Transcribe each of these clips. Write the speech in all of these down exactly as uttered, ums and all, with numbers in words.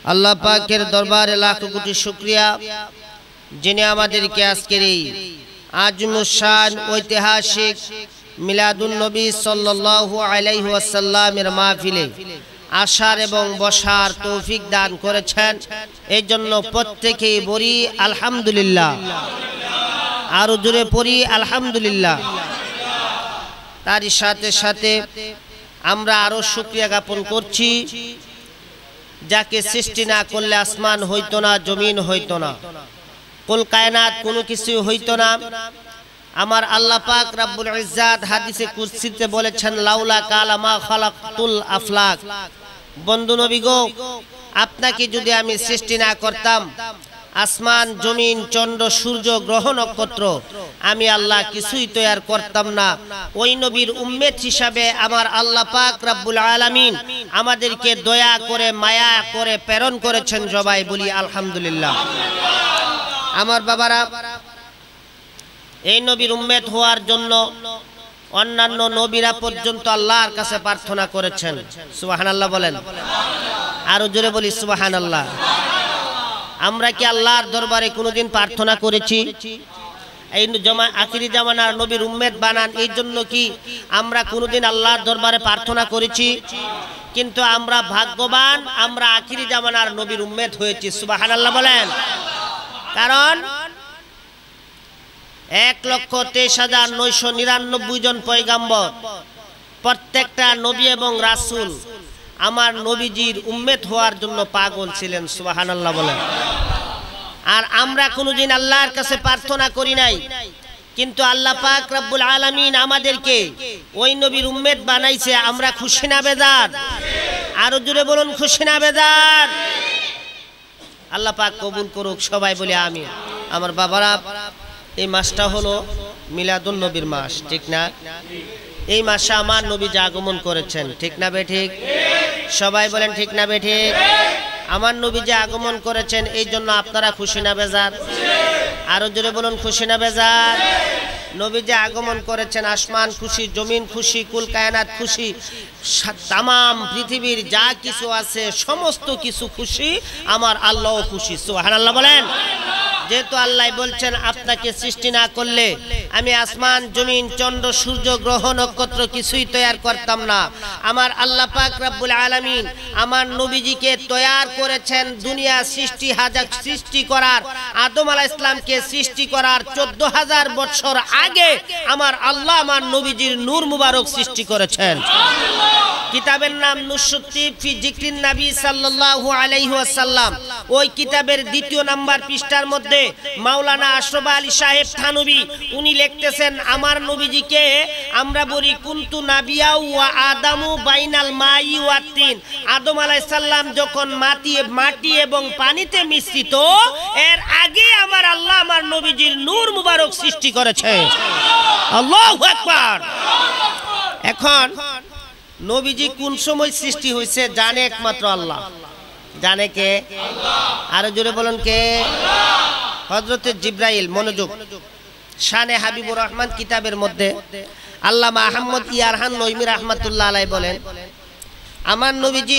আল্লাহ পাকের দরবারে লাখ কোটি শুকরিয়া যিনি আমাদেরকে আজকের এই আজমুস শান ঐতিহাসিক মিলাদুন নবী সাল্লাল্লাহু আলাইহি ওয়াসাল্লামের মাহফিলে আসার এবং বসার তৌফিক দান করেছেন। এই জন্য প্রত্যেকেই বলি আলহামদুলিল্লাহ, আরো জোরে পড়ি আলহামদুলিল্লাহ। তারই সাথে সাথে আমরা আরো শুকরিয়া জ্ঞাপন করছি যাকে সৃষ্টি না করলে আসমান হইতো না, জমিন হইতো না, কুল কায়নাত কোনো কিছু হইতো না। আমার আল্লাহ পাক রব্বুল ইজ্জাত হাদিসে কুদসিতে বলেছেন, লাউলা কালামা খালাকতুল আফলাক। বন্ধু নবী গো, আপনাকে যদি আমি সৃষ্টি না করতাম, আসমান জমিন চন্দ্র সূর্য গ্রহ নক্ষত্র, আমি আল্লাহ কিছুই তৈরি করতাম না। ওই নবীর উম্মত হিসাবে আমার আল্লাহ পাক রব্বুল আলামিন আমাদেরকে দয়া করে মায়া করে প্রেরণ করেছেন। সবাই বলি আলহামদুলিল্লাহ। আমার বাবারা, এই নবীর উম্মত হওয়ার জন্য অন্যান্য নবীরা পর্যন্ত আল্লাহর কাছে প্রার্থনা করেছেন। সুবহানাল্লাহ বলেন, আরো জোরে বলি সুবহানাল্লাহ। আমরা কি আল্লাহর দরবারে কোনোদিন প্রার্থনা করেছি? এই জমা আখিরি জামানার নবীর উম্মত বানান, এই জন্য কি আমরা কোনোদিন আল্লাহর দরবারে প্রার্থনা করেছি? কিন্তু আমরা ভাগ্যবান, আমরা আখিরি জামানার নবীর উম্মত হয়েছি। সুবহানাল্লাহ বলেন। কারণ এক লক্ষ তেইশ হাজার নয়শো নিরানব্বই জন পয়গাম্বর, প্রত্যেকটা নবী এবং রাসূল আমার নবীজির উম্মত হওয়ার জন্য পাগল ছিলেন। সুবহানাল্লাহ বলেন। আর আমরা কোনোদিন আল্লাহর কাছে প্রার্থনা করি নাই, কিন্তু আল্লাহ পাক রব্বুল আলামিন আমাদেরকে ওই নবীর উম্মত বানাইছে। আমরা খুশি না বেজার? আরো জোরে বলুন, খুশি না বেজার? আল্লাহ পাক কবুল করুক, সবাই বলে আমিন। আমার বাবারা, এই মাসটা হলো মিলাদুন নবীর মাস, ঠিক না? এই মাসে আমার নবী যে আগমন করেছেন, ঠিক না বে ঠিক? সবাই বলেন ঠিক না বে ঠিক? আমার নবী যে আগমন করেছেন, এই জন্য আপনারা খুশি না বেজার? আরো জোরে বলুন, খুশি না বেজার? নবী যে আগমন করেছেন, আসমান খুশি, জমিন খুশি, কুল কায়নাত খুশি, তামাম পৃথিবীর যা কিছু আছে সমস্ত কিছু খুশি, আমার আল্লাহও খুশি। সুবহানাল্লাহ বলেন। যেহেতু আল্লাহ বলছেন, আপনাকে সৃষ্টি না করলে আমি আসমান জমিন চন্দ্র সূর্য গ্রহ নক্ষত্র কিছুই তৈরি করতাম না। আমার আল্লাহ পাক রব্বুল আলামিন আমার নবীজিকে তৈরি করেছেন দুনিয়া সৃষ্টি হাজার সৃষ্টি করার, আদম আলাইহিস সালামকে সৃষ্টি করার চোদ্দ হাজার বছর আগে আমার আল্লাহ আমার নবীজির নূর মুবারক সৃষ্টি করেছেন। কিতাবের নাম নুসুত্তি ফি যিকরিন নবী সাল্লাল্লাহু আলাইহি ওয়াসাল্লাম। ওই কিতাবের দ্বিতীয় নাম্বার পৃষ্ঠার মধ্যে মাওলানা আশরাফ আলী সাহেব থানবী উনি লিখতেছেন, আমার নবীজিকে আমরা বলি কুনতু নাবিয়া ওয়া আদামু বাইনাল মাই ওয়া তিন। আদম আলাইহিস সালাম যখন মাটি মাটি এবং পানিতে মিশ্রিত, এর আগে আমার আল্লাহ আমার নবীজির নূর মুবারক সৃষ্টি করেছে। আল্লাহু আকবার। এখন নবীজি কোন সময় সৃষ্টি হয়েছে জানে একমাত্র আল্লাহ। জানে কে? আরো জোরে বলুন কে? হযরতে জিবরাইল। মনোযোগ, শানে হাবিবুর রহমান কিতাবের মধ্যে আল্লামা আহমদ ইয়ারহান নইমি রাহমাতুল্লাহ আলাইহি বলেন, আমার নবীজি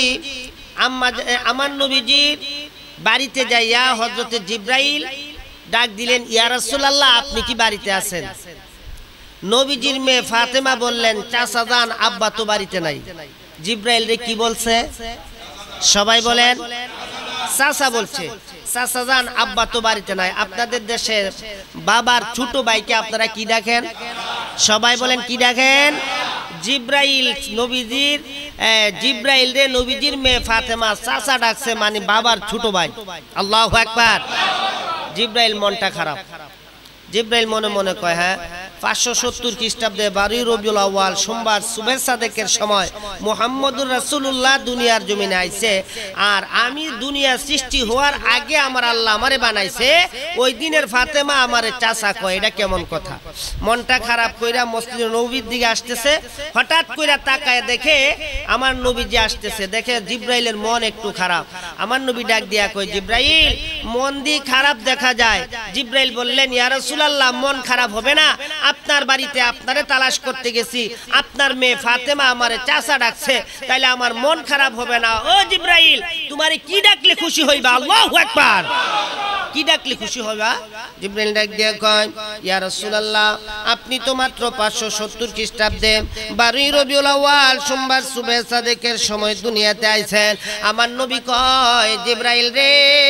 আমার নবীজি বাড়িতে যাইয়া হযরতে জিবরাইল ডাক দিলেন, ইয়া রাসূলুল্লাহ, আপনি কি বাড়িতে আছেন? নবীজির মেয়ে ফাতেমা বললেন, চাচা যান, আব্বা তো বাড়িতে নাই। জিবরাইল রে কি বলছে? সবাই বলেন, চাচা বলছে। চাচা যান, আব্বা তো বাড়িতে নাই। আপনাদের দেশে বাবার ছোট ভাইকে আপনারা কি ডাকেন? সবাই বলেন কি ডাকেন? জিবরাইল নবীজির জিবরাইল রে নবীজির মেয়ে ফাতেমা চাচা ডাকছে, মানে বাবার ছোট ভাই। আল্লাহু আকবার। জিবরাইল মনটা খারাপ। জিবরাইল মনে মনে কয়, হ্যাঁ পাঁচশো সত্তর খ্রিস্টাব্দে বারোই রবিউল আউয়াল সোমবার সুবহ সাদেকের সময় মুহাম্মদুর রাসূলুল্লাহ দুনিয়ার জমিনে আইছে, আর আমি দুনিয়া সৃষ্টি হওয়ার আগে আমার আল্লাহ আমারে বানাইছে। ওই দিনের ফাতেমা আমারে চাচা কয়, এটা কেমন কথা? মনটা খারাপ কইরা মসজিদে নববীর দিকে আসতেছে। হঠাৎ কইরা তাকায় দেখে আমার নবীজি আসতেছে। দেখে জিবরাইলের মন একটু খারাপ। আমার নবী ডাক দিয়া কয়, জিবরাইল, মন দি খারাপ দেখা যায়। জিবরাইল বললেন, ইয়া রাসূলুল্লাহ, মন খারাপ হবে না, আপনার বাড়িতে আপনারে তালাশ করতে গেছি, আপনার মেয়ে ফাতেমা আমারে চাচা ডাকছে, তাইলে আমার মন খারাপ হবে না? ও জিবরাইল, তোমারে কি ডাকলে খুশি হইবা? আল্লাহু আকবার। কি ডাকলে খুশি হইবা? জিবরাইল ডাক দিয়ে কয়, ইয়া রাসূলুল্লাহ, আপনি তো মাত্র পাঁচশো সত্তর খ্রিস্টাব্দে বারোই রবিউল আউয়াল সোমবার সুবহে সাদেকের সময় দুনিয়াতে আইছেন। আমার নবী কয়, জিবরাইল রে,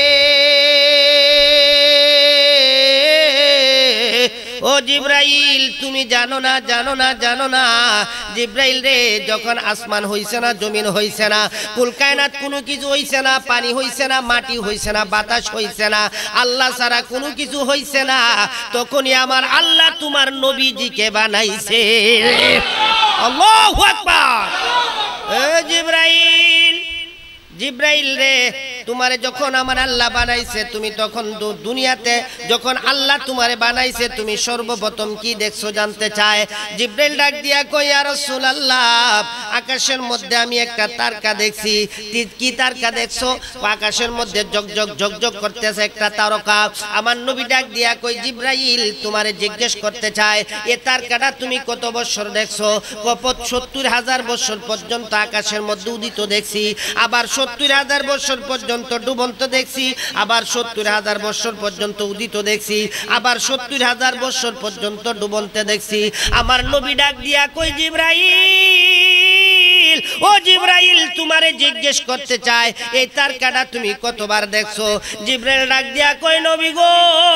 ও জিবরাইল, তুমি জানো না জানো না জানো না জিবরাইল রে, যখন আসমান হইছে না, জমিন হইছে না, কুল কায়নাত কোনো কিছু হইছে না, পানি হইছে না, মাটি হইছে না, বাতাস হইছে না, আল্লাহ ছাড়া কোনো কিছু হইছে না, তখনই আমার আল্লাহ তোমার নবীজিকে বানাইছে। আল্লাহু আকবার। এ জিবরাইল, জিবরাইল রে, তোমারে যখন আমার আল্লাহ বানাইছে, তুমি তখন দুনিয়াতে যখন আল্লাহ তোমারে বানাইছে, তুমি সর্বপ্রথম কি দেখছো জানতে চায়? জিবরাইল ডাক দিয়া কই, ইয়া রাসূলুল্লাহ, আকাশের মধ্যে আমি একটা তারকা দেখছি। কি তারকা দেখছো? আকাশের মধ্যে জগজগ জগজগ করতেছে একটা তারকা। আমার নবী ডাক দিয়া কই, জিবরাইল, তোমারে জিজ্ঞেস করতে চায়, এ তারকাটা তুমি কত বছর দেখছো? কপত সত্তর হাজার বছর পর্যন্ত আকাশের মধ্যে উদিত দেখছি, আবার সত্তর হাজার বছর পর্যন্ত ডুবন্ত দেখছি, আবার সত্তর হাজার বছর পর্যন্ত উদিত দেখছি, আবার সত্তর হাজার বছর পর্যন্ত ডুবন্ত দেখছি। আমার নবী ডাক দিয়া কই, জিবরাইল, ও জিবরাইল, তোমারে জিজ্ঞেস করতে চায়, এই তারকাটা তুমি কতবার দেখছো? জিবরাইল ডাক দিয়া কই, নবী গো,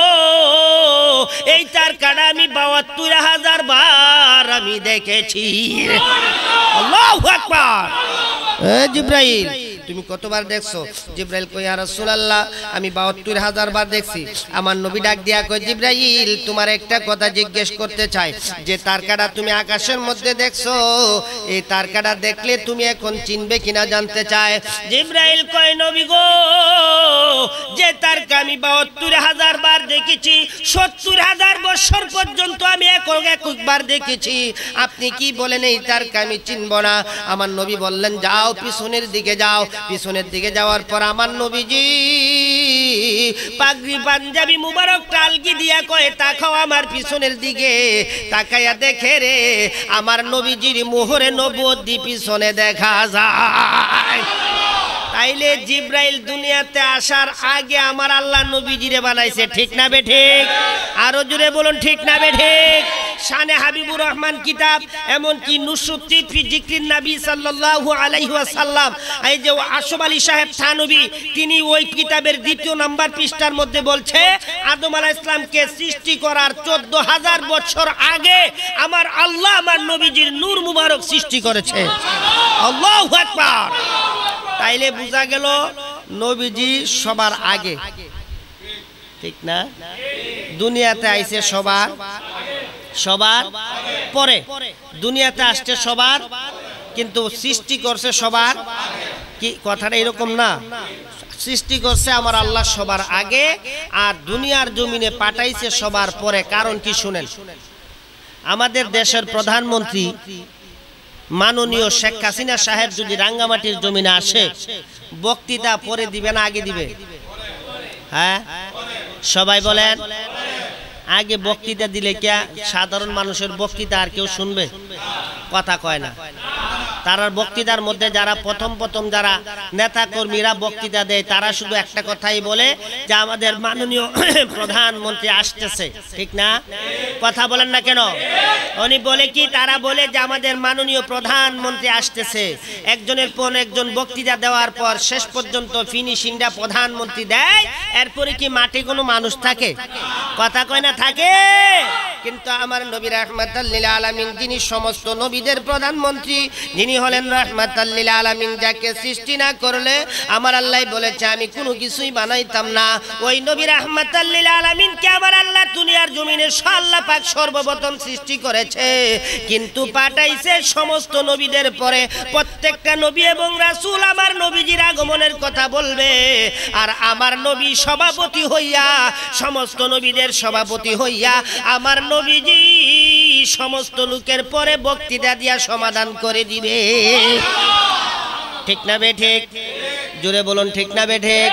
এই তারকাটা আমি বাহাত্তর হাজার বার আমি দেখেছি। আল্লাহু আকবার। এ জিবরাইল, তুমি কতবার দেখছো? জিবরাইল কই, ইয়া রাসূলুল্লাহ, আমি বাহাত্তর হাজার বার দেখছি। আমার নবী ডাক দিয়া কই, জিবরাইল, তোমার একটা কথা জিজ্ঞেস করতে চাই, যে তারকাটা তুমি আকাশের মধ্যে দেখছো, এই তারকাটা দেখলে তুমি এখন চিনবে কিনা জানতে চায়। জিবরাইল কয়, নবী গো, যে তারকা আমি বাহাত্তর হাজার বার দেখেছি, সত্তর হাজার বছর পর্যন্ত আমি একক একবার দেখেছি, আপনি কি বলেন এই তারকা আমি চিনব না? আমার নবী বললেন, যাও পিছনের দিকে যাও। পিছনের দিকে যাওয়ার পর আমার নবীজি পাগড়ি পাঞ্জাবি মুবারক টালকি দিয়া কয়, তাকাও আমার পিছনের দিকে। তাকায়া দেখে রে, আমার নবীজির মোহরে নবুয়ত পিছনে দেখা যায়। তাইলে জিবরাইল দুনিয়াতে আসার আগে আমার আল্লাহ নবীজিরে বানাইছে, ঠিক না বে ঠিক? আরো জোরে বলুন, ঠিক না বে ঠিক? শানে হাবিবুর রহমান কিতাব, এমনকি নুসরতি ফি যিকরিন নবী সাল্লাল্লাহু আলাইহি ওয়াসাল্লাম, এই যে আশরাফ আলী সাহেব থানভী, তিনি ওই কিতাবের দ্বিতীয় নাম্বার পৃষ্ঠার মধ্যে বলছে, আদম আলাইহিস সালামকে সৃষ্টি করার চোদ্দ হাজার বছর আগে আমার আল্লাহ আমার নবীজির নূর মুবারক সৃষ্টি করেছে। আল্লাহু আকবার। তাইলে বোঝা গেল নবীজি সবার আগে, ঠিক না? দুনিয়াতে আইছে সবার সবার পরে, দুনিয়াতে আসছে সবার, কিন্তু সৃষ্টি করছে সবার। কি কথাটা এরকম না? সৃষ্টি করছে আমার আল্লাহ সবার আগে, আর দুনিয়ার জমিনে পাঠাইছে সবার পরে। কারণ কি শুনেন, আমাদের দেশের প্রধানমন্ত্রী মাননীয় শেখ হাসিনা সাহেব যদি রাঙ্গামাটির জমিনে আসে, বক্তৃতা পরে দিবে না আগে দিবে? হ্যাঁ, সবাই বলেন। আগে বক্তৃতা দিলে কে সাধারণ মানুষের বক্তৃতা আর কেউ শুনবে? কথা কয় না। তারা বক্তৃতার মধ্যে যারা প্রথম প্রথম যারা নেতা কর্মীরা বক্তৃতা দেয়, তারা শুধু একটা কথাই বলে যে আমাদের মাননীয় প্রধানমন্ত্রী আসতেছে, ঠিক না? কথা বলেন না কেন? উনি বলে কি, তারা বলে যে আমাদের মাননীয় প্রধানমন্ত্রী আসতেছে। একজনের পর একজন বক্তৃতা দেওয়ার পর শেষ পর্যন্ত ফিনিশিংটা প্রধানমন্ত্রী দেয়, এরপরে কি মাঠে কোনো মানুষ থাকে? কথা কয় না, থাকে। কিন্তু আমার নবী রাহমাতাল লিল আলামিন, যিনি সমস্ত নবীদের প্রধানমন্ত্রী, যিনি হলেন রাহমাতাল লিল আলামিন, যাকে সৃষ্টি না করলে আমার আল্লাহ বলেছে আমি কোনো কিছুই বানাইতাম না, ওই নবী রাহমাতাল লিল আলামিন কে আমার আল্লাহ দুনিয়ার জমিনে আল্লাহ পাক সর্বপ্রথম সৃষ্টি করেছে, কিন্তু পাঠাইছে সমস্ত নবীদের পরে। প্রত্যেকটা নবী এবং রাসূল আমার নবীজির আগমনের কথা বলবে, আর আমার নবী সভাপতি হইয়া, সমস্ত নবীদের সভাপতি হইয়া আমার নবীজি সমস্ত লোকের পরে বক্তৃতা দিয়া সমাধান করে দিবে। ঠিক না বে ঠিক? জোরে বলুন, ঠিক না বে ঠিক?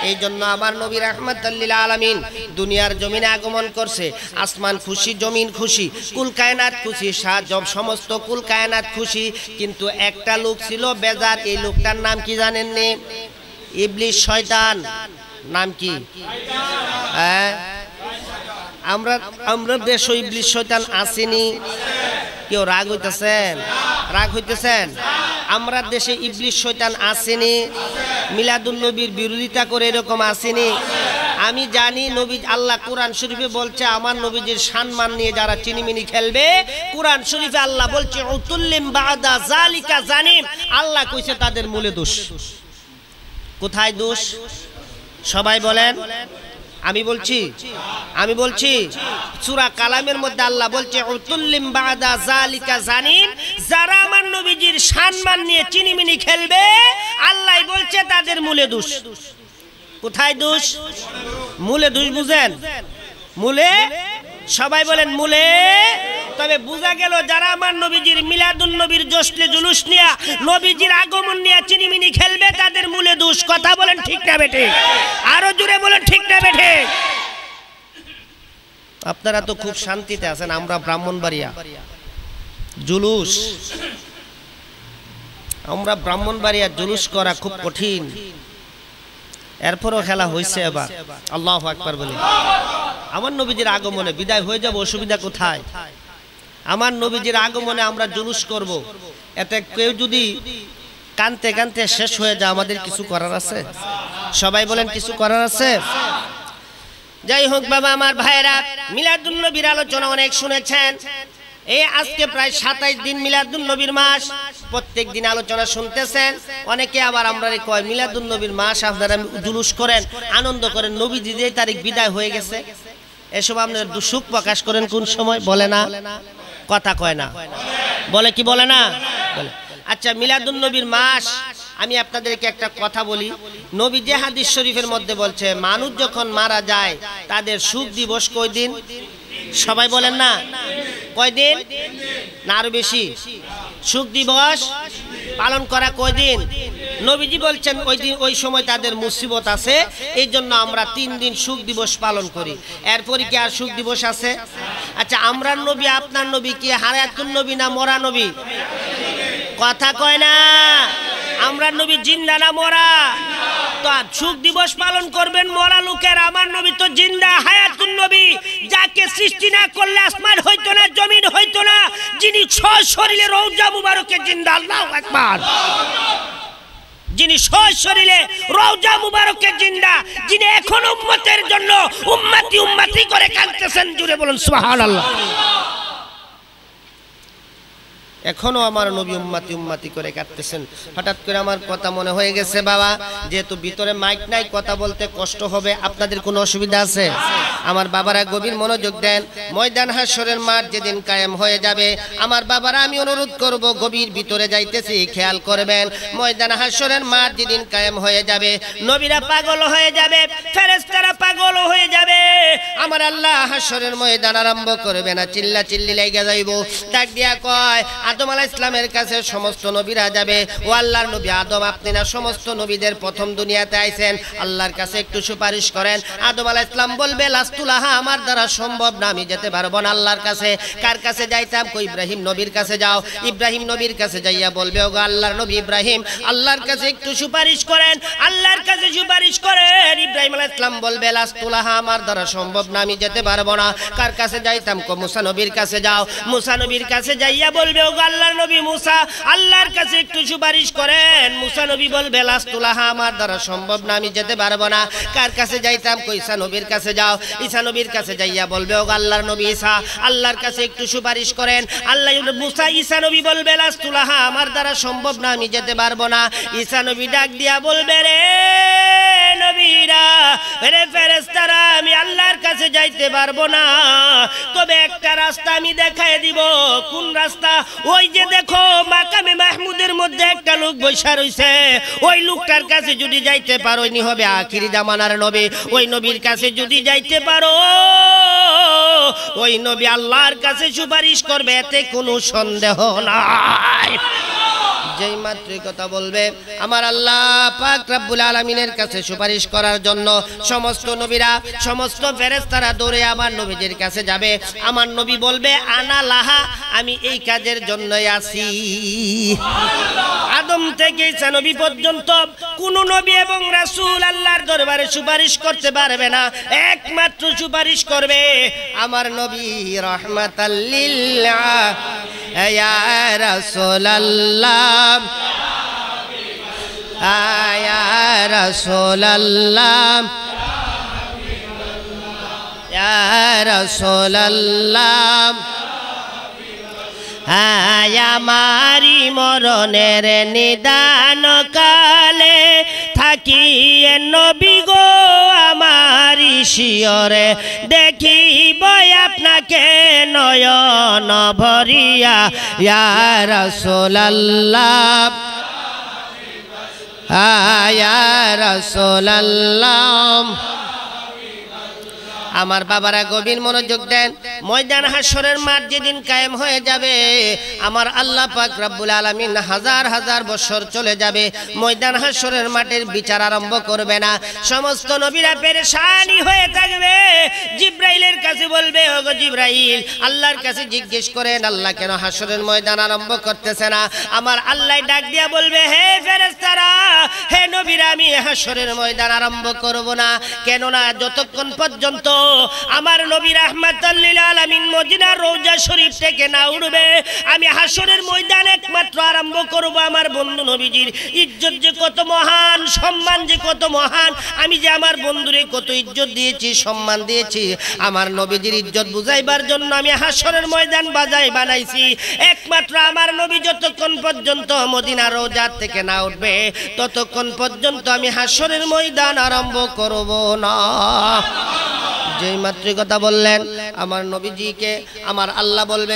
এই জন্য আমার নবী রাহমাতুল লিল আলামিন দুনিয়ার জমিনে আগমন করছে। আসমান খুশি, জমিন খুশি, কুল কায়নাত খুশি, সমস্ত কুল কায়নাত খুশি, কিন্তু একটা লোক ছিল বেজার। এই লোকটার নাম কি জানেন নি? ইবলিস, শয়তান। নাম কি? হ্যাঁ, আমরা আমরা দেশ ইবলিস শয়তান আসেনি? কেউ রাগ হইতেছেন? রাগ হইতেছেন? আমরা দেশে ইবলিস শয়তান আসেনি? মিলাদুন নবীর বিরোধিতা করে এরকম আসেনি? আমি জানি নবী, আল্লাহ কোরআন শরীফে বলছে আমার নবীজির সম্মান নিয়ে যারা চিনিমিনি খেলবে, কোরআন শরীফে আল্লাহ বলছে উতুল্লিম বাদা জালিকা জানিম, আল্লাহ কইছে তাদের মূলে দোষ। কোথায় দোষ? সবাই বলেন। আমি বলছি আমি বলছি সূরা কালামের মধ্যে আল্লাহ বলছে উতুল্লিম বাদা জালিকা জানিম, যারা আমার নবীজির সম্মান নিয়ে চিনিমিনি খেলবে আল্লাহ বলছে তাদের মূলে দোষ। কোথায় দোষ? মূলে দোষ বুঝেন? মূলে, সবাই বলেন মূলে। তবে বোঝা গেল যারা আমার নবীজির মিলাদুন নবীর জশ্নে জুলুস নিয়ে নবীজির আগমন নিয়ে চিনিমিনি খেলবে তাদের মূলে দোষ। কথা বলেন ঠিক না বেঠে? আরো জোরে বলেন ঠিক না বেঠে? আপনারা তো খুব শান্তিতে আছেন, আমরা ব্রাহ্মণবাড়িয়া জুলুস, আমরা ব্রাহ্মণবাড়িয়া জুলুস করা খুব কঠিন। এরপরও খেলা হয়েছে এবার। আল্লাহু আকবার বলি। আমার নবীজির আগমনে বিদায় হয়ে যাব, অসুবিধা কোথায়? আমার নবীজির আগমনে আমরা জুলুস করব, এতে কেউ যদি কানতে কানতে শেষ হয়ে যায় আমাদের কিছু করার আছে? সবাই বলেন কিছু করার আছে? যাই হোক বাবা, আমার ভাইয়েরা, মিলাদুন নবীর আলোচনা অনেক শুনেছেন। এই আজকে প্রায় সাতাইশ দিন মিলাদুন নবীর মাস, প্রত্যেক দিন আলোচনা শুনতেছেন। অনেকে আবার আমরা কয় মিলাদুন নবীর মাস আপনারা জুলুস করেন, আনন্দ করেন, নবীজি যে তারিখ বিদায় হয়ে গেছে এসব আপনারা সুখ প্রকাশ করেন কোন সময়? বলে না, কথা কয় না, বলে কি বলে না? বলে। আচ্ছা, মিলাদুন নবীর মাস, আমি আপনাদেরকে একটা কথা বলি। নবী যে হাদিস শরীফের মধ্যে বলছে মানুষ যখন মারা যায় তাদের সুখ দিবস কয় দিন? সবাই বলেন না, কয়দিন? না আরো বেশি? সুখ দিবস পালন করা কয়দিন? নবীজি বলছেন ওই দিন, ওই সময় তাদের মুসিবত আছে, এই জন্য আমরা তিন দিন সুখ দিবস পালন করি। এরপরে কি আর সুখ দিবস আছে? আচ্ছা, আমরা নবী, আপনার নবী কি হায়াতুন নবী না মরা নবী? কথা কয় না। আমরা নবী জিন্দা না মরা? তো সুখ দিবস পালন করবেন মরা লোকের, আমার নবী তো জিন্দা, হায়াতুন নবী, যাকে সৃষ্টি না করলে আসমান হইতো না, জমিন হইতো না, যিনি সশরীরে রওজা মুবারকে জিন্দা। আল্লাহু আকবার। যিনি সশরীরে রওজা মুবারকে জিন্দা, যিনি এখন উম্মতের জন্য উম্মতি উম্মতি করে কাঁদতেছেন, জুড়ে বলুন সুবহানাল্লাহ। এখনো আমার নবী উম্মতি উম্মতি করে কাটতেছেন। হঠাৎ করে আমার কথা মনে হয়ে গেছে বাবা, যেহেতু ভিতরে মাইক নাই, কথা বলতে কষ্ট হবে, আপনাদের কোনো অসুবিধা আছে? আমার বাবারা গভীর মনোযোগ দেন। ময়দান হাশরের মাঠ যেদিন কায়েম হয়ে যাবে, আমার বাবারা আমি অনুরোধ করব, গভীর ভিতরে যাইতেছি, খেয়াল করবেন। ময়দান হাশরের মাঠ যেদিন কায়েম হয়ে যাবে, নবীরা পাগল হয়ে যাবে, ফেরেশতারা পাগল হয়ে যাবে। আমার আল্লাহ হাশরের ময়দান আরম্ভ করবে না, চিল্লা চিল্লি লাইগা যাইব। ডাক দিয়া কয়, আদম আলাইহিস সালামের কাছে সমস্ত নবীরা যাবে। ও আল্লাহর নবী আদম, আপনি না সমস্ত নবীদের প্রথম দুনিয়াতে আইছেন, আল্লাহর কাছে একটু সুপারিশ করেন। আদম আলাইহিস সালাম বলবে, লাস্তুলাহা, আমার দ্বারা সম্ভব না, আমি যেতে পারবো না আল্লাহর কাছে। কার কাছে যাইতাম? কই ইব্রাহিম নবীর কাছে যাও। ইব্রাহিম নবীর কাছে যাইয়া বলবে, ওগো আল্লাহর নবী ইব্রাহিম, আল্লাহর কাছে একটু সুপারিশ করেন, আল্লাহর কাছে সুপারিশ করেন। ইব্রাহিম আলাইহিস সালাম বলবে, লাস্তুলাহা, আমার দ্বারা সম্ভব না, আমি যেতে পারবো না। কার কাছে যাইতাম? কো মুসা নবীর কাছে যাও। মুসা নবীর কাছে যাইয়া বলবে, ওগো আল্লাহর নবী মুসা, আল্লাহর কাছে একটু সুপারিশ করেন। মুসা নবী বলবে, লাস্তুলাহা, আমার দ্বারা সম্ভব না, আমি যেতে পারবো না। কার কাছে যাইতাম? কই ঈসা নবীর কাছে যাও। ঈসা নবীর কাছে যাইয়া বলবে, ওগো আল্লাহর নবী ঈসা, আল্লাহর কাছে একটু সুপারিশ করেন। আল্লাহ মুসা ঈসা নবী বলবে, লাস্তুলাহা, আমার দ্বারা সম্ভব না, আমি যেতে পারবো না। ঈসা নবী ডাক দিয়া বলবে, রে নবীরা, রে ফেরেশতারা, আমি আল্লাহর কাছে যাইতে পারবো না, তবে একটা রাস্তা আমি দেখায় দিব। কোন রাস্তা? ওই যে দেখো মাকামে মাহমুদের মধ্যে একটা লোক বসা রইছে, ওই লোকটার কাছে যদি যাইতে পারো, ইনি হবে আখিরি জামানার নবী। ওই নবীর কাছে যদি যাইতে পারো, ওই নবী আল্লাহর কাছে সুপারিশ করবে, এতে কোনো সন্দেহ নাই। যেই মাত্র কথা বলবে আমার আল্লাহ পাক রব্বুল আলামিনের কাছে সুপারিশ করার জন্য সমস্ত নবীরা সমস্ত ফেরেশতারা দৌড়ে আমার নবীজির কাছে যাবে। আমার নবী বলবে আনা লাহা, আমি এই কাজের জন্যই আছি। আদম থেকে ঈসা নবী পর্যন্ত কোন নবী এবং রাসূল আল্লাহর দরবারে সুপারিশ করতে পারবে না, একমাত্র সুপারিশ করবে আমার নবী রাহমাতাল লিল ইয়া রাসূলুল্লাহ ইয়া রাসূলুল্লাহ ইয়া রাসূলুল্লাহ আমারি মরণের নিদান কালে থাকিয়ে নবী গো আমারি শিয়রে দেখিব আপনাকে নয়ন ভরিয়া ইয়া রাসূলুল্লাহ ইয়া রাসূলুল্লাহ। আমার বাবারা গভীর মনোযোগ দেন। ময়দান হাসরের মাঠ যেদিন কায়েম হয়ে যাবে আমার আল্লাহ পাক রব্বুল আলামিন হাজার হাজার বছর চলে যাবে, ময়দান হাসরের মাঠের বিচার আরম্ভ করবে না। সমস্ত নবীরা পেরেশানি হয়ে থাকবে। জিব্রাইলের কাছে বলবে ওগো জিব্রাইল, আল্লাহর কাছে জিজ্ঞেস করেন আল্লাহ কেন হাসরের ময়দান আরম্ভ করতেছে না। আমার আল্লাহ ডাক দিয়া বলবে হে ফেরেশতারা, হে নবীরা, আমি হাসরের ময়দান আরম্ভ করব না। কেননা যতক্ষণ পর্যন্ত আমার নবী রাহমাতাল লিল আলামিন মদিনার রওজা শরীফ থেকে না উঠবে আমি হাসরের ময়দান একমাত্র আরম্ভ করব আমার বন্ধু নবীজির ইজ্জত যে কত মহান, সম্মান যে কত মহান, আমি যে আমার বন্ধুরে কত ইজ্জত দিয়েছি, সম্মান দিয়েছি, আমার নবীজির ইজ্জত বুঝাইবার জন্য আমি হাসরের ময়দান বাজাই বানাইছি। একমাত্র আমার নবী যতক্ষণ পর্যন্ত মদিনার রওজা থেকে না উঠবে ততক্ষণ পর্যন্ত আমি হাসরের ময়দান আরম্ভ করব না। যেই মাত্র কথা বললেন আমার নবীজিকে আমার আল্লাহ বলবে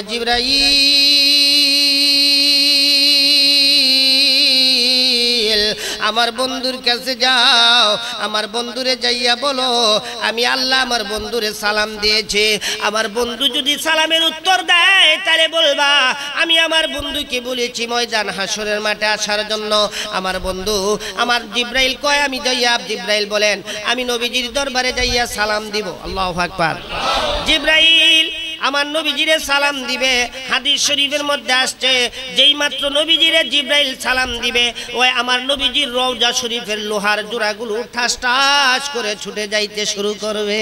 জিবরাইল আমার বন্ধুর কাছে যাও, আমার বন্ধুরে যাইয়া বলো আমি আল্লাহ আমার বন্ধুরে সালাম দিয়েছি। আমার বন্ধু যদি সালামের উত্তর দেয় তাহলে বলবা আমি আমার বন্ধুকে বলেছি ময়দান হাসরের মাঠে আসার জন্য। আমার বন্ধু আমার জিব্রাইল কয় আমি যাইয়া, জিব্রাইল বলেন আমি নবীজির দরবারে যাইয়া সালাম দিব। আল্লাহু আকবার। জিব্রাইল আমার নবীজিরে সালাম দিবে। হাদিস শরীফের মধ্যে আসছে যেই মাত্র নবীজিরে জিব্রাইল সালাম দিবে ওই আমার নবীজির রওজা শরীফের লোহার জোড়াগুলো ঠাস ঠাস করে ছুটে যাইতে শুরু করবে।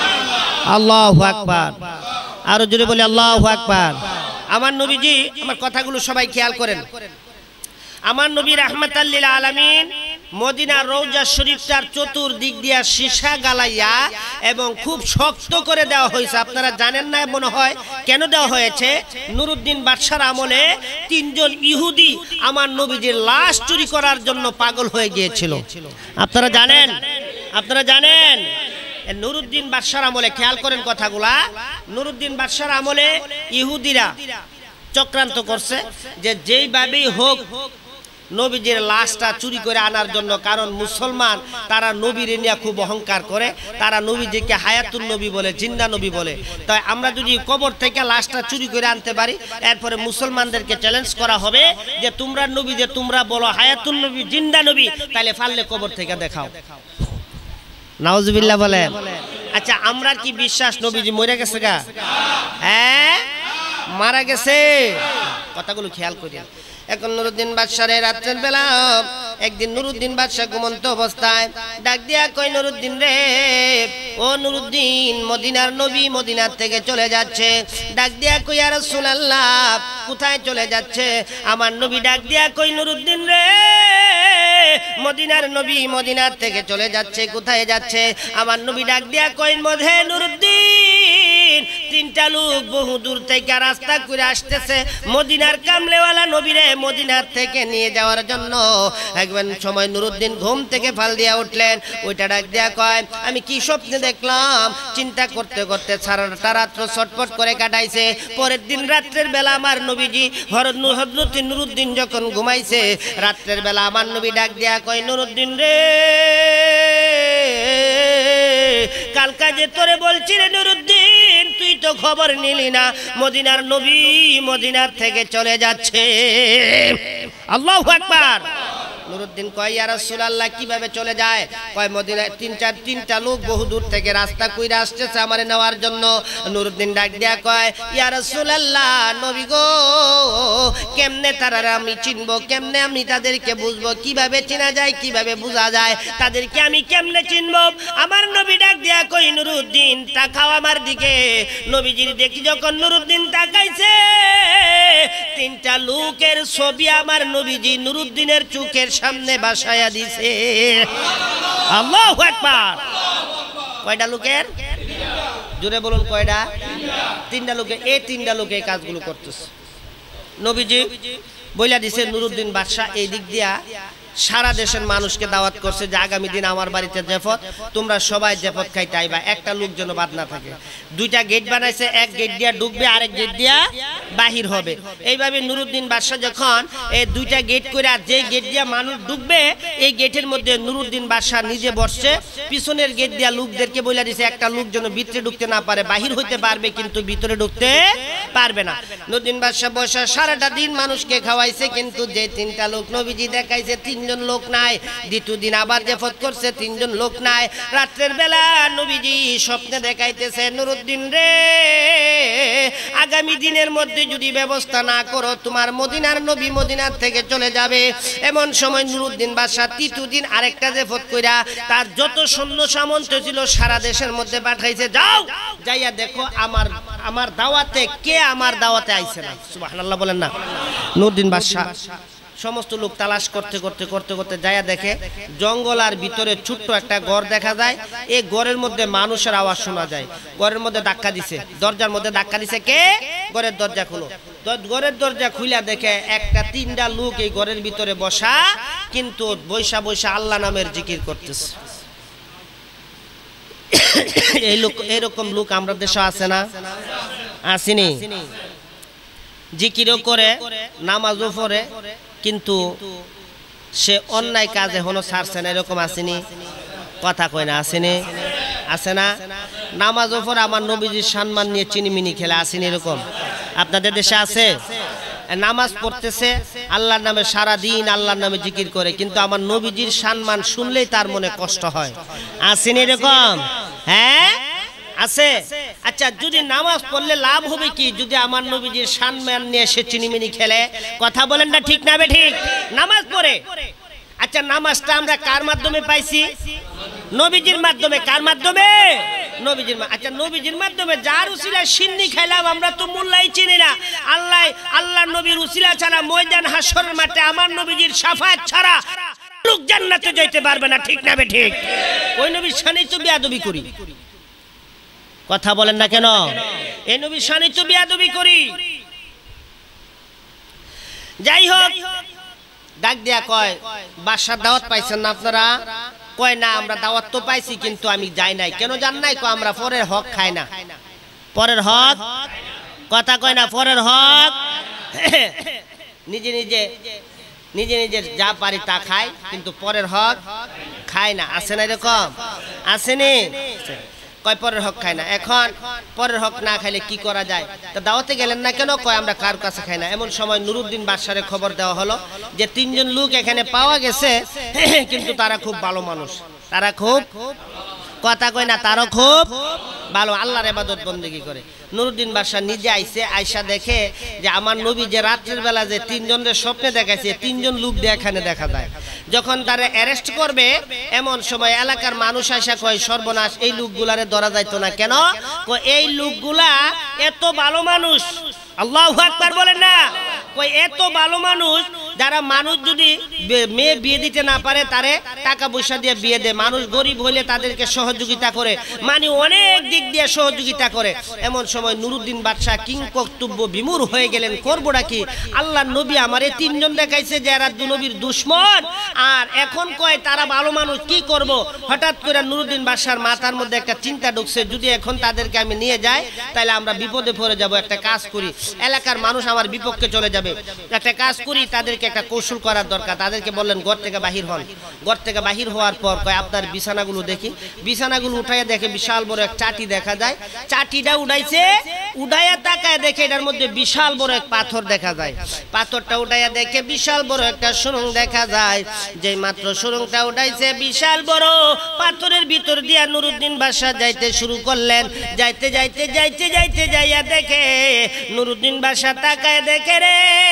আল্লাহু আকবার। আরো জোরে বলি আল্লাহু আকবার। আমার নবীজি, আমার কথাগুলো সবাই খেয়াল করেন, আমার নবী রাহমাতাল লিল আলামিন মদিনার রওজা শরীফটার চতুর্দিক দিয়া সীসা গালাইয়া এবং খুব শক্ত করে দেওয়া হয়েছে। আপনারা জানেন না মনে হয় কেন দেওয়া হয়েছে? নুরুদ্দিন বাদশার আমলে তিনজন ইহুদি আমার নবীজির লাশ চুরি করার জন্য পাগল হয়ে গিয়েছিল। আপনারা জানেন? আপনারা জানেন নুরুদ্দিন বাদশার আমলে, খেয়াল করেন কথাগুলা, নুরুদ্দিন বাদশার আমলে ইহুদিরা চক্রান্ত করছে যে যেইভাবেই হোক নবীজির লাশটা চুরি করে আনার জন্য। কারণ মুসলমান তারা নবীর নিয়ে খুব অহংকার করে, তারা নবীজিকে হায়াতুন নবী বলে, জিন্দা নবী বলে। তাই আমরা যদি কবর থেকে লাশটা চুরি করে আনতে পারি এরপরে মুসলমানদেরকে চ্যালেঞ্জ করা হবে যে তোমরা নবী যে তোমরা বলো হায়াতুন নবী, জিন্দা নবী, তাহলে পারলে কবর থেকে দেখাও। নাউজুবিল্লাহ বলেন। আচ্ছা আমরা কি বিশ্বাস নবীজি মরে গেছে গা? হ্যাঁ মারা গেছে। কথাগুলো খেয়াল করি। এখন নুরুদ্দিন বাদশারে রাত্রের বেলা একদিন নুরুদ্দিন বাদশা ঘুমন্ত অবস্থায় ডাক দিয়া কই নুরুদ্দিন রে, ও নুরুদ্দিন মদিনার নবী মদিনার থেকে চলে যাচ্ছে। ডাক দিয়া কই ইয়া রাসূলুল্লাহ কোথায় চলে যাচ্ছে? আমার নবী ডাক দিয়া কই নুরুদ্দিন রে, মদিনার নবী মদিনার থেকে চলে যাচ্ছে। কোথায় যাচ্ছে? আমার নবী ডাক দিয়া কই মধে নুরুদ্দিন তিনটা লোক বহু দূর থেকে রাস্তা করে আসতেছে মদিনার কামলেওয়ালা নবীরে মদিনার থেকে নিয়ে যাওয়ার জন্য। একবার সময় নুরুদ্দিন ঘুম থেকে ফাল দিয়া উঠলেন। ওইটা ডাক দিয়া কয় আমি কি স্বপ্নে দেখলাম? চিন্তা করতে করতে সারাটা রাত্র ছটফট করে কাটাইছে। পরের দিন রাত্রের বেলা আমার নবীজি হযরত নুরুদ্দিন যখন ঘুমাইছে রাত্রের বেলা আমার নবী ডাক দিয়া কয় নুরুদ্দিন রে, কালকা যে তোরে বলছি রে নুরুদ্দিন তুই তো খবর নিলি না মদিনার নবী মদিনার থেকে চলে যাচ্ছে। আল্লাহু আকবার। নুরুদ্দিন কয় ইয়া রাসূলুল্লাহ কিভাবে চলে যায়? কয় মদিনায় তিন চার তিনটা লোক বহু দূর থেকে রাস্তা কইরা আসতেছে আমারে নেওয়ার জন্য। নুরুদ্দিন ডাক দিয়া কয় ইয়া রাসূলুল্লাহ নবী গো কেমনে তারা আমি চিনবো, কেমনে আমি তাদেরকে বুঝবো, কিভাবে চেনা যায়, কিভাবে বোঝা যায়, তাদেরকে আমি কেমনে চিনবো? আমার নবী ডাক দিয়া কই নুরুদ্দিন তাকাও আমার দিকে। নবীজির দেখি যখন নুরুদ্দিন তাকাইছে তিনটা লোকের ছবি আমার নবীজি নুরুদ্দিনের চোখের সামনে বাসায়া দিছে। আল্লাহু আকবার। কয়টা লোকের? জোরে বলুন কয়টা? তিনটা লোকে। এই তিনটা লোকে এই কাজগুলো করতেছে। নবীজি বইলা দিছে নুরুদ্দিন বাদশা এই দিক দিয়া সারা দেশের মানুষকে দাওয়াত করছে যে আগামী দিন আমার বাড়িতে জেফত, তোমরা সবাই জেফত খাইতে আইবা, একটা লোক যেন বাদ না থাকে। দুইটা গেট বানাইছে, এক গেট দিয়া ঢুকবে আরেক গেট দিয়া বাহির হবে। এইভাবে নুরুদ্দিন বাদশাহ যখন এই দুইটা গেট করে যে গেট দিয়া মানুষ ঢুকবে এই গেটের মধ্যে নুরুদ্দিন বাদশাহ নিজে বসছে, পিছনের গেট দিয়া লোকদেরকে বইলা দিছে একটা লোক যেন ভিতরে ঢুকতে না পারে, বাহির হইতে পারবে কিন্তু ভিতরে ঢুকতে পারবে না। নুরুদ্দিন বাদশাহ বসে সারাটা দিন মানুষকে খাওয়াইছে, কিন্তু যে তিনটা লোক নবীজি দেখাইছে তিনজন লোক নাই। দ্বিতীয় দিন আবার জেফত করছে, তিনজন লোক নাই। রাত্রের বেলা নবীজি স্বপ্নে দেখাইতেছে নুরুদ্দিন রে আগামী দিনের মধ্যে যদি ব্যবস্থা না করো তোমার মদিনার নবী মদিনার থেকে চলে যাবে। এমন সময় নুরুদ্দিন বাদশা তৃতীয় দিন আরেকটা জেফত কইরা তার যত সৈন্য সামন্ত ছিল সারা দেশের মধ্যে পাঠাইছে, যাও যাইয়া দেখো আমার আমার দাওয়াতে কে আমার দাওয়াতে আইছে না। সুবহানাল্লাহ বলেন না। নুরুদ্দিন বাদশা সমস্ত লোক তালাশ করতে করতে করতে করতে যাইয়া দেখে জঙ্গল আর ভিতরে ছোট্ট একটা ঘর দেখা যায়। এই ঘরের মধ্যে মানুষের আওয়াজ শোনা যায়। ঘরের মধ্যে ধাক্কা দিছে, দরজার মধ্যে ধাক্কা দিছে, কে? ঘরের দরজা খুলো। ঘরের দরজা খুইলা দেখে একটা তিনটা লোক এই ঘরের ভিতরে বসা, কিন্তু বৈশা বৈশা আল্লাহ নামের জিকির করতেছে। এই লোক এরকম লোক আমরা দেশে আছে না? আসেনি? জিকিরও করে নামাজও পড়ে কিন্তু সে অন্যায় কাজে হলো ছাড়ছে না, এরকম আসেনি? কথা কয় না? আসেনি? আছে না? নামাজও পড়ে আমার নবীজির সম্মান নিয়ে চিনিমিনি খেলে আসেনি? এরকম আপনাদের দেশে আছে? নামাজ পড়তেছে আল্লাহর নামে সারা দিন আল্লাহর নামে জিকির করে, কিন্তু আমার নবীজির সম্মান শুনলেই তার মনে কষ্ট হয়। আসেনি এরকম? হ্যাঁ আছে। আচ্ছা যদি নামাজ পড়লে লাভ হবে কি যদি আমার নবীজির সম্মান নিয়ে সে চিনিমিনি খেলে? কথা বলেন না ঠিক না বে ঠিক? নামাজ পড়ে। আচ্ছা নামাজটা আমরা কার মাধ্যমে পাইছি? নবীজির মাধ্যমে। কার মাধ্যমে? নবীজির। আচ্ছা নবীজির মাধ্যমে যার উসিলা সিন্নি খাইলাম আমরা তো মোল্লাই চিনি না। আল্লাহ আল্লাহ নবীর উসিলা ছাড়া ময়দান হাসরের মাঠে আমার নবীজির শাফায়াত ছাড়া লোক জান্নাতে যাইতে পারবে না, ঠিক না বে ঠিক? ওই নবীর শানে তো বেয়াদবি করি। কথা বলেন না কেন? এই নবীর শানে তো বেয়াদবি করি। যাই হোক ডাক দিয়া কয় বাদশার দাওয়াত পাইছেন না আপনারা? কয় না আমরা দাওয়াত তো পাইছি কিন্তু আমি যাই নাই। কেন যান নাই? কয় আমরা পরের হক খাই না। পরের হক? কথা কয় না? পরের হক নিজে নিজে নিজে নিজে যা পারি তা খায় কিন্তু পরের হক খায় না। আছে না এরকম? আসেনি? কয় পরের হক খায় না। এখন পরের হক না খাইলে কি করা যায়? তা দাওয়াতে গেলেন না কেন? কয় আমরা কার কাছে খাই না। এমন সময় নুরুদ্দিন বাদশারে খবর দেওয়া হলো যে তিনজন লোক এখানে পাওয়া গেছে, কিন্তু তারা খুব ভালো মানুষ। তারা খুব, কথা কয় না, তারা খুব ভালো, আল্লাহর ইবাদত বন্দেগী করে। নুরুদ্দিন বাদশা নিজে আইছে, আয়সা দেখে যে আমার নবী যে রাত্রের বেলা যে তিনজনের স্বপ্নে দেখাইছে তিনজন লোক দিয়ে এখানে দেখা যায়। যখন তারা অ্যারেস্ট করবে এমন সময় এলাকার মানুষ আয়সা কয় সর্বনাশ, এই লোকগুলারে ধরা যাইতো না কেন? এই লোকগুলা এত ভালো মানুষ। আল্লাহু আকবার বলেন না? কই এত ভালো মানুষ যারা মানুষ যদি মেয়ে বিয়ে দিতে না পারে তারে টাকা পয়সা দিয়ে বিয়ে দেয়, মানুষ গরিব হলে তাদেরকে সহযোগিতা করে, মানে অনেক দিক দিয়ে সহযোগিতা করে। এমন সময় নুরুদ্দিন বাদশা কিং কর্তব্য বিমূঢ় হয়ে গেলেন, করবোটা কি? আল্লাহর নবী আমার এই তিনজন দেখাইছে যে এরা নবীর দুশমন, আর এখন কয় তারা ভালো মানুষ, কি করব? হঠাৎ করে নুরুদ্দিন বাদশার মাথার মধ্যে একটা চিন্তা ঢুকছে, যদি এখন তাদেরকে আমি নিয়ে যাই তাহলে আমরা বিপদে পড়ে যাব। একটা কাজ করি, এলাকার মানুষ আমার বিপক্ষে চলে যাবে। একটা কাজ করি, তাদেরকে একটা কৌশল করার দরকার। তাদেরকে বললেন ঘর থেকে বাহির হন। ঘর থেকে বাহির হওয়ার পর কয় আপনার বিছানাগুলো দেখি। বিছানাগুলো উঠাইয়া দেখে বিশাল বড় এক চাটি দেখা যায়। চাটিটা উঠাইছে, উঠাইয়া তাকায় দেখে এটার মধ্যে বিশাল বড় এক পাথর দেখা যায়। পাথরটা উঠাইয়া দেখে বিশাল বড় একটা সুরং দেখা যায়। যেই মাত্র সুরংটা উঠাইছে বিশাল বড় পাথরের ভিতর দিয়া নুরুদ্দিন বাদশা যাইতে শুরু করলেন। যাইতে যাইতে যাইতে যাইতে যাইয়া দেখে নুরুদ্দিন বাদশা তাকায় দেখে রে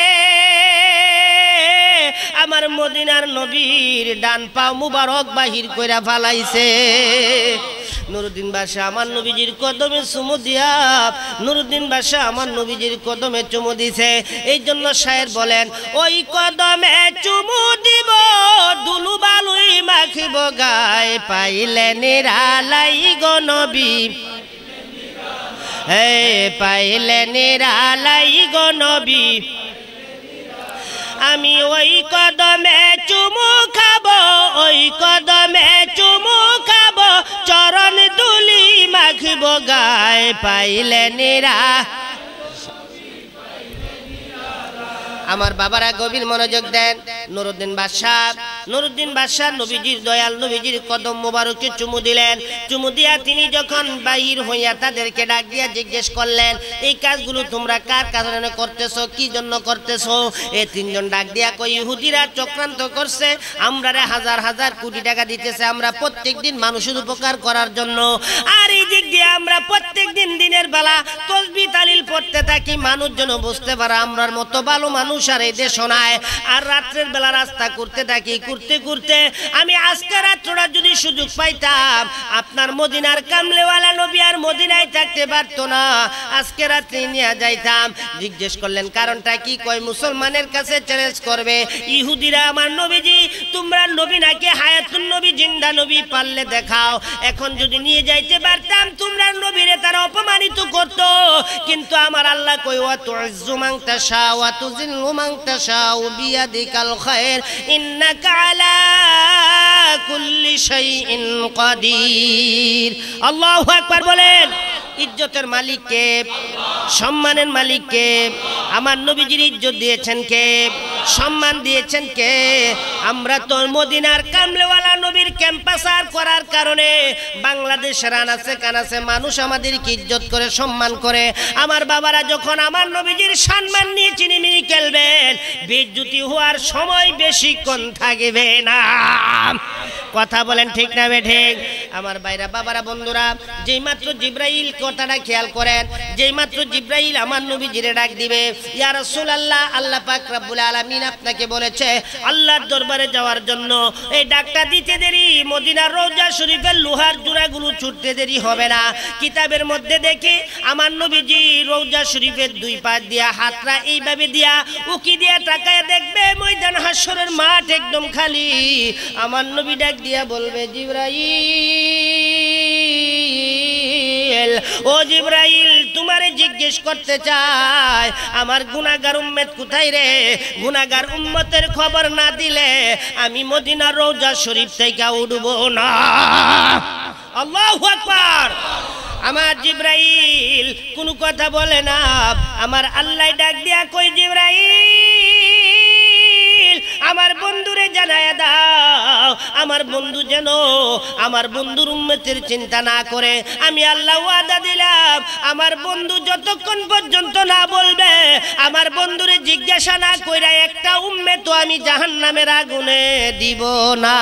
আমার মদিনার নবীর ডান পা মুবারক বাহির কইরা ফালাইছে। নুরুদ্দিন বাদশা আমার নবীজির কদমে চুমু দিয়া নুরুদ্দিন বাদশা আমার নবীজির কদমে চুমু দিছে। এই জন্য শায়ের বলেন ওই কদমে চুমু দিব দুলু বালুই মাখিব গায়ে পাইলে নিরালাই গো নবী, হে পাইলে নিরালাই গো নবী। আমি ওই কদমে চুমু খাবো, ওই কদমে চুমু খাবো, চরণ দুলি মাখিব গায়ে পাইলে নিরা। আমার বাবারা গভীর মনোযোগ দেন। নুরুদ্দিন বাদশা নুরুদ্দিন বাদশা নবীজির দয়াল নবীজির কদম মোবারকে চুমু দিলেন। চুমু দিয়া তিনি যখন বাহির হইয়া তাদেরকে ডাক দিয়া জিজ্ঞেস করলেন এই কাজগুলো তোমরা কার কারণে করতেছো, কি জন্য করতেছো? এই তিনজন ডাক দিয়া কই ইহুদিরা চক্রান্ত করছে, আমরারে হাজার হাজার কোটি টাকা দিতেছে আমরা প্রত্যেক দিন মানুষের উপকার করার জন্য। আর এই দিক দিয়ে আমরা প্রত্যেক দিন দিনের বেলা তাসবিহ তাহলিল পড়তে থাকি, মানুষ যেন বুঝতে পারে আমরার মতো ভালো মানুষ আর এই দেশ নাই। আর রাত্রের বেলা রাস্তা করতে থাকি, করতে করতে আমি আজকে রাত্রটা যদি সুযোগ পাইতাম আপনার মদিনার কামলেওয়ালা নবী আর মদিনায় থাকতে পারতো না, আজকে রাত্রে নিয়ে যাইতাম। জিজ্ঞেস করলেন কারণটা কি? কয় মুসলমানের কাছে চ্যালেঞ্জ করবে ইহুদিরা আমার নবীজি তোমরা নবী নাকি হায়াতুন নবী জিন্দা নবী পারলে দেখাও। এখন যদি নিয়ে যাইতে পারতাম তোমরা নবীরে তারা অপমানিত করত, কিন্তু আমার আল্লাহ কই ওয়া তুইজ্জু মান তাশা ওয়া তুযিল্লু মান তাশা বিয়াদিকাল খায়র ইন্নাকা আলা কুল্লি শাইইন কাদির। আল্লাহু আকবার বলেন। ইজ্জতের মালিক কে? সম্মানের মালিক কে? আমার নবীজির ইজ্জত দিয়েছেন কে? সম্মান দিয়েছেন কে? আমরা তো মদিনার কামলেওয়ালা নবীর ক্যাম্পাসার করার কারণে বাংলাদেশের আনাচে কানাচে মানুষ আমাদেরকে ইজ্জত করে সম্মান করে। আমার বাবারা যখন আমার নবীজির সম্মান নিয়ে চিনিমিনি খেলবেন বেজ্জতি হওয়ার সময় বেশিক্ষণ থাকবে না। কথা বলেন ঠিক না বেঠিক? আমার ভাইরা বাবারা বন্ধুরা যেই মাত্র জিব্রাইল কথাটা খেয়াল করেন, যেই মাত্র জিব্রাইল আমার নবীজিরে ডাক দিবে ইয়া রাসূলুল্লাহ আল্লাহ পাক রব্বুল আলামিন আপনাকে বলেছে আল্লাহর দরবারে যাওয়ার জন্য। এই ডাকটা দিতে দেরি মদিনার রওজা শরীফের লোহার জোড়াগুলো ছুটতে দেরি হবে না। কিতাবের মধ্যে দেখি আমার নবীজি রওজা শরীফের দুই পাশ দিয়া হাতরা এইভাবে দিয়া উকি দিয়া তাকায় দেখবে ময়দান হাসরের মাঠ একদম খালি। আমার নবী ডাক দিয়া বলবে জিব্রাইল, ও জিব্রাইল তোমারে জিজ্ঞেস করতে চাই আমার গুনাহগার উম্মত কোথায় রে? গুনাহগার উম্মতের খবর না দিলে আমি মদিনার রওজা শরীফ থেকে উঠবো না। আল্লাহু আকবার। আমার জিব্রাইল কোনো কথা বলে না। আমার আল্লাহ ডাক দিয়া কই জিব্রাইল আমার বন্ধুরে জানায়া দাও আমার বন্ধু যেন আমার বন্ধুর উম্মতের চিন্তা না করে। আমি আল্লাহ ওয়াদা দিলাম আমার বন্ধু যতক্ষণ পর্যন্ত না বলবে আমার বন্ধুরে জিজ্ঞাসা না কইরা একটা উম্মত আমি জাহান্নামের আগুনে দিব না।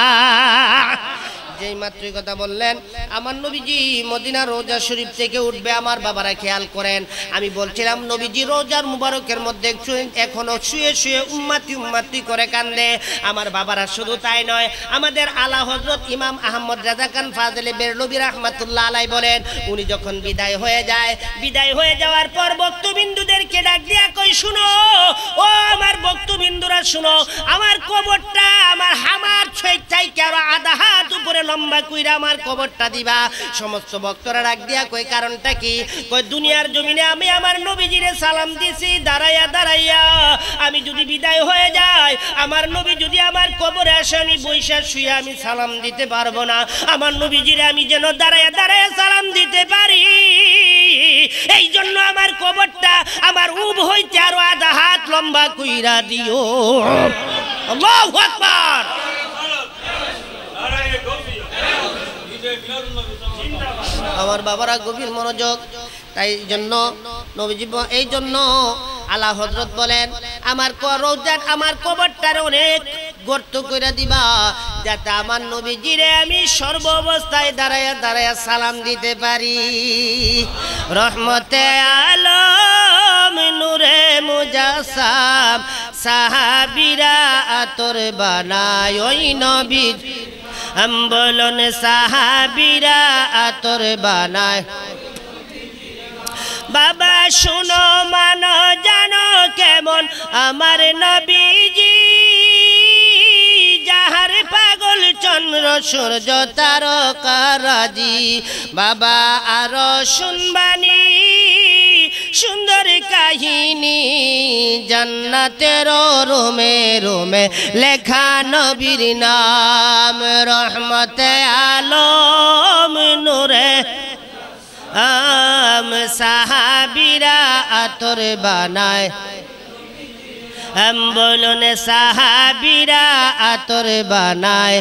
যেই মাত্রই কথা বললেন আমার নবীজি মদিনা রওজা শরীফ থেকে উঠবে। আমার বাবারা খেয়াল করেন, আমি বলছিলাম নবীজি রওজার মুবারকের মধ্যে এখনো শুয়ে শুয়ে উম্মাতি উম্মাতি করে কান্দে। আমার বাবারা শুধু তাই নয়, আমাদের আলা হযরত ইমাম আহমদ রাজা খান ফাজলে বেরলভী রাহমাতুল্লাহ আলাইহি বলেন উনি যখন বিদায় হয়ে যায়, বিদায় হয়ে যাওয়ার পর ভক্তবিন্দুদেরকে ডাক দিয়া কই শুনো ও আমার ভক্তবিন্দুরা শুনো, আমার কবরটা আমার হামার ছয় থেকে আরো আধা হাত উপরে লম্বা কইরা আমার কবরটা দিবা। সমস্ত ভক্তরা ডাক দিয়া কই কারণটা কি? কই দুনিয়ার জমিনে আমি আমার নবীজিরে সালাম দিছি দাঁড়াইয়া দাঁড়াইয়া, আমি যদি বিদায় হয়ে যাই আমার নবী যদি আমার কবরে আসে আমি বৈশা শুয়ে আমি সালাম দিতে পারবো না। আমার নবীজিরে আমি যেন দাঁড়াইয়া দাঁড়াইয়া সালাম দিতে পারি এই জন্য আমার কবরটা আমার উব হইতে আরো আধা হাত লম্বা কইরা দিও। আল্লাহু আকবার। আমার বাবারা গভীর মনোযোগ। তাই জন্য নবীজি এই জন্য আলা হযরত বলেন আমার রওজার আমার কবরটার অনেক গর্ত কইরা দিবা, যাতে আমার নবীজিরে আমি সর্ব অবস্থায় দাঁড়ায়া দাঁড়ায়া সালাম দিতে পারি। রহমতে আলম নূরে মুজাসসাম সাহাবীরা আতর বানায় ওই নবী আম্বলন সাহাবীরা আতর বানায়। বাবা শুনো মানো জানো কেমন আমার নবীজি, যাহার পাগল চন্দ্র সূর্য তারকারাজি। বাবা আরো শুনবানি সুন্দর কাহিনী, জান্নাতের রোমে রোমে লেখা নবীর নাম। রহমতে আলম নূরে আম সাহাবীরা আতর বানায়। আম বলুন সাহাবীরা আতর বানায়।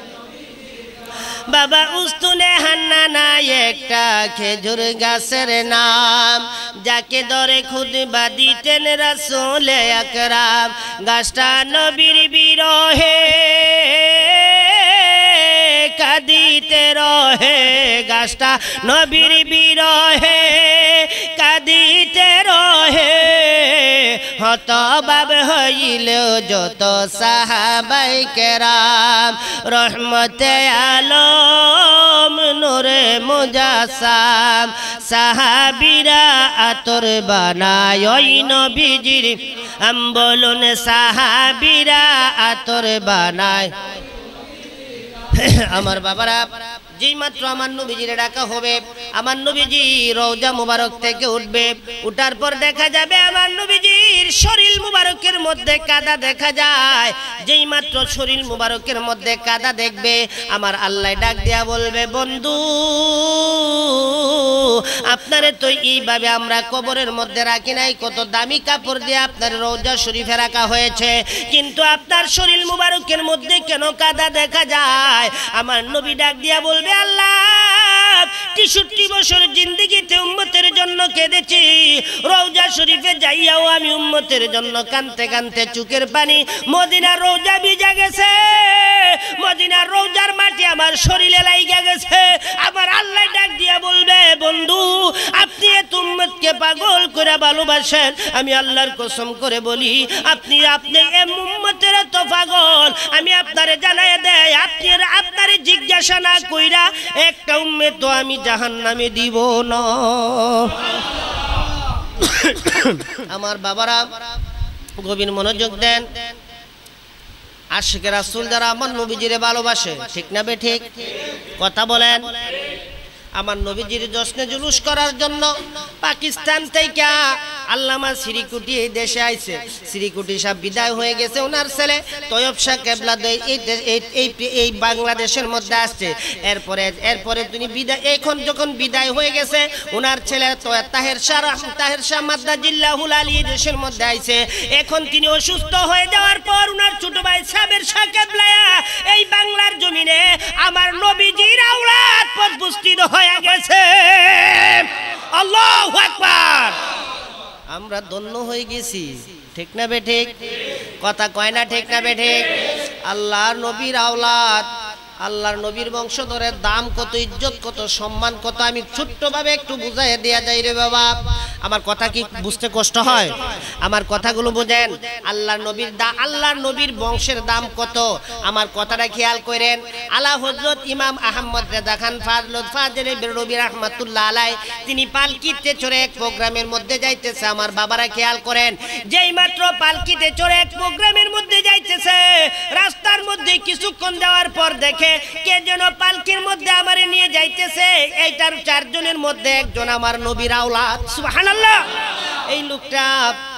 বাবা উস্তুনে হান্নানা একটা খেজুর গাছের নাম, যাকে ধরে খুতবা দিতেন রাসূল আকরাম। গাছটা নবীর বিরহে কাঁদিতে রহে, গাছটা নবীর বিরহে কাঁদিতে রহে। হতবাক হইল যত সাহাবাই কেরাম। রহমতে আলম নূরে মুজাসসাম সাহাবীরা আতর বানায় ওই নবীজির আম বলুন সাহাবীরা আতর বানায়। আমার বাবারা যেই মাত্র আমার নবীজিরে ডাকা হবে, আমার নবীজি রওজা মুবারক থেকে উঠবে, উঠার পর দেখা যাবে আমার নবীজির শরীর মুবারকের মধ্যে কাদা দেখা যায়। যেই মাত্র শরীর মুবারকের মধ্যে কাদা দেখবে, আমার আল্লাহ ডাক দিয়া বলবে বন্ধু আপনারে তো এইভাবে আমরা কবরের মধ্যে রাখি নাই, কত দামি কাপড় দিয়ে আপনার রওজা শরীফে রাখা হয়েছে, কিন্তু আপনার শরীর মুবারকের মধ্যে কেন কাদা দেখা যায়? আমার নবী ডাক দিয়া বলবে আল্লাহ তেষট্টি বছর জিন্দেগিতে উম্মতের জন্য কেঁদেছি, রওজা শরীফে যাইয়াও আমি উম্মতের জন্য কানতে কানতে চোখের পানি মদিনার রওজা ভিজা গেছে, মদিনার রওজার মাটি আমার শরীরে লাইগা গেছে। আমার আল্লাহ ডাক দিয়া বলবে বন্ধু আপনি এত উম্মতকে পাগল করে ভালোবাসেন, আমি আল্লাহর কসম করে বলি আপনি আপনি এ উম্মতের তো পাগল, আমি আপনারে জানাইয়া দেয় আপনি আপনারে জিজ্ঞাসা না কইরা একটা উম্মত তো আমি জাহান্নামে দিব না। আমার বাবারা গভীর মনোযোগ দেন। আশিকে রাসূল যারা আমার নবীজিরে ভালোবাসে, ঠিক না বে ঠিক কথা বলেন? আমার নবীজির জশ্নে জুলুস করার জন্য পাকিস্তান থেকে আল্লামা সিরিকুটি এই দেশে আইছে। সিরিকুটি সাহেব বিদায় হয়ে গেছে, ওনার ছেলে তয়ব শাহ কেবলা এই এই বাংলাদেশের মধ্যে আসছে। এরপরে এরপরে তিনি বিদায় এখন যখন বিদায় হয়ে গেছে, ওনার ছেলে তাহের শাহ তাহের শাহ মাদ্দাজিল্লাহুল আলী দেশের মধ্যে আইছে। এখন তিনি অসুস্থ হয়ে যাওয়ার পর ওনার ছোট ভাই সাবের শাহ কেবলা এই বাংলার জমিনে আমার নবীজির আওলাদ উপস্থিত হয়ে গেছে। আল্লাহু আকবার। আমরা ধন্য হয়ে গেছি, ঠিক না বে ঠিক কথা কয় না, ঠিক না বে ঠিক? আল্লাহর নবীর আওলাদ, আল্লাহর নবীর বংশধরের দাম কত, ইজ্জত কত, সম্মান কত, আমি ছোট্টভাবে একটু বুঝাই দেয়া যাই রে বাবা। আমার কথা কি বুঝতে কষ্ট হয়? আমার কথাগুলো বুঝেন। আল্লাহর নবীর দা আল্লাহর নবীর বংশের দাম কত, আমার কথাটা খেয়াল করেন। আলা হযরত ইমাম আহমদ রেজা খান ফাজলুল ফাজিল বেরলভী রাহমাতুল্লাহ আলাইহি তিনি পালকিতে চড়ে এক প্রোগ্রামের মধ্যে যাইতেছে। আমার বাবারা খেয়াল করেন, যেই মাত্র পালকিতে চড়ে এক প্রোগ্রামের মধ্যে যাইতেছে, রাস্তার মধ্যে কিছুক্ষণ যাওয়ার পর দেখে কে যেন পালকির মধ্যে আমারে নিয়ে যাইতেছে। এইটার চারজনের মধ্যে একজন আমার নবীর আওলাদ। সুবহানাল্লাহ। এই লোকটা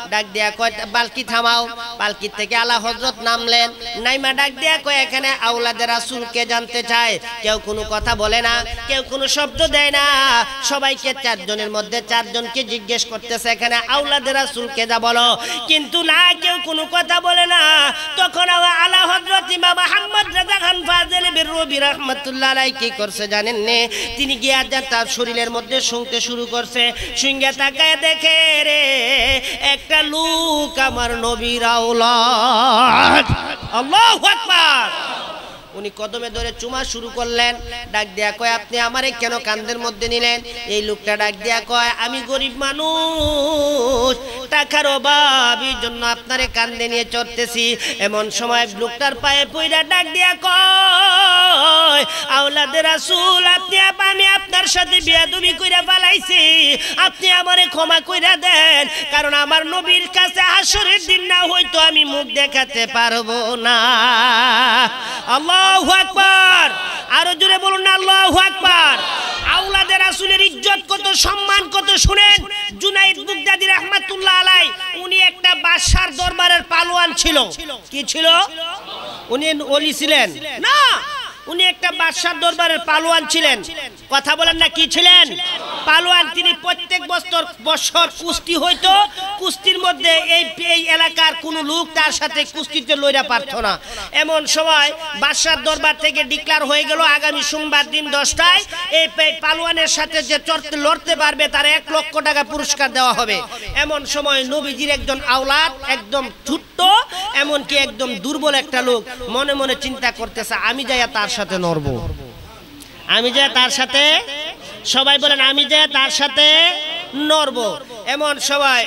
ডাক দিয়া কয় পালকি থামাও। পালকি থেকে আলা হযরত নামলেন, নাইমা ডাক দিয়া কয় এখানে আওলাদে রাসূলকে জানতে চায়। কেউ কোনো কথা বলে না, কেউ কোনো শব্দ দেয় না। সবাইকে চারজনের মধ্যে চারজনকে জিজ্ঞেস করতেছে এখানে আওলাদে রাসূলকে যা বলো, কিন্তু না কেউ কোনো কথা বলে না। তখন আলা হযরত ইমাম মুহাম্মদ রাজা খান ফাজিল বিররবি রাহমাতুল্লাহ আলাইহি কি করছে জানেন নে? তিনি গিয়া তার শরীরের মধ্যে শুনতে শুরু করছে। শুনগে তাকায় দেখে রে একটা লোক আমার নবীর আওলাদ। আল্লাহু আকবার। উনি কদমে ধরে চুমা শুরু করলেন। ডাক দিয়া কয় আপনি আমারে কেন কান্দের মধ্যে নিলেন? এই লোকটা ডাক দিয়া কয় আমি গরিব মানুষ, টাকার অভাবের জন্য আপনারে কান্দে নিয়ে চড়তেছি। এমন সময় লোকটার পায়ে পইরা ডাক দিয়া কয় আওলাদে রাসূল আপনি আমি আপনার সাথে বিয়াদবি কইরা পালাইছি, আপনি আমারে ক্ষমা কইরা দেন, কারণ আমার নবীর কাছে হাসরের দিন না হয়তো আমি মুখ দেখাতে পারবো না। আল্লাহু আকবার। আরো জোরে বলুন না আল্লাহু আকবার। আওলাদে রাসূলের ইজ্জত কত, সম্মান কত শুনেন। জুনাইদ বুগদাদি রাহমাতুল্লাহ আলাইহি উনি একটা বাদশার দরবারের পালোয়ান ছিল। কি ছিল? উনি ওলি ছিলেন না, উনি একটা বাদশার দরবারের পালোয়ান ছিলেন। কথা বলেন না কি ছিলেন? পালোয়ান। তিনি প্রত্যেক বছর বছর কুস্তি হইতো। কুস্তির মধ্যে এই এই এলাকার কোন লোক তার সাথে কুস্তিতে লইরা পারত না। এমন সময় বাদশার দরবার থেকে ডিক্লার হয়ে গেল আগামী সোমবার দিন দশটায় এই পালোয়ানের সাথে যে চড়তে লড়তে পারবে তার এক লক্ষ টাকা পুরস্কার দেওয়া হবে। এমন সময় নবীজির একজন আওলাদ একদম ছোট্ট, এমনকি একদম দুর্বল একটা লোক মনে মনে চিন্তা করতেছে আমি যাইয়া তার সাথে নড়ব, আমি যাইয়া তার সাথে, সবাই বলেন আমি যাইয়া তার সাথে নড়ব। এমন সবাই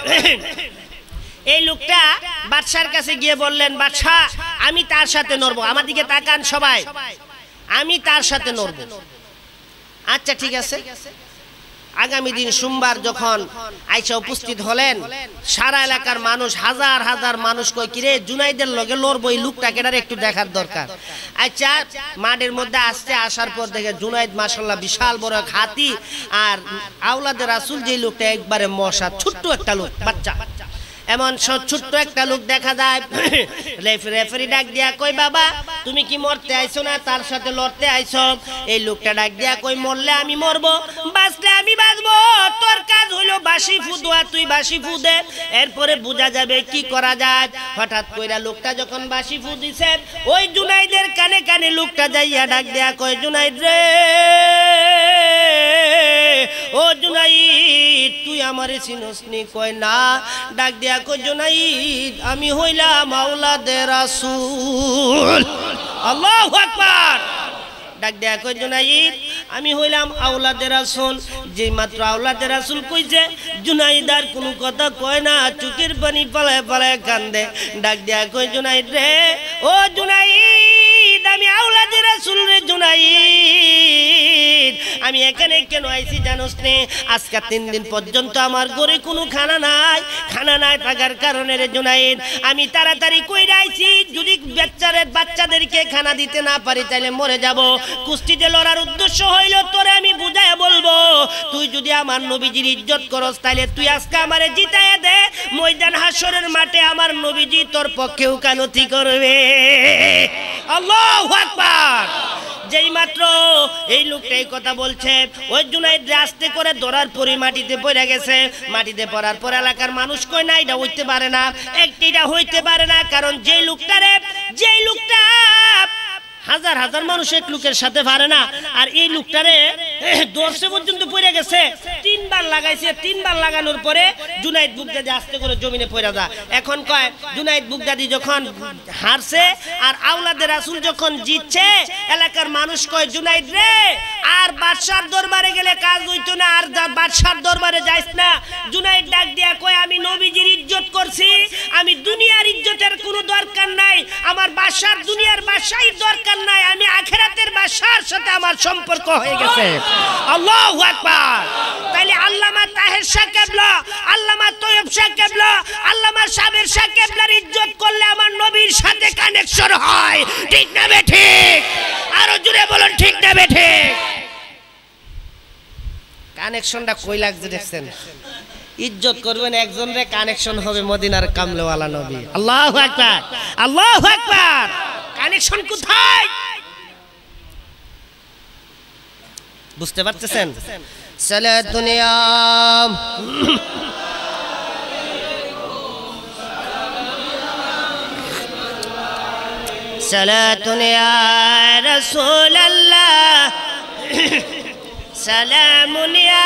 এই লোকটা বাদশার কাছে গিয়ে বললেন বাদশা আমি তার সাথে নড়ব। আমার দিকে তাকান সবাই, আমি তার সাথে নড়ব। আচ্ছা ঠিক আছে। আগামী দিন সোমবার যখন আইসা উপস্থিত হলেন, সারা এলাকার মানুষ হাজার হাজার মানুষ কই কিরে জুনাইদের লগে লড়বো, এই লোকটাকে একটু দেখার দরকার। আচ্ছা মাঠের মধ্যে আসছে, আসার পর দেখে জুনাইদ মাশাআল্লাহ বিশাল বড় এক হাতি, আর আওলাদে রাসূল যে লোকটা একবারে মশা, ছোট্ট একটা লোক, বাচ্চা। এমন ছোট্ট একটা লোক দেখা যায়। রেফারি ডাক দিয়া কই বাবা তুমি কি মরতে আইছো না তার সাথে লড়তে আইছো? এই লোকটা ডাক দিয়া কই মরলে আমি মরবো, বাঁচলে আমি বাঁচবো, তোর কাজ হইলো বাঁশি ফুদোয়া, তুই বাঁশি ফুদে, এরপরে বোঝা যাবে কি করা যায়। হঠাৎ কইরা লোকটা যখন বাঁশি ফুদিছে ওই জুনাইদের কানে কানে লোকটা যাইয়া ডাক দিয়া কয় জুনাইদ রে, ও জুনাইদ তুই আমারে চিনস নি? কয় না। ডাক দিয়া কয় জুনাইদ আমি হইলাম আওলাদে রাসূল। আল্লাহু আকবার। ডাক দিয়া কয় জুনাইদ আমি হইলাম আওলাদে রাসূল। যে মাত্র আওলাদে রাসূল কইছে জুনাইদ আর কোনো কথা কয় না, চোখের পানি পালায় পালায় কান্দে। ডাক দিয়া কয় জুনাইদ রে, ও জুনাইদ আমি আওলাদে রাসূল রে জুনাইদ, আমি এখানে কেন আইছি জানোস নে? আজকে তিন দিন পর্যন্ত আমার ঘরে কোনো খানা নাই, খানা নাই থাকার কারণে রে জুনাইদ আমি তাড়াতাড়ি কইরা আইছি, যদি বাচ্চাদের বাচ্চাদেরকে খানা দিতে না পারি তাহলে মরে যাব। কুস্তিতে লড়ার উদ্দেশ্য হইল তোরে আমি বুঝাইয়া বলবো, তুই যদি আমার নবীজির ইজ্জত করস তাহলে তুই আজকে আমারে জিতাইয়া দে, ময়দান হাসরের মাঠে আমার নবীজি তোর পক্ষে উকালতি করবে। আল্লাহু আকবার। যেই মাত্র এই লোকটা এই কথা বলছে ওই জুনাইদ আস্তে করে ধরার পরে মাটিতে পড়ে গেছে। মাটিতে পড়ার পর এলাকার মানুষ কই না এটা হইতে পারে না, একটিটা হইতে পারে না, কারণ যেই লোকটারে যেই লোকটা হাজার হাজার মানুষ এক লোকের সাথে পারে না, আর এই লোকটারে দর্শে পর্যন্ত পড়ে গেছে, তিনবার লাগাইছে। তিনবার লাগানোর পরে জুনাইদ বুগদাদি আস্তে করে জমিনে পড়ে যা। এখন কয় জুনাইদ বুগদাদি যখন হারছে আর আওলাদে রাসূল যখন জিতছে, এলাকার মানুষ কয় জুনাইদ রে আর বাদশার দরবারে গেলে কাজ হইতো না, আর বাদশার দরবারে যাইস না। জুনাইদ ডাক দিয়া কয় আমি নবীজির ইজ্জত করছি, আমি দুনিয়ার ইজ্জতের কোনো দরকার নাই, আমার বাদশার দুনিয়ার বাদশাহীর দরকার নাই, আমি আখিরাতের বাদশার সাথে আমার সম্পর্ক হয়ে গেছে। আল্লাহু আকবার। তাইলে আল্লামা তাহের শাহ কেবলা, আল্লামা তৈয়ব শাহ কেবলা, আল্লামা সাবের শাহ কেবলার ইজ্জত করলে আমার নবীর সাথে কানেকশন হয়, ঠিক না বে ঠিক? আরো জোরে বলুন ঠিক না বে ঠিক? কানেকশনটা কই লাগছে দেখছেন? ইজ্জত করবেন একজন রে কানেকশন হবে মদিনার কামলেওয়ালা নবী। আল্লাহু আকবার, আল্লাহু আকবার। কানেকশন কোথায় বুঝতে পারতেছেন? সালাতুন ইয়া সালাতুন ইয়া রাসূলুল্লাহ সালামুন ইয়া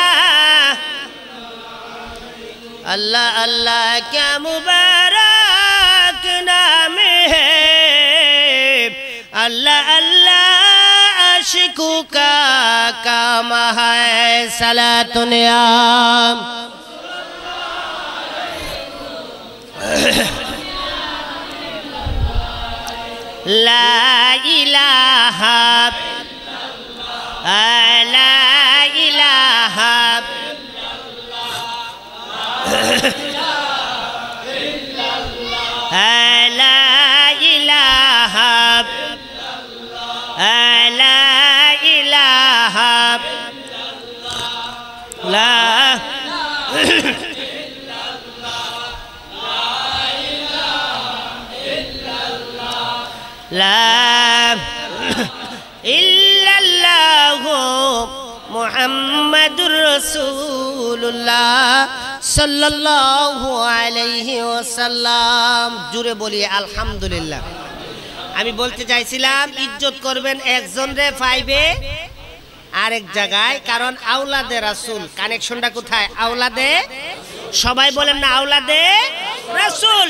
अल्लाह अल्लाह क्या मुबारक नाम है, अल्लाह अल्लाह आशिकों का काम है। सलातुन या ला इलाहा ला इलाहा ला इलाहा ला इलाहा ला ला इल्लल्लाहु मुहम्मदुर रसूलुल्लाह सल्लल्लाहु अलैहि वसल्लम। जुरे बोलिए আলহামদুলিল্লাহ। আমি বলতে চাইছিলাম ইজ্জত করবেন একজন রে পাইবে আরেক জায়গায়, কারণ আওলাদে রাসূল। কানেকশনটা কোথায়? আওলাদে। সবাই বলেন না আওলাদে রাসূল।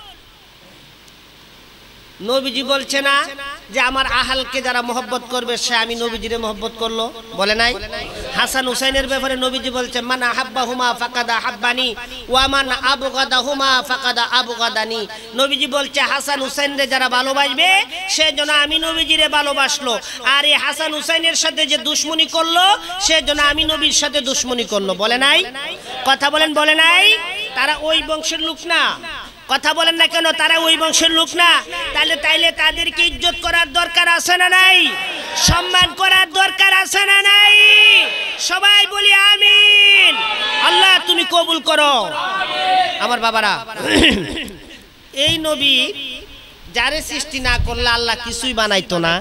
নবীজি বলছে না যে আমার আহালকে যারা মহব্বত করবে সে আমি নবীজিরে মহব্বত করলো, বলে নাই? হাসান হুসাইনের ব্যাপারে নবীজি বলছে মান আহাব্বাহুমা ফাকাদা হাব্বানি ওয়া মান আবগাদাহুমা ফাকাদা আবগাদানি। নবীজি বলছে হাসান হুসাইনরে যারা ভালোবাসবে সে যেন আমি নবীজিরে ভালোবাসলো, আর এই হাসান হুসাইনের সাথে যে দুশমনি করলো সে যেন আমি নবীর সাথে দুশমনি করলো, বলে নাই? কথা বলেন, বলে নাই? তারা ওই বংশের লোক না। কথা বলেন না কেন? তারা ওই বংশের লোক না। তাহলে তাইলে তাদেরকে ইজ্জত করার দরকার আছে না নাই? সম্মান করার দরকার আছে না নাই? সবাই বলি আমিন। আল্লাহ তুমি কবুল করো। আমার বাবারা, এই নবী যারে সৃষ্টি না করলে আল্লাহ কিছুই বানাইতো না।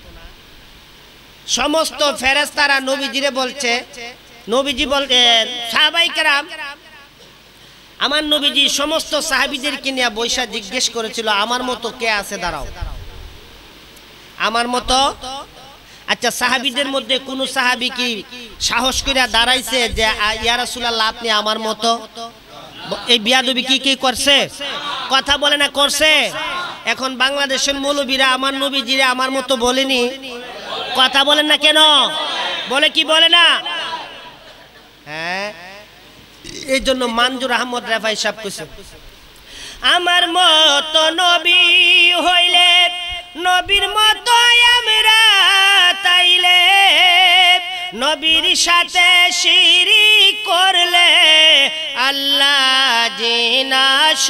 সমস্ত ফেরেশতারা নবীজিরে বলছে, নবীজি বলতেন সাহাবায়ে কেরাম, আমার নবীজি সমস্ত সাহাবীদেরকে নিয়ে বৈশা জিজ্ঞেস করেছিল আমার মতো কে আছে, দাঁড়াও আমার মতো। আচ্ছা, সাহাবীদের মধ্যে কোন সাহাবী কি সাহস করে দাঁড়াইছে যে ইয়া রাসূলুল্লাহ আপনি আমার মতো? এই বিয়াদবি কি কি করছে? কথা বলে না করছে? এখন বাংলাদেশের মৌলবীরা আমার নবীজিরে আমার মতো বলেনি। কথা বলেন না কেন? বলে কি বলে না? হ্যাঁ, এই জন্য মানজুর আহমদ রেফাই সাহেব কইছে আমার মতো নবী হইলে নবীর মতো আমরা তাইলে নবীর সাথে শিরিক করলে আল্লাহ জিনা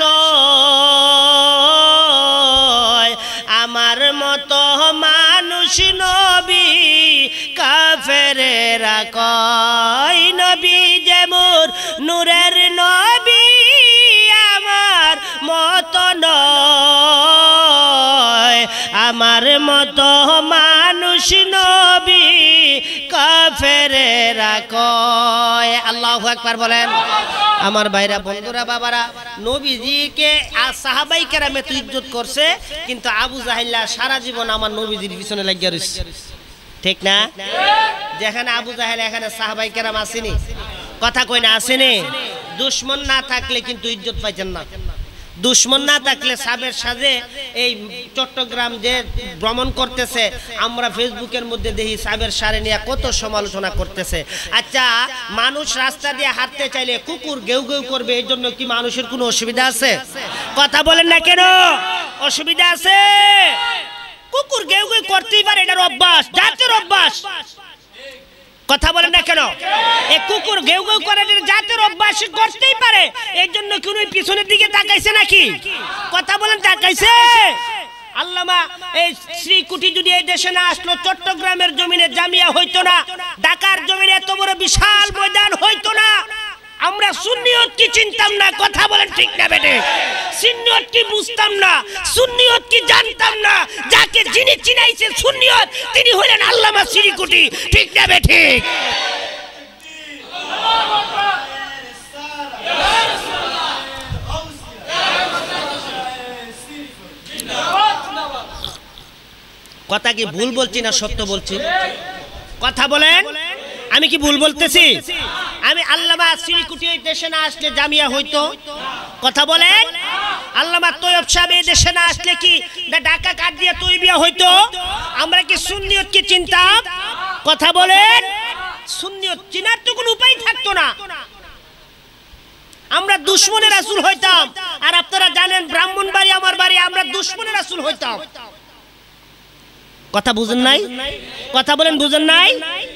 সয়। আমার মতো মানুষ নবী কাফেরেরা কয় নবী যেমন নূরের নবী আমার মতো নয়, আমার মতো মানুষ নবী কাফেরেরা কয়। আল্লাহু আকবার বলেন। আমার ভাইরা, বন্ধুরা, বাবারা, নবীজিকে সাহাবায়ে কেরামে তো ইজ্জত করছে, কিন্তু আবু জাহেল সারা জীবন আমার নবীজির পিছনে লাগিয়া রইছে, ঠিক না? যেখানে আবু জাহেল এখানে সাহাবায়ে কেরাম আসেনি। কথা কই না আসেনি? দুশমন না থাকলে কিন্তু ইজ্জত পাইতেন না। দুশমন না থাকলে সাবের সাজে এই চট্টগ্রাম যে ভ্রমণ করতেছে, আমরা ফেসবুকের মধ্যে দেখি সাবের সারে নিয়ে কত সমালোচনা করতেছে। আচ্ছা, মানুষ রাস্তা দিয়ে হাঁটতে চাইলে কুকুর গেউ গেউ করবে, এই জন্য কি মানুষের কোনো অসুবিধা আছে? কথা বলেন না কেন? অসুবিধা আছে? কুকুর গেউ গেউ করতেই পারে, এটার অভ্যাস, জাতের অভ্যাস। কথা বলেন না কেন? এই কুকুর গেউ গেউ করে জাতের অভ্যাস করতেই পারে, এর জন্য কোন পিছনের দিকে তাকাইছে নাকি? কথা বলেন, তাকাইছে? আল্লামা এই শ্রীকুটি যদি এই দেশে না আসলো, চট্টগ্রামের জমিনে জামিয়া হইতো না, ঢাকার জমিনে এত বড় বিশাল ময়দান হইতো না, আমরা আমরা সুন্নিয়ত কি চিনতাম না, কথা বলেন ঠিক না বেটে? সুন্নিয়ত কি বুঝতাম না, সুন্নিয়ত কি জানতাম না। যাকে যিনি চিনাইছেন সুন্নিয়ত তিনি হলেন আল্লামা সিরিকুটি, ঠিক না বেটে? কথা কি ভুল বলছি না সত্য বলছি? কথা বলেন, আমি কি ভুল বলতেছি? আমি আল্লামা সিরিকুটি এই দেশে না আসলে জামিয়া হইতো? কথা বলেন, আল্লামা তৈয়ব সাহেব এই দেশে না আসলে কি ঢাকা কাদিয়া তৈবিয়া হইতো? আমরা কি সুন্নিয়ত কি চিনতাম? কথা বলেন, সুন্নিয়ত চিনার তো কোনো উপায় থাকতো না। আমরা দুশমনের রাসূল হইতাম। আর আপনারা জানেন ব্রাহ্মণবাড়ি আমার বাড়ি, আমরা দুশমনের রাসূল হইতাম। কথা বুঝেন নাই? কথা বলেন, বুঝেন নাই?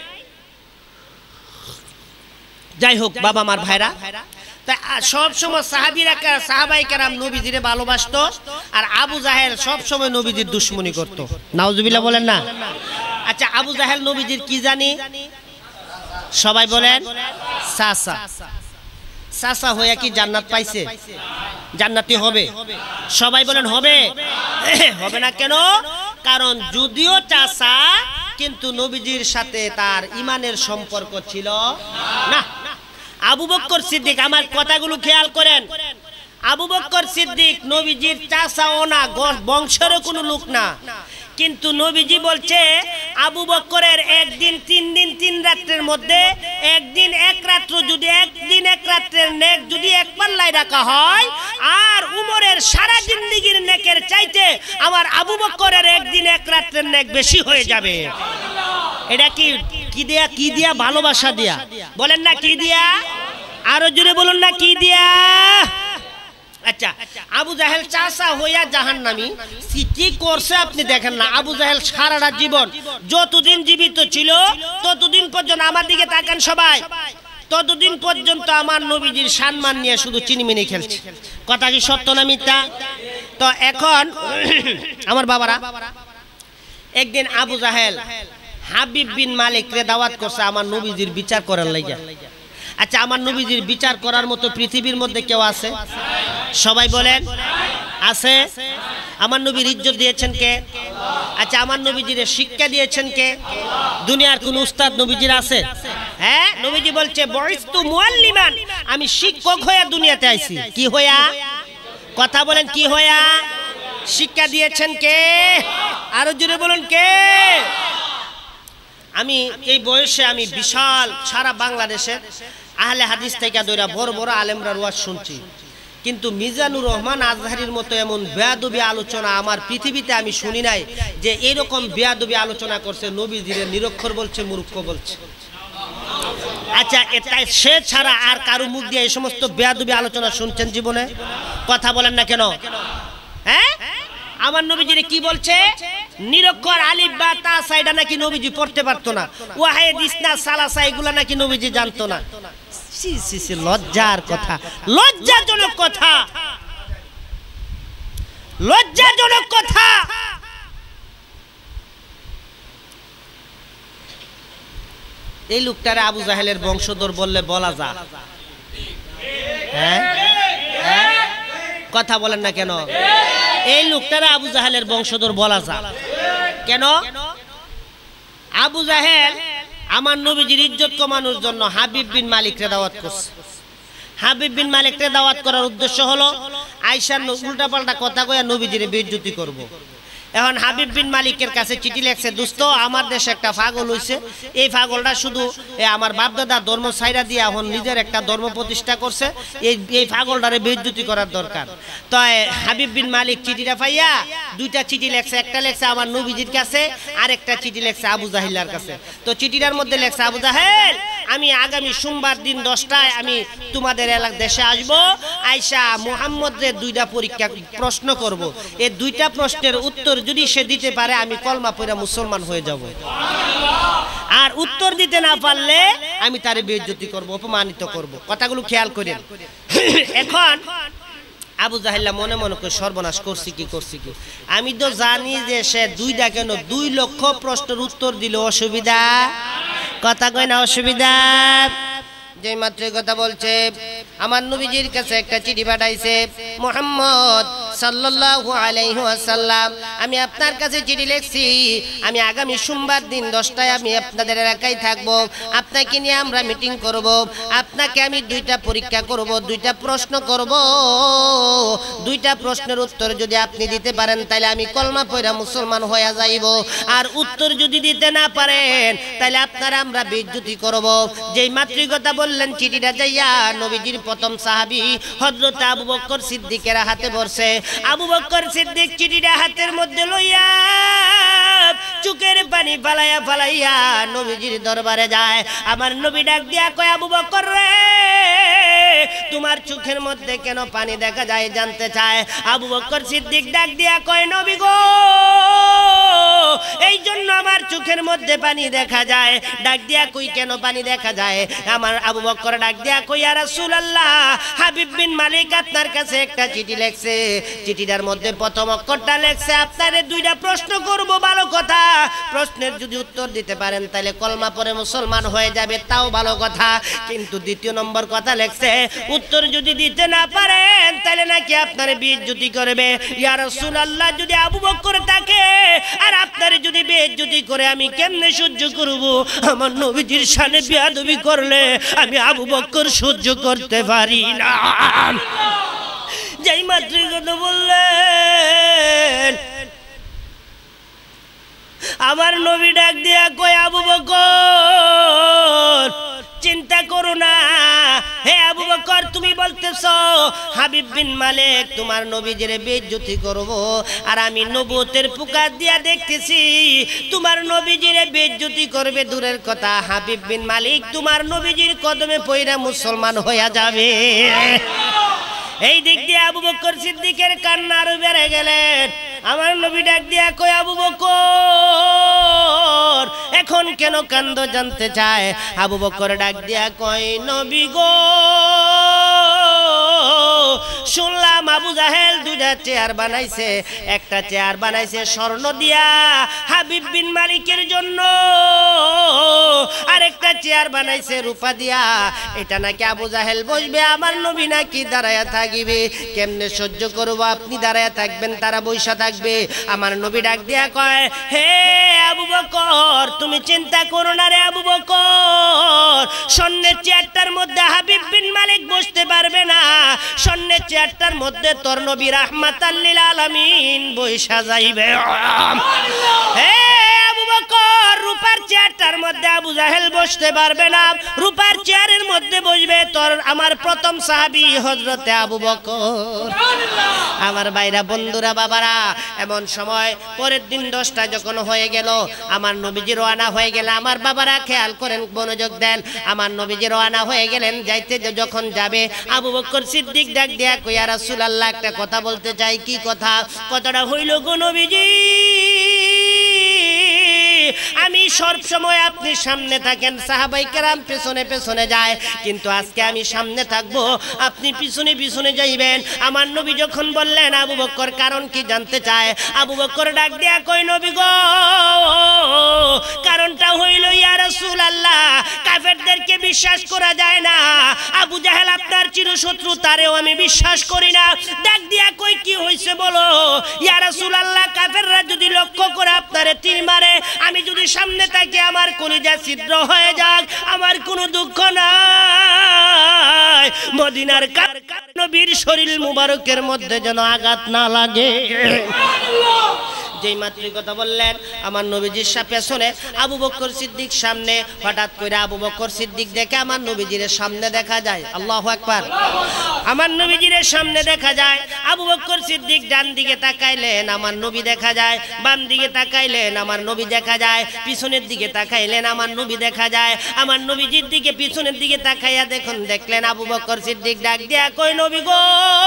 যাই হোক বাবা আমার ভাইরা, তাই সব সময় সাহাবীরা সাহাবায়ে কেরাম নবীজিরে ভালোবাসতো, আর আবু জাহেল সব সময় নবীজির দুশমনি করত। নাউজুবিল্লাহ বলেন না? আচ্ছা, আবু জাহেল নবীজির কি জানি? সবাই বলেন চাচা। চাচা হইয়া কি জান্নাত পাইছে? জান্নাতি হবে? সবাই বলেন হবে। হবে না কেন? কারণ যদিও চাচা, কিন্তু নবীজির সাথে তার ইমানের সম্পর্ক ছিল না। আবু বকর সিদ্দিক, আমার কথাগুলো খেয়াল করেন, আবু বকর সিদ্দিক নবীজির চাচাও না, বংশেরও কোনো লোক না, কিন্তু নবীজি বলছে আবু বকরের একদিন তিন দিন তিন রাত্রের মধ্যে একদিন এক রাত্র যদি একদিন এক রাত্রের নেক যদি এক পাল্লায় রাখা হয়, আর উমরের সারা জিন্দেগীর নেকের চাইতে আমার আবু বকরের একদিন এক রাত্রের নেক বেশি হয়ে যাবে। এটা কি কি দিয়া? কি দিয়া? ভালোবাসা দিয়া। বলেন না কি দিয়া? আরো জোরে বলুন না কি দিয়া? আচ্ছা, আবু জাহেল চাচা হইয়া জাহান্নামী কি করছে আপনি দেখেন না? আবু জাহেল সারাটা জীবন যতদিন জীবিত ছিল ততদিন পর্যন্ত, আমার দিকে তাকান সবাই, ততদিন পর্যন্ত আমার নবীজির সম্মান নিয়ে শুধু চিনিমিনি খেলছে। কথা কি সত্য না মিথ্যা? তো এখন আমার বাবারা, একদিন আবু জাহেল হাবিব বিন মালিককে দাওয়াত করছে আমার নবীজির বিচার করার লাগা। আচ্ছা, আমার নবীজির বিচার করার মতো পৃথিবীর মধ্যে কেউ আছে? সবাই বলেন আছে? আমার নবীর ইজ্জত দিয়েছেন কে? আচ্ছা, আমার নবীজির শিক্ষা দিয়েছেন কে? দুনিয়ার কোন উস্তাদ নবীজির আছে? হ্যাঁ, নবীজি বলছে বয়স্তু মুআল্লিমান, আমি শিক্ষক হয়ে দুনিয়াতে আইছি। কি হইয়া? কথা বলেন, কি হইয়া? শিক্ষা দিয়েছেন কে? আরো জোরে বলুন কে? আমি এই বয়সে আমি বিশাল সারা বাংলাদেশের আহলে হাদিস থেকে দইরা বড় বড় আলেমরা ওয়াজ শুনছি, কিন্তু মিজানুর রহমান আজহারির মতো এমন বেয়াদবি আলোচনা আমার পৃথিবীতে আমি শুনি নাই, যে এরকম বেয়াদবি আলোচনা করছে, নবীজিরে নিরক্ষর বলছে, মূর্খ বলছে। আচ্ছা, এটা সে ছাড়া আর কারো মুখ দিয়ে এই সমস্ত বেয়াদবি আলোচনা শুনছেন জীবনে? কথা বলেন না কেন? হ্যাঁ, আমার নবীজিরে কি বলছে? নিরক্ষর আলিফ বা তা সাইডা নাকি নবীজি পড়তে পারতো না, ওয়াহিদ ইসনা সালাসা এগুলা নাকি নবীজি জানতো না। সি সি সি, লজ্জার কথা, লজ্জাজনক কথা, লজ্জাজনক কথা। এই লোকটারে আবু জাহেলের বংশধর বললে বলা যা? হ্যাঁ, কথা বলেন না কেন? এই লোকটারে আবু জাহেলের বংশধর বলা যা কেন? আবু জাহেল আমার নবীজির ইজ্জত কমানোর জন্য হাবিব বিন মালিককে দাওয়াত করছে। হাবিব বিন মালিককে দাওয়াত করার উদ্দেশ্য হলো আয়েশার উল্টাপাল্টা কথা কইয়া নবীজিরে বেইজ্জতি করব। এখন হাবিব বিন মালিকের কাছে চিঠি লেখছে, দোস্ত আমার দেশে একটা পাগল হইছে, এই পাগলটা শুধু আমার বাপদাদা ধর্ম ছাইরা দিয়ে এখন নিজের একটা ধর্ম প্রতিষ্ঠা করছে, এই এই পাগলটারে বেইজ্জতি করার দরকার। তো হাবিব বিন মালিক চিঠিটা পাইয়া দুইটা চিঠি লেখছে, একটা লেখছে আমার নবীজির কাছে, আর একটা চিঠি লেখছে আবু জাহিলার কাছে। তো চিঠিটার মধ্যে লেখছে, আবু জাহেল আমি আগামী সোমবার দিন দশটায় আমি তোমাদের এলাকা দেশে আসব, আয়েশা মুহাম্মদের দুইটা পরীক্ষা প্রশ্ন করব, এই দুইটা প্রশ্নের উত্তর যদি সে দিতে পারে আমি কলমা পড়ে মুসলমান হয়ে যাব, আর উত্তর দিতে না পারলে আমি তারে বেইজ্জতি করব, অপমানিত করব। কথাগুলো খেয়াল করেন। এখন আবু জাহেল্লা মনে মনে করে সর্বনাশ করছি কি করছি কি, আমি তো জানি যে সে দুইটা কেন দুই লক্ষ প্রশ্নের উত্তর দিল, অসুবিধা? কথা কয় না অসুবিধা? যে মাত্র কথা বলছে আমার নবীজির কাছে একটা চিঠি পাঠাইছে, মুহাম্মদ সাল্লাল্লাহু আলাইহি ওয়াসাল্লাম আমি আপনার কাছে চিঠি লিখছি, আমি আগামী সোমবার দিন দশটায় আমি আপনাদের এলাকায় থাকবো, আপনাকে নিয়ে আমরা মিটিং করব, আপনাকে আমি দুইটা পরীক্ষা করব, দুইটা প্রশ্ন করব, দুইটা প্রশ্নের উত্তর যদি আপনি দিতে পারেন তাহলে আমি কলমা পড়া মুসলমান হয়ে যাইব, আর উত্তর যদি দিতে না পারেন তাহলে আপনারা আমরা বেইজ্জতি করব। যেই মাতৃকতা বললেন চিঠিটা যাইয়া নবীজির প্রথম সাহাবী হযরত আবু বকর সিদ্দিকের হাতে পড়ছে। আবু বকর সিদ্দিক চিঠিটা হাতের মধ্যে লইয়া চোখের পানি ফালাইয়া ফালাইয়া নবীজির দরবারে যায়। আমার নবী ডাক দিয়া কয়, আবু বকর রে, তোমার চোখের মধ্যে কেন পানি দেখা যায় জানতে চায়। আবু বকর সিদ্দিক ডাক দিয়া কয়, নবী গো, এই জন্য আমার চোখের মধ্যে পানি দেখা যায়। ডাক দিয়া কই কেন পানি দেখা যায়? আমার আবু বকর ডাক দিয়া কই, ইয়া রাসূলুল্লাহ, হাবিব বিন মালিক আপনার কাছে একটা চিঠি লিখছে, চিঠিটার মধ্যে প্রথম অক্ষরটা লিখছে আপনারে দুইটা প্রশ্ন করব, ভালো কথা, প্রশ্নের যদি উত্তর দিতে পারেন তাহলে কলমা পড়ে মুসলমান হয়ে যাবে, তাও ভালো কথা, কিন্তু দ্বিতীয় নম্বর কথা লিখছে উত্তর যদি দিতে না পারেন তাহলে নাকি আপনারে বেইজ্জতি করবে। ইয়া রাসূলুল্লাহ, যদি আবু বকর থাকে আর আপনারে যদি বেইজ্জতি করে আমি কেমনে সহ্য করব? আমার নবীজির শানে বেয়াদবি করলে আমি আবু বকর সহ্য করতে পারি না। যেই মাত্র কথা বললেন আমার নবী ডাক দিয়া কয়, আবু বকর চিন্তা করো না, হে আবু বকর, তুমি বলতেছো হাবিব বিন মালিক তোমার নবীজির বেইজ্জতি করব, আর আমি নবুয়তের পুকার দিয়া দেখতেছি তোমার নবীজির বেইজ্জতি করবে দূরের কথা, হাবিব বিন মালিক তোমার নবীজির কদমে পইরা মুসলমান হইয়া যাবে। এই দিক দিয়ে আবু বকর সিদ্দিকের কান্না আরো বেড়ে গেলেন। আমার নবী ডাক দিয়া কয়, আবু বকর এখন কেন কান্দ জানতে চায়? আবু বকর ডাক দিয়া কয়, নবী গো, শুনলাম আবু জাহেল দুইটা চেয়ার বানাইছে, একটা চেয়ার বানাইছে স্বর্ণ দিয়া হাবিব বিন মালিকের জন্য, আর একটা চেয়ার বানাইছে রূপা দিয়া, এটা নাকি আবু জাহেল বসবে, আমার নবী নাকি দাঁড়ায়া থাকিবে। কেমনে সহ্য করবো? আপনি দাঁড়ায়া থাকবেন, তারা বৈশা থাকবে। আমার নবী ডাক দিয়া কয়, হে আবু বকর, তুমি চিন্তা করো না রে আবু বকর, স্বর্ণের চেয়ারটার মধ্যে হাবিব বিন মালিক বসতে পারবে না, স্বর্ণের চেয়ারটার মধ্যে তোর নবী রাহমাতাল লিল আলামিন বৈশা যাইবে। হে আবু বকর, রূপার চেয়ারটার মধ্যে আবু জাহেল বসতে পারবে না, রূপার চেয়ারের মধ্যে বসবে তোর আমার প্রথম সাহাবী হযরতে আবু বকর। আমার ভাইরা, বন্ধুরা, বাবারা, এমন সময় পরের দিন দশটা যখন হয়ে গেল, আমার নবীজি রওনা হয়ে গেল। আমার বাবারা খেয়াল করেন, মনোযোগ দেন, আমার নবীজি রওনা হয়ে গেলেন। যাইতে যখন যাবে আবু বকর সিদ্দিক ডাক দিয়া কই, ইয়া রাসূলুল্লাহ, একটা কথা বলতে চাই। কি কথা? কথাটা হইল গো নবীজি, আমি সব সময় আপনি সামনে থাকেন, সাহাবাই কেরাম পেছনে পেছনে যায়, কিন্তু আজকে আমি সামনে থাকবো, আপনি পিছনে পিছনে যাইবেন। আমার নবী যখন বললেন আবু বকর কারণ কি জানতে চায়, আবু বকর ডাক দিয়া কই, নবী গো, কারণটা হইল ইয়া রাসূলুল্লাহ, কাফেরদেরকে বিশ্বাস করা যায় না, আবু জাহেল আপনার চিরশত্রু, তারেও আমি বিশ্বাস করি না। ডাক দিয়া কই, কি হইছে বলো? ইয়া রাসূলুল্লাহ, কাফেররা যদি লক্ষ্য করে আপনারে তীর মারে, আমি যদি সামনে থাকি আমার কলিজা ছিদ্র হয়ে যাক, আমার কোনো দুঃখ নাই, মদিনার নবীর শরীর মুবারকের মধ্যে যেন আঘাত না লাগে। যেই মাত্র কথা বললেন আমার নবীজির পেছনে আবু বকর সিদ্দিক সামনে, হঠাৎ করে আবু বকর সিদ্দিক দেখে আমার নবীজির সামনে দেখা যায়। আল্লাহু আকবার। আমার নবীজির সামনে দেখা যায়, আবু বকর সিদ্দিক ডান দিকে তাকাইলেন আমার নবী দেখা যায়, বাম দিকে তাকাইলেন আমার নবী দেখা যায়, পিছনের দিকে তাকাইলেন আমার নবী দেখা যায়। আমার নবীজির দিকে পিছনের দিকে তাকাইয়া দেখুন দেখলেন আবু বকর সিদ্দিক ডাক দিয়া কই, নবী গো,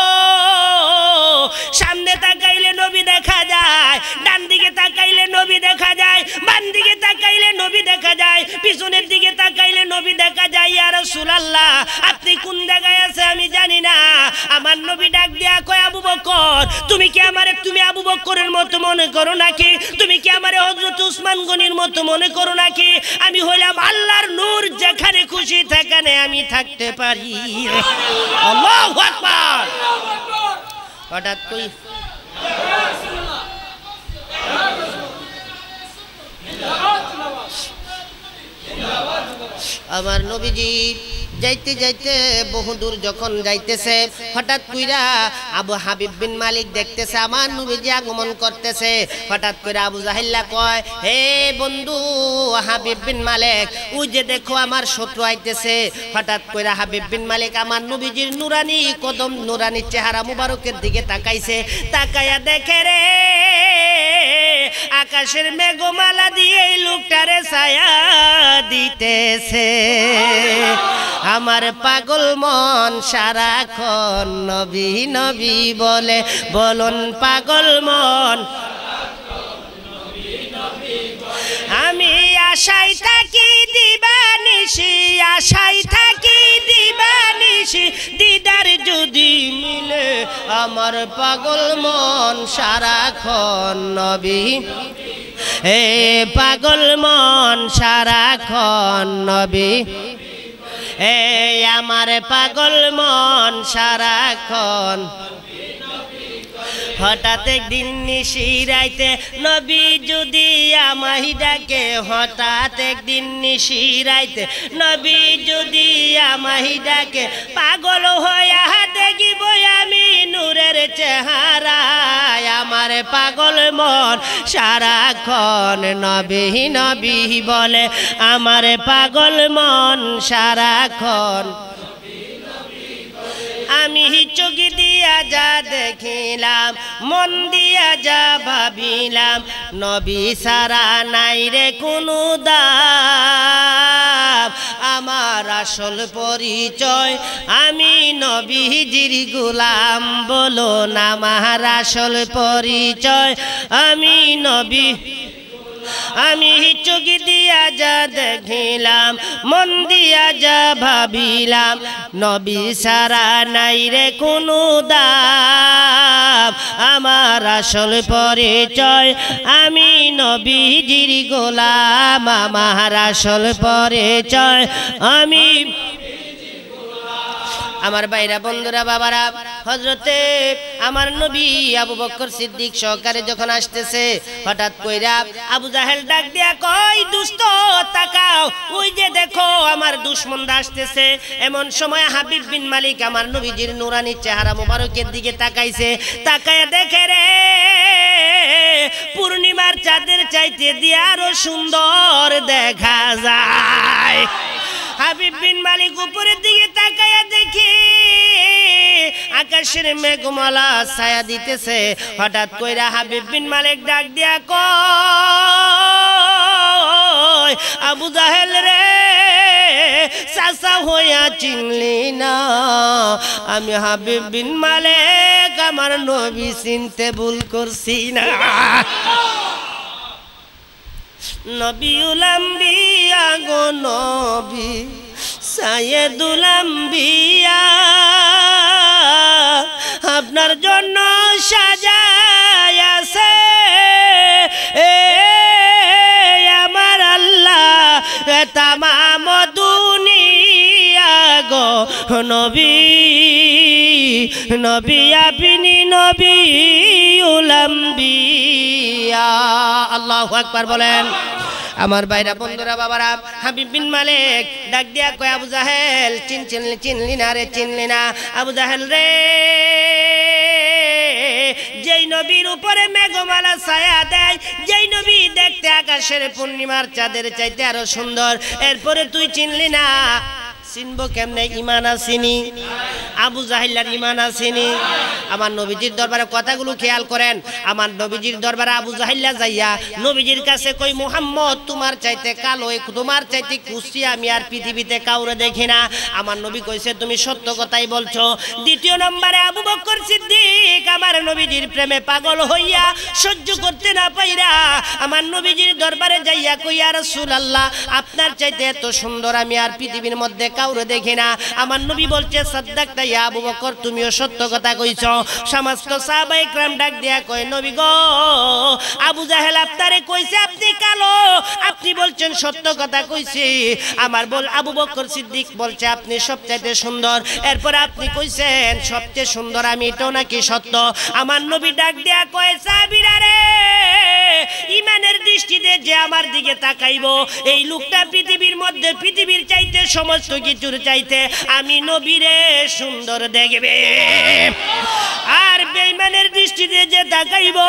সামনে তাকাইলে নবী দেখা যায়, ডান দিকে তাকাইলে নবী দেখা যায়, বাম দিকে তাকাইলে নবী দেখা যায়, পিছনের দিকে তাকাইলে নবী দেখা যায়। ইয়া রাসূলুল্লাহ, আপনি কোন জায়গায় আছে আমি জানি না, আমার আমার নবী ডাক দিয়া কয় আবু বকর তুমি কি আমারে তুমি আবু বকরের মতো মনে করো নাকি তুমি কি আমারে হযরত উসমান গনির মতো মনে করো নাকি আমি হইলাম আল্লাহর নূর যেখানে খুশি সেখানে আমি থাকতে পারি আল্লাহু আকবার হঠাৎ কই আমার নবীজি যাইতে যাইতে বহুদূর যখন যাইতেছে হঠাৎ কইরা আবু হাবিব বিন মালিক দেখতেছে আমার নবীজি আগমন করতেছে হঠাৎ কইরা আবু জাহিল্লা কয় হে বন্ধু হাবিব বিন মালিক ওই যে দেখো আমার শত্রু আইতেছে হঠাৎ কইরা হাবিব বিন মালিক আমার নবীজির নুরানি কদম নুরানি চেহারা মুবারকের দিকে তাকাইছে তাকায়া দেখে রে আকাশের মেঘমালা দিয়ে এই লোকটারে ছায়া দিতেছে আমার পাগল মন সারাক্ষণ নবী নবী বলে বলুন পাগল মন আমি আশায় থাকি দিবানিশি আশায় থাকি দিবানিশি দিদার যদি মিলে আমার পাগল মন সারাক্ষণ নবী হে পাগল মন সারাক্ষণ নবী হে আমার পাগল মন সারাক্ষণ হঠাৎ একদিন নিশিরাইতে নবী যদি আমাহি ডাকে হঠাৎ একদিন নিশিরাইতে নবী যদি আমাহি ডাকে পাগল হইয়া দেখিব আমি নূরের চেহারা আমার পাগল মন সারাক্ষণ নবী নবী বলে আমার পাগল মন সারাক্ষণ আমি চোখ দিয়া যা দেখিলাম মন দিয়া যা ভাবিলাম নবী সারা নাই রে কোনো দাম আমার আসল পরিচয় আমি নবীজির গোলাম বলো না আমার আসল পরিচয় আমি নবী আমি চোখ দিয়া যা দেখিলাম মন দিয়া যা ভাবিলাম নবী সারা নাই রে কোনো দাম আমার আসল পরিচয় আমি নবীজির গোলাম আমার আসল পরিচয় আমি আমার ভাইরা বন্ধুরা বাবারা হযরতে আমার নবী আবু বকর সিদ্দিক সহকারে যখন আসতেছে হঠাৎ কইরা আবু জাহেল ডাক দিয়া কই দুষ্ট তাকাও ওই যে দেখো আমার দুশমনরা আসতেছে এমন সময় হাবিব বিন মালিক আমার নবীজির নুরানি চেহারা মোবারকের দিকে তাকাইছে তাকায় দেখে রে পূর্ণিমার চাঁদের চাইতে দিয়ে আরো সুন্দর দেখা যায় হাবিব বিন মালিক উপরের দিকে তাকায়া দেখি আকাশের মেঘমালা ছায়া দিতেছে হঠাৎ কইরা হাবিব বিন মালিক ডাক দিয়া কয় আবু জাহেল রে চাচা হইয়া চিনলি না আমি হাবিব বিন মালিক আমার নবী চিনতে ভুল করছি না নবিউল আম্বিয়া গো নবী সাইয়েদুল আম্বিয়া আপনার জন্য সাজায়াছে এ আমার আল্লাহ তামাম দুনিয়া গো নবী নবী আপনি নবিউল আম্বিয়া আল্লাহু আকবার বলেন আমার ভাইরা বন্ধুরা বাবারা হাবিব বিন মালিক ডাক দিয়া কয় আবু জাহেল চিন চিনলি চিনলি না রে চিনলি না আবু জাহেল রে যেই নবীর উপরে মেঘমালা ছায়া দেয় যেই নবী দেখতে আকাশের পূর্ণিমার চাঁদের চাইতে আরো সুন্দর এরপরে তুই চিনলি না চিনবো কেমনে ইমান আসিনি আবু জাহিল্লার ইমান আসিনি আমার নবীজির দরবারে কথাগুলো খেয়াল করেন। আমার নবীজির দরবারে আবু জাহিল্লা যাইয়া নবীজির কাছে কই, মুহাম্মদ তোমার চাইতে কালো, তোমার চাইতে কুচি আমি আর পৃথিবীতে কাউরে দেখি না। আমার নবী কইছে তুমি সত্য কথাই বলছো। দ্বিতীয় নম্বরে আবু বকর সিদ্দিক আমার নবীজির প্রেমে পাগল হইয়া সহ্য করতে না পাইরা আমার নবীজির দরবারে যাইয়া কই, ইয়া রাসূলুল্লাহ আপনার চাইতে এত সুন্দর আমি আর পৃথিবীর মধ্যে কাউরে দেখি না। আমার নবী বলছে, সাদ্দাকতা ইয়া আবু বকর, তুমিও সত্য কথা কইছো। সমস্ত সাহাবায়ে কেরাম ডাক দিয়া কয়, নবী গো, আবু জাহেল আপনারে কইছে আপনি কালো, আপনি বলছেন সত্য কথা কইছি। আমার বল আবু বকর সিদ্দিক বলছে আপনি সবচাইতে সুন্দর, এরপর আপনি কইছেন সবচেয়ে সুন্দর আমি, এটাও নাকি সত্য? আমার নবী ডাক দিয়া কয়, সাহাবীরা রে, ইমানের দৃষ্টিতে যে আমার দিকে তাকাইবো এই লোকটা পৃথিবীর মধ্যে পৃথিবীর চাইতে সমস্ত কিছুর চাইতে আমি নবীরে সুন্দর দেখবে। আর বেঈমানের দৃষ্টিতে যে তাকাইবো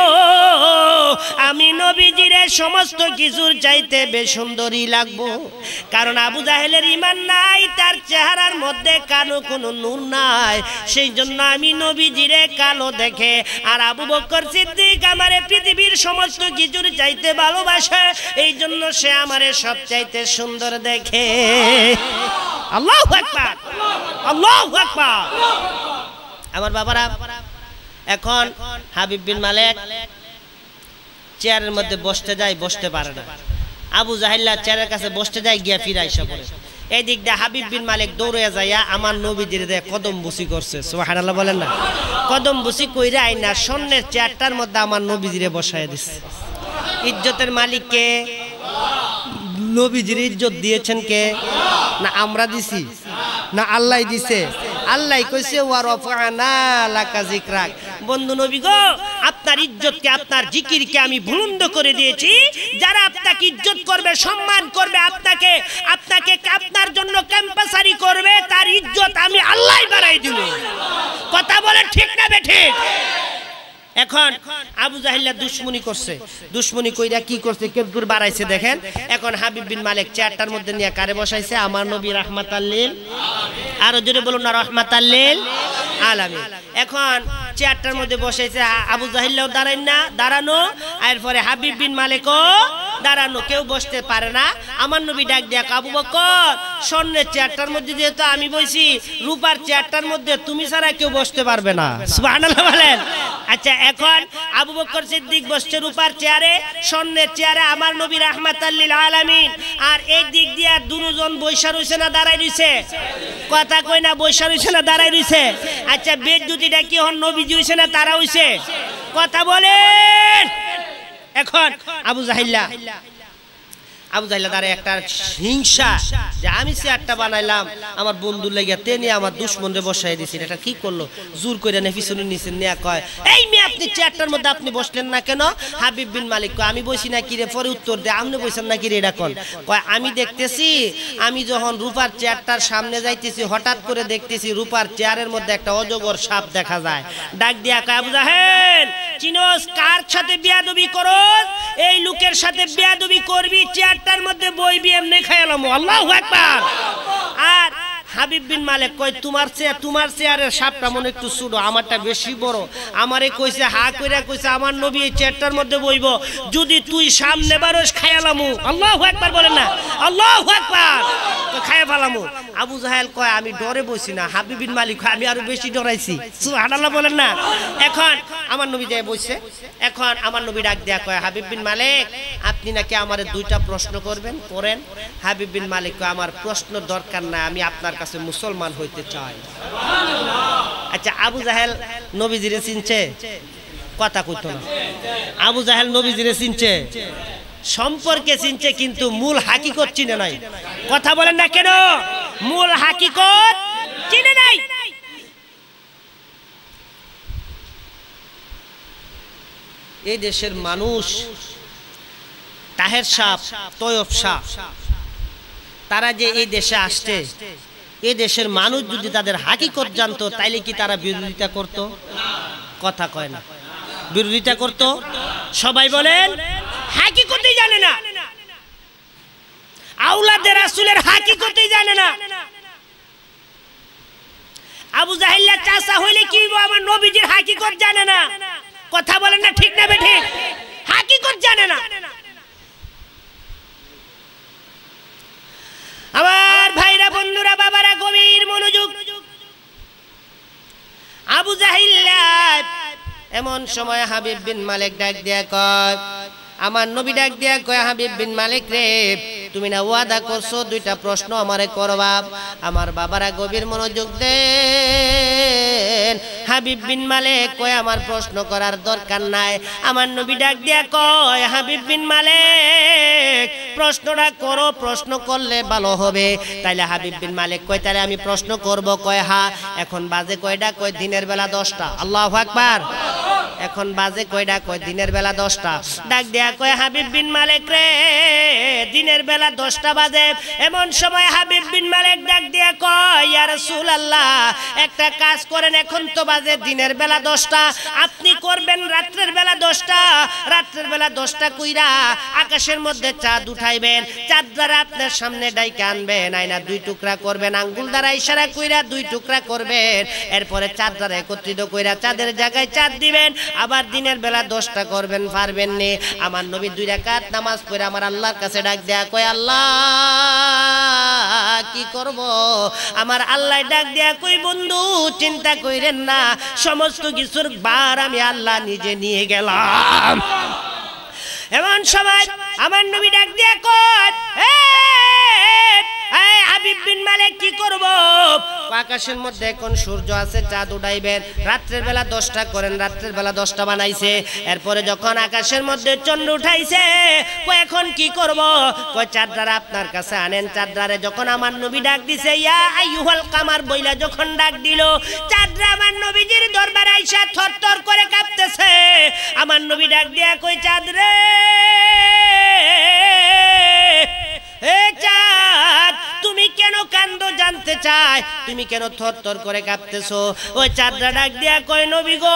আমি নবীজিরে সমস্ত কিছুর চাইতে বেসুন্দরী লাগবো। কারণ আবু জাহেলের ঈমান নাই, তার চেহারার মধ্যে কালো কোনো নূর নাই, সেই জন্য আমি নবীজিরে কালো দেখে। আর আবু বকর সিদ্দিক আমারে পৃথিবীর সমস্ত কিছুর চাইতে ভালোবাসে, এই জন্য সে আমারে সব চাইতে সুন্দর দেখে। আল্লাহু আকবার, আল্লাহু আকবার। আমার বাবারা, এখন হাবিব বিন মালিক চেয়ারের মধ্যে বসতে যায়, বসতে পারে না। আবু জাহিল্লা চেয়ারের কাছে বসতে যায়, গিয়া ফিরে আইসা পড়ে। এই দিক দিয়ে হাবিব বিন মালিক দৌড়ে যাইয়া আমার নবীজির দিয়ে কদম বুসি করছে। সুবহানাল্লাহ বলেন না? কদম বুসি কইরা আইনা স্বর্ণের চেয়ারটার মধ্যে আমার নবীজিরে বসায় দিচ্ছে। ইজ্জতের মালিক কে? নবীজির ইজ্জত দিয়েছেন কে? না আমরা দিছি, না আল্লাহ দিছে? আল্লাহ কইছে, ওয়া রাফা'না লাকা যিকরাক। বন্ধু নবী গো, আপনার ইজ্জতকে, আপনার জিকিরকে আমি বুলন্দ করে দিয়েছি। যারা আপনাকে ইজ্জত করবে, সম্মান করবে, আপনাকে আপনাকে আপনার জন্য ক্যাম্পাসারি করবে, তার ইজ্জত আমি আল্লাহই বাড়াই দিব। কথা বলেন ঠিক না বেঠিক? এখন আবু জাহিল্লা দুশ্মনী করছে, দুশ্মনী কইরা কি করছে, কেদুর বাড়াইছে দেখেন। এখন হাবিব বিন মালিক চেয়ারটার মধ্যে নিয়ে কারে বসাইছে? আমার নবী রাহমাতাল লিল আলামিন। আরো জোরে বলুন না, রাহমাতাল লিল আলামিন। এখন চেয়ারটার মধ্যে বসাইছে, আবু জাহিল্লাও দাঁড়াই না, দাঁড়ানো, এরপরে হাবিব বিন মালিকও দাঁড়ানো, কেউ বসতে পারে না। আমার নবী ডাক দিয়া, আবু বকর, স্বর্ণের চেয়ারটার মধ্যে যেহেতু আমি বসি, রূপার চেয়ারটার মধ্যে তুমি ছাড়া কেউ বসতে পারবে না। সুবহানাল্লাহ বলেন? আচ্ছা, এখন আবু বকর সিদ্দিক বসছে রূপার চেয়ারে, স্বর্ণের চেয়ারে আমার নবী রাহমাতাল লিল আলামিন। আর এই দিক দিয়া দুজন বৈশা রইছে না দাঁড়াই রইছে? কথা কই না, বৈশা রইছে না দাঁড়াই রইছে? আচ্ছা, বেদুতিটা কি হন নবীজি হইছে না তারা হইছে? কথা বলেন। এখন আবু জাহিল্লা আবু জাহিল্লা তার একটা হিংসা, যে আমি চেয়ারটা বানাইলাম আমার বন্ধু লেগে, তেনি আমার দুশ্মনরে বসাই দিয়েছেন। এটা কি করলো? জোর করে নে পিছনে নিচে নিয়ে কয়, এই মেয়ে আপনি চেয়ারটার মধ্যে আপনি বসলেন না কেন? হাবিব বিন মালিক কয়, আমি বসি না কি রে? পরে উত্তর দে, আপনি বসেন না কি রে? এটা কোন? কয়, আমি দেখতেছি, আমি যখন রূপার চেয়ারটার সামনে যাইতেছি, হঠাৎ করে দেখতেছি রূপার চেয়ারের মধ্যে একটা অজগর সাপ দেখা যায়। ডাক দিয়া কয়, আবু জাহেল, চিনোস কার সাথে বিয়াদবি করস? এই লোকের সাথে বিয়াদবি করবি, চেয়ারটার মধ্যে বইবি, এমনি খাইলাম। আল্লাহু আকবার। আর হাবিব বিন মালিক কয়, তোমার চেয়ার, তোমার চেয়ারের সাপটা মনে একটু ছোট, আমারটা বেশি বড়। আমারে কইছে, হা কইরা কইছে, আমার নবী এই চেয়ারটার মধ্যে বইব, যদি তুই সামনে বারোস খাইলামু। আল্লাহু আকবার বলেন না? আল্লাহু আকবার। খাইয়া ফেলামু। আবু জাহেল কয়, আমি ডরে বসি না। হাবিব বিন মালিক কয়, আমি আরো বেশি ডরাইছি। সুবহানাল্লাহ বলেন না? এখন আমার নবী যায় বসছে। এখন আমার নবী ডাক দেয়া কয়, হাবিব বিন মালিক, আপনি নাকি আমারে দুইটা প্রশ্ন করবেন, করেন। হাবিব বিন মালিক কয়, আমার প্রশ্ন দরকার না, আমি আপনার কাছে মুসলমান হইতে চাই। আচ্ছা, আবু জাহেল নবীজিরে চিনছে? কথা কইতো না। আবু জাহেল নবীজিরে চিনছে, সম্পর্কে চিনছে, কিন্তু মূল হাকিকত চিনে নাই। কথা বলেন না কেন? মূল হাকিকত চিনে নাই। এই দেশের মানুষ, তাহের সাহ, তয়ব শাহ, তারা যে এই দেশে আসছে, এই দেশের মানুষ যদি তাদের হাকিকত জানতো, তাইলে কি তারা বিরোধিতা করত? কথা কয় না। বিরোধিতা করত? সবাই বলেন হাকিকতই জানে না। আওলাদে রাসূলের হাকিকতই জানে না। আবু জাহেল চাচা হইলে কি আমার নবীজির হাকিকত জানে না। কথা বলেন না ঠিক না বেঠিক? হাকিকত জানে না। আমার ভাইরা বন্ধুরা বাবারা গভীর মনোযোগ। আবু জাহেল এমন সময় হাবিব বিন মালিক ডাক দিয়া কয়, আমার নবী ডাক দিয়া কয়, হাবিব বিন মালিক রে, তুমি না ওয়াদা করছো দুইটা প্রশ্ন আমারে করবা। আমার বাবারা গভীর মনোযোগ দেন। হাবিব বিন মালিক কয়, আমার প্রশ্ন করার দরকার নাই। আমার নবী ডাক দিয়া কয়, হাবিব বিন মালিক প্রশ্নটা করো, প্রশ্ন করলে ভালো হবে। তাইলে হাবিব বিন মালিক কয়, তাহলে আমি প্রশ্ন করব। কয় হ্যাঁ। এখন বাজে কয়টা? কয় দিনের বেলা দশটা। আল্লাহু আকবার। এখন বাজে কয়টা? কয় দিনের বেলা দশটা। ডাক দেয়া কয়, হাবিব বিন মালিক রে, দিনের বেলা দশটা বাজে। এমন সময় হাবিব বিন মালিক ডাক দেয়া কয়, ইয়া রাসূলুল্লাহ, একটা কাজ করেন, এখন তো বাজে দিনের বেলা দশটা, আপনি করবেন রাত্রের বেলা দশটা। রাত্রের বেলা দশটা কইরা আকাশের মধ্যে চাঁদ উঠাইবেন, চাঁদ দ্বারা আপনার সামনে ডাইকে আনবেন, আয়না দুই টুকরা করবেন, আঙ্গুল দ্বারা ইশারা কইরা দুই টুকরা করবেন, এরপরে চাঁদ দ্বারা একত্রিত কইরা চাঁদের জায়গায় চাঁদ দিবেন। আবার দিনের বেলা দশটা করবেন, পারবেন নি? আমার নবী দুই রাকাত নামাজ পড়ে আমার আল্লাহর কাছে ডাক দেয়া কয়, আল্লাহ কি করব? আমার আল্লাহ ডাক দেয়া কই, বন্ধু চিন্তা কইরেন না, সমস্ত কিছুর ভার আমি আল্লাহ নিজে নিয়ে গেলাম। এমন সময় আমার নবী ডাক দেয়া কয়, এই হাবিব বিন মালিক কি করব? আকাশের মধ্যে এখন সূর্য আছে, চাঁদ উঠাইবেন, রাত্রের বেলা দশটা করেন, রাত্রের বেলা দশটা বানাইছে। এরপরে যখন আকাশের মধ্যে চন্দ্র উঠাইছে, কয় এখন কি করব? কয় চাঁদরা আপনার কাছে আনেন। চাঁদরারে যখন আমার নবী ডাক দিছে, ইয়া আইয়ুহাল কামার বইলা যখন ডাক দিল, চাঁদরা আমার নবীজির দরবারে আইসা থরথর করে কাঁপতেছে। আমার নবী ডাক দিয়া কই, চাঁদ রে, এ চাঁদ, তুমি কেন কান্দো জানতে চাই, তুমি কেন থরথর করে কাঁপতেছো? ওই চাঁদরা ডাক দিয়া কয়, নবী গো,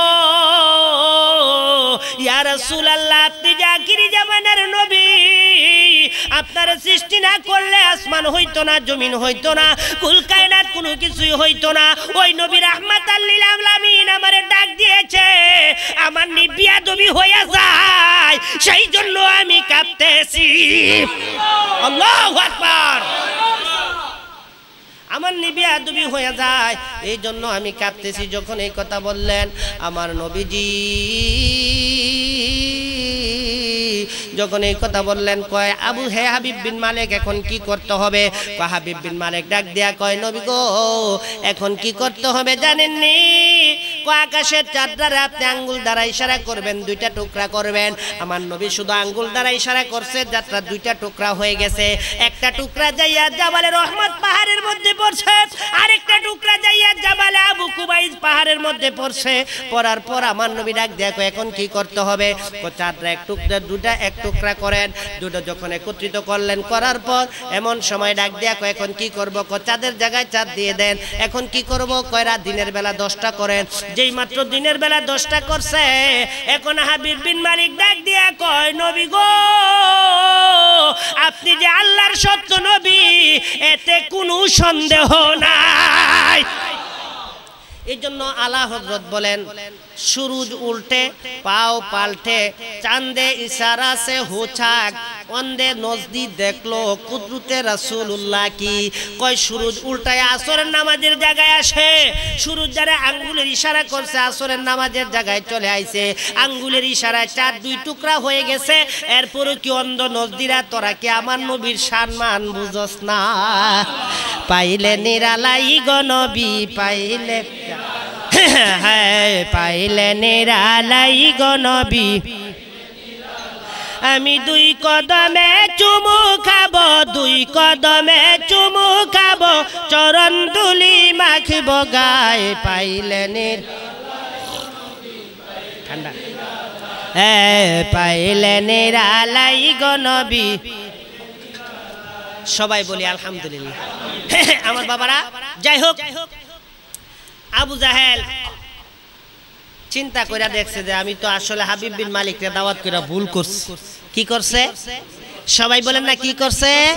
ইয়া রাসূলুল্লাহ, আপনি যে আখিরি জামানার নবী, আপনার সৃষ্টি না করলে আসমান হইতো না, জমিন হইতো না, কুল কায়নাত কোনো কিছুই হইতো না। ওই নবী রাহমাতাল লিল আলামিন আমারে ডাক দিয়েছে, আমার নি বিয়াদবি হইয়া যায়, সেই জন্য আমি কাঁপতেছি। আল্লাহু আকবার। আমার নিবি আদবি হয়ে যায়, এই জন্য আমি কাঁপতেছি। যখন এই কথা বললেন আমার নবীজি, যখন এই কথা বললেন, কয় আবু হে হাবিব বিন মালিক, এখন কি করতে হবে? কয় হাবিব বিন মালিক ডাক দেয়া কয়, নবী গো, এখন কি করতে হবে জানেননি? কয় আকাশের চাঁদ দ্বারা আপনি আঙ্গুল দ্বারা ইশারা করবেন, দুইটা টুকরা করবেন। আমার নবী শুধু আঙ্গুল দ্বারা ইশারা করছে, যাত্রা দুইটা টুকরা হয়ে গেছে। একটা টুকরা যাইয়া জাবালে রহমত পাহাড়ের মধ্যে পড়ছে, আরেকটা টুকরা যাইয়া জাবালে আবু কুবাইস পাহাড়ের মধ্যে পড়ছে। পড়ার পর আমার নবী ডাক দেয়া কয়, এখন কি করতে হবে? কয় চাঁদরা এক টুকরা, দুটা এক টুকরা করেন। দুটো যখন একত্রিত করলেন, করার পর এমন সময় ডাক দেয়া কয়, এখন কি করব? কয় চাঁদের জায়গায় চাঁদ দিয়ে দেন। এখন কি করব? কয় রাত দিনের বেলা দশটা করেন। যেই মাত্র দিনের বেলা দশটা করছে, এখন হাবিব বিন মালিক ডাক দিয়া কয়, নবী গো, আপনি যে আল্লাহর সত্য নবী, এতে কোনো সন্দেহ নাই। এই জন্য আলা হযরত বলেন, সুরুজ উল্টে পাও পাল্টে, চাঁদে ইশারা সে হোছাক, অন্ধে নজদি দেখলো কুদরতে রাসূলুল্লাহ কি। কয় সুরুজ উল্টায় আসরের নামাজের জায়গায় আসে, সুরুজ যারা আঙ্গুলের ইশারা করছে আসরের নামাজের জায়গায় চলে আইছে, আঙ্গুলের ইশারায় চার দুই টুকরা হয়ে গেছে। এরপরে কি অন্ধ নজদিরা, তোরা কি আমার নবীর সম্মান বুঝস না? পাইলে নিরালাই গো নবী, পাইলে হ্যাঁ পাইলে নিরালাই গো নবী, আমি দুই কদমে চুমু খাবো, দুই কদমে চুমু খাবো, চরণ ধুলি মাখিব গায়ে, পাইলে নির ঠান্ডা হ্যাঁ পাইলে নিরালাই গো নবী। সবাই বলি আলহামদুলিল্লাহ। আমার বাবারা, যাই হোক, আবু জাহেল চিন্তা করে দেখছে যে আমি তো আসলে হাবিব বিন মালিককে দাওয়াত করে ভুল করছি। কি করছে? সবাই বলেন না কি করছে?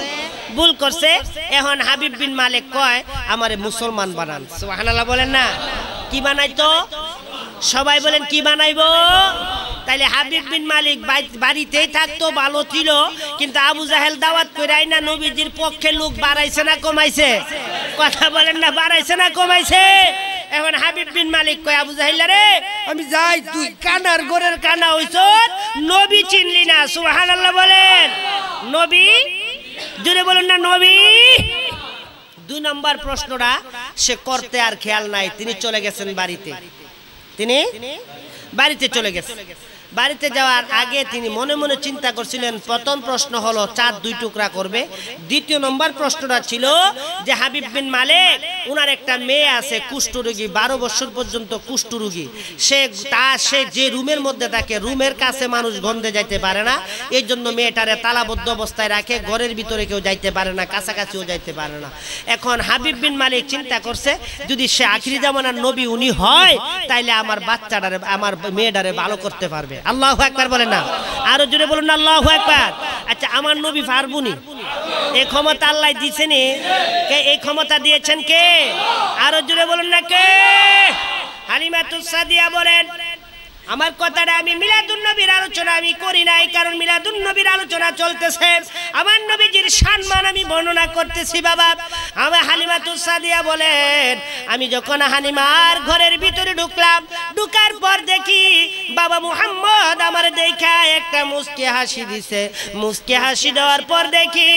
ভুল করছে। এখন হাবিব বিন মালিক কয় আমারে মুসলমান বানান। সুবহানাল্লাহ বলেন না? কি বানাইতো? সবাই বলেন কি বানাইবো? তাইলে হাবিব বিন মালিক বাড়িতেই থাকতো, ভালো ছিল, কিন্তু আবু জাহেল দাওয়াত করে আইনা নবীজির পক্ষে লোক বাড়াইছে না কমাইছে? কথা বলেন না, বাড়াইছে না কমাইছে? এখন হাবিব বিন মালিক কয় আবু জাহেল রে আমি যাই, তুই কানার গোরের কানা হইছ, নবী চিনলি না। সুবহানাল্লাহ বলেন। নবী জুড়ে বলুন না নবী। দুই নম্বর প্রশ্নটা সে করতে আর খেয়াল নাই, তিনি চলে গেছেন বাড়িতে। তিনি বাড়িতে চলে গেছেন। বাড়িতে যাওয়ার আগে তিনি মনে মনে চিন্তা করছিলেন, প্রথম প্রশ্ন হলো চাঁদ দুই টুকরা করবে। দ্বিতীয় নম্বর প্রশ্নটা ছিল যে হাবিব বিন মালিক ওনার একটা মেয়ে আছে কুষ্ঠরোগী, বারো বছর পর্যন্ত কুষ্ঠরোগী। সে তা সে যে রুমের মধ্যে থাকে, রুমের কাছে মানুষ গন্ধে যাইতে পারে না, এই জন্য মেয়েটারে তালাবদ্ধ অবস্থায় রাখে, ঘরের ভিতরে কেউ যাইতে পারে না, কাছাকাছিও যাইতে পারে না। এখন হাবিব বিন মালিক চিন্তা করছে, যদি সে আখিরি জামানার নবী উনি হয়, তাইলে আমার বাচ্চাটারে আমার মেয়েটারে ভালো করতে পারবে। আল্লাহু আকবার বলেন না? আরো জোরে বলুন না আল্লাহু আকবার। আচ্ছা আমার নবী পারবুনি? এই ক্ষমতা আল্লাহ দিয়েছেন। কে এই ক্ষমতা দিয়েছেন? কে? আরো জোরে বলুন না কে? হালিমাতুস সাদিয়া বলেন আমার কথাটা আমি মিলাদুন নবীর আলোচনা আমি করি নাই, কারণ মিলাদুন নবীর আলোচনা চলতেছে, আমার নবীজির সম্মান আমি বর্ণনা করতেছি। বাবা আমার হালিমাতুস সাদিয়া বলেন আমি যখন হালিমার ঘরের ভিতরে ঢুকলাম, ঢুকার পর দেখি বাবা মুহাম্মদ আমার দেখা একটা মুস্কি হাসি দিছে। মুস্কি হাসি দেওয়ার পর দেখি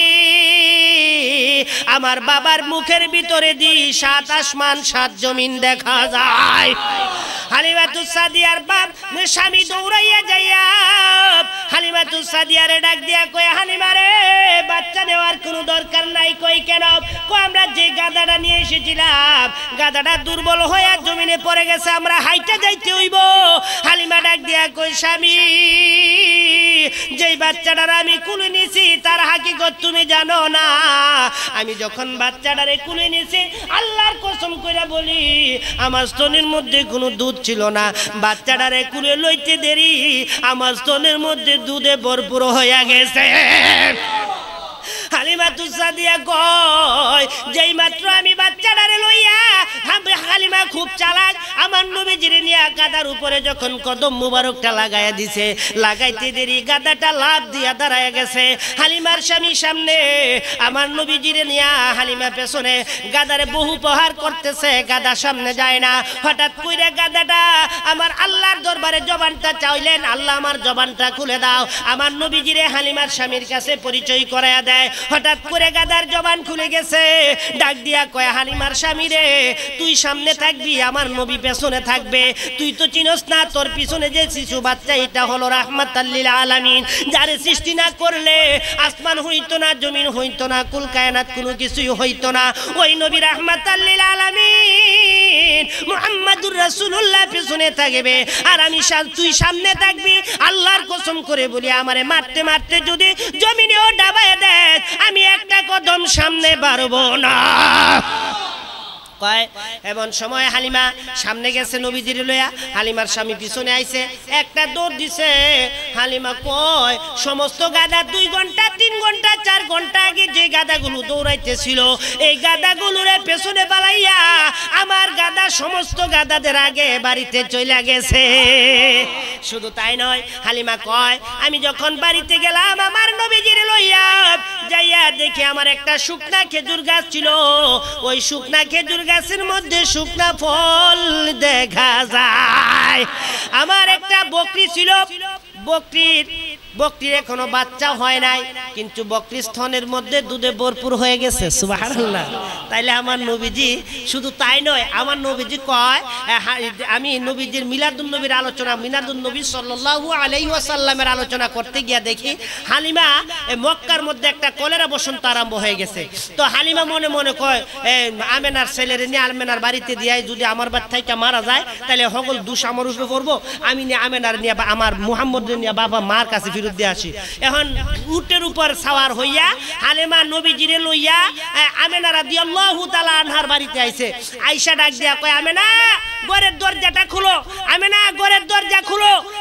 আমার বাবার মুখের ভিতরে দি সাত আসমান সাত জমিন দেখা যায়। হালিমাতুস সাদিয়ার বাপ স্বামী দৌড়াইয়া যাইয়া হালিমাতুস সাদিয়ারে ডাক দিয়া কয় হালিমা রে বাচ্চা নেওয়ার কোনো দরকার নাই। কই কেন? কো আমরা যে গাধাটা নিয়ে এসেছিলাম গাধাটা দুর্বল হয়ে জমিনে পড়ে গেছে, আমরা হাইটা যাইতে হইব। হালিমা ডাক দিয়া কই স্বামী যেই বাচ্চাটার আমি কুলে নিছি তার হাকিকত তুমি জানো না। আমি যখন বাচ্চাটারে কুলে নিছি আল্লাহর কসম কইরা বলি আমার স্তনের মধ্যে কোনো দুধ ছিল না, বাচ্চাটারে কুলে লইতে দেরি আমার স্তনের মধ্যে দুধে ভরপুর হইয়া গেছে। হালিমাতুস সাদিয়া কয় যেই মাত্র আমি বাচ্চাটারে লইয়া, হালিমা খুব চালাক, আমার নবীজির নিয়া গাদার উপরে যখন কদম মুবারকটা লাগাইয়া দিছে, লাগাইতে দেরি গাদাটা লাভ দিয়া দাঁড়ায় গেছে। হালিমার স্বামী সামনে, আমার নবীজির নিয়া হালিমা পেছনে, গাদারে বহু প্রহার করতেছে, গাদা সামনে যায় না। হঠাৎ কইরা গাদাটা আমার আল্লাহর দরবারে জবানটা চাইলেন, আল্লাহ আমার জবানটা খুলে দাও। আমার নবীজিরে হালিমার স্বামীর কাছে পরিচয় করায়া দেয়। হঠাৎ করে গাদার জবান খুলে গেছে, ডাক দিয়া কয় হালিমার স্বামী রে তুই সামনে থাকবি, আমার নবী পেছনে থাকবে। তুই তো চিনস না তোর পিছনে যে শিশু বাচ্চা এটা হলো রাহমাতাল লিল আলামিন, যারে সৃষ্টি না করলে আসমান হইতো না, জমিন হইতো না, কুল কায়নাত কোনো কিছুই হইতো না। ওই নবী রাহমাতাল লিল আলামিন মুহাম্মাদুর রাসূলুল্লাহ পেছনে থাকবে, আর আমি তুই সামনে থাকবি। আল্লাহর কসম করে বলি আমারে মারতে মারতে যদি জমিনেও ডাবায় দেয় আমি একটা কদম সামনে বাড়বো না। এমন সময় হালিমা সামনে গেছে নবীজির লইয়া, হালিমার স্বামী পিছনে আইছে, একটা দৌড় দিছে। হালিমা কয় সমস্ত গাদা দুই ঘন্টা তিন ঘন্টা চার ঘন্টা আগে যে গাদাগুলো দৌড়াইতেছিল এই গাদাগুলোরে পেছনে পালাইয়া আমার গাদা সমস্ত গাদাদের আগে বাড়িতে চলে গেছে। শুধু তাই নয়, হালিমা কয় আমি যখন বাড়িতে গেলাম আমার নবীজির লইয়া যাইয়া দেখি আমার একটা শুকনা খেজুর গাছ ছিল, ওই শুকনা খেজুর গাছের মধ্যে শুকনা ফল দেখা যায়। আমার একটা বকরি ছিল, বকরির বকরির এখনো বাচ্চা হয় নাই, কিন্তু বকরির স্তনের মধ্যে দুধে ভরপুর হয়ে গেছে। সুবহানাল্লাহ। তাইলে আমার নবীজি শুধু তাই নয়, আমার নবীজি কয় আমি নবীজির মিলাদুন নবীর আলোচনা, মিলাদুন নবী সাল্লাল্লাহু আলাইহি ওয়াসাল্লামের আলোচনা করতে গিয়া দেখি হালিমা মক্কার মধ্যে একটা কলেরা বসন্ত আরম্ভ হয়ে গেছে। তো হালিমা মনে মনে কয় আমেনার ছেলেরে নিয়ে আমেনার বাড়িতে দিয়ে যদি আমার বাড়ি থেকে মারা যায় তাহলে সকল দুষ আমার উপরে পড়বো, আমি নিয়ে আমেনার নিয়ে আমার মুহাম্মদের নিয়ে বাবা মার কাছে ফিরত দিয়ে আসি। এখন উটের উপর সাওয়ার হইয়া হালিমা নবীজিরে লইয়া আমেনা রাদিয়াল্লাহু তাআলা আনহার বাড়িতে আইছে। আয়েশা ডাক দিয়া কয় আমেনা ঘরের দরজাটা খুলো, আমেনা ঘরের দরজা খুলো। কিন্তু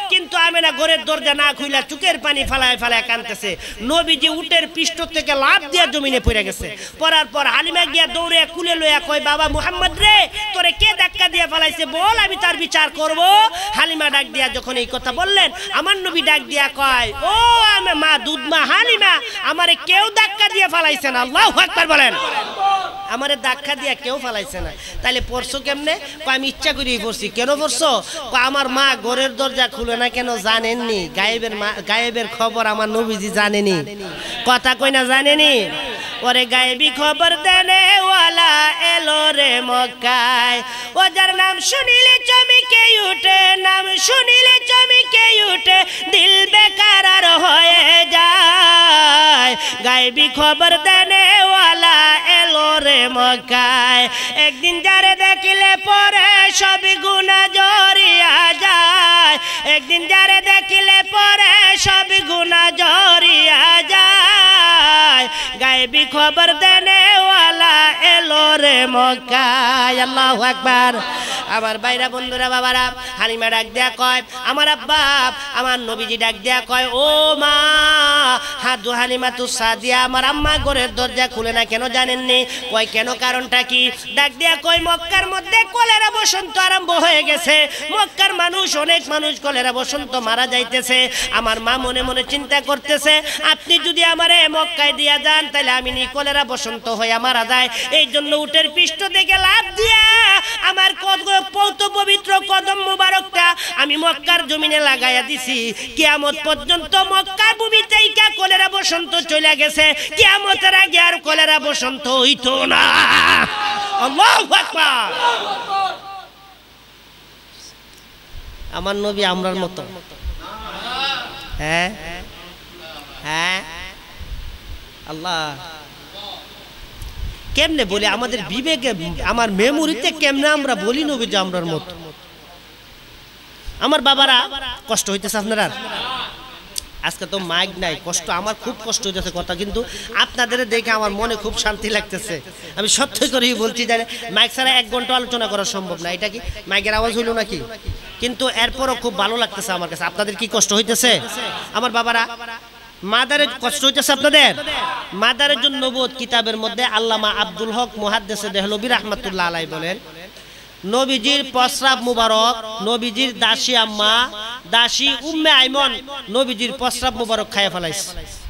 আমেনা ঘরের দরজা না খুইলা চুকের পানি ফালায় ফালায় কাঁদতেছে। নবীজি উটের পৃষ্ঠ থেকে লাফ দিয়া জমিনে পড়ে গেছে। পড়ার পর হালিমা গিয়া দৌড়ে কুলে লইয়া কয়, বাবা মুহাম্মদ রে, তোরে কে ধাক্কা দিয়া ফালাইছে বল, আমি তার বিচার করব। হালিমা ডাক দিয়া যখন এই কথা বললেন, আমার নবী ডাক দিয়া কয়, ও আমি মা দুধ মা হালিমা, আমারে কেউ ধাক্কা দিয়া ফালাইছে না। আল্লাহু আকবার বলেন। আমারে ধাক্কা দিয়া কেউ ফালাইছে না। তাইলে পড়ছো কেমনে? আমি ইচ্ছা করেই পড়ছি। কেন পড়ছো? আমার মা ঘরের দরজা খুলে না কেন জানেননি? গায়েবের গায়েবের খবর আমার নবীজি জানেনি। কথা কই না জানেনি? ওরে গায়েবী খবর দেনে ওয়ালা এলো রে মক্কায়, ও যার নাম শুনিলে চমকে উঠে, নাম শুনিলে চমকে উঠে, দিল বেকারার হয়ে যায়। গায়েবী খবর দেনে ওয়ালা এলো রে মক্কায়, একদিন যারে দেখলে পরে সব গুনাহ জড়িয়া যায়, একদিন যারে দেখলে পরে সব গুনাহ জড়িয়া যায়। গায়েবী খবর দেনে ওয়ালা এলো রে মক্কায়। আল্লাহু আকবার। আমার ভাইরা বন্ধুরা বাবারা, হালিমা ডাক দেয়া কয়, আমার আব্বা আমার নবীজি ডাক দেয়া কয়, ও মা হাদু হালিমা তু সাদিয়া, আমার আম্মা ঘরের দরজা খুলে না কেন জানেননি? কয় কেন, কারণটা কি? ডাক দেয়া কয়, মক্কার মধ্যে কলেরা বসন্ত আরম্ভ হয়ে গেছে, মক্কার মানুষ অনেক মানুষ কলেরা বসন্ত মারা যাইতেছে। আমার মা মনে মনে চিন্তা করতেছে, আপনি যদি আমারে মক্কায় দিয়া যান তাহলে আমি নি কলেরা বসন্ত হয়ে মারা যায়। এই জন্য উটের পৃষ্ঠ থেকে লাফ দিয়া আমার পৌত পবিত্র কদম মুবারকটা আমি মক্কার জমিনে লাগাইয়া দিছি। কিয়ামত পর্যন্ত মক্কার ভূমিতে কলেরা বসন্ত চলে গেছে, কিয়ামতের আগে আর কলেরা বসন্ত হইতো না। আল্লাহু আকবার। আমার নবী আমরার মতো? হ্যাঁ হ্যাঁ আল্লাহ কেমনে বলি, আমাদের বিবেকে আমার মেমোরিতে কেমনে আমরা বলি নবীজি আমরার মতো। আমার বাবারা কষ্ট হইতেছে আপনারা? আজকে তো মাইক নাই, কষ্ট আমার খুব কষ্ট হইতেছে কথা, কিন্তু আপনাদের দেখে আমার মনে খুব শান্তি লাগতেছে। আমি সত্য করেই বলছি, জানেন মাইক ছাড়া এক ঘন্টা আলোচনা করা সম্ভব না। এটা কি মাইকের আওয়াজ হইল নাকি? কিন্তু এরপরও খুব ভালো লাগতেছে আমার কাছে। আপনাদের কি কষ্ট হইতেছে? আমার বাবারা, মাদারের কষ্ট হইতেছে আপনাদের? মাদারের জন্য নবুয়ত কিতাবের মধ্যে আল্লামা আব্দুল হক মুহাদ্দিস দেহলভী রাহমাতুল্লাহ আলাইহি বলেন, নবীজির প্রস্রাব মুবারক, নবীজির দাসী আম্মা দাসী উম্মে আইমন নবীজির প্রস্রাব মুবারক খাইয়া ফেলাইছে।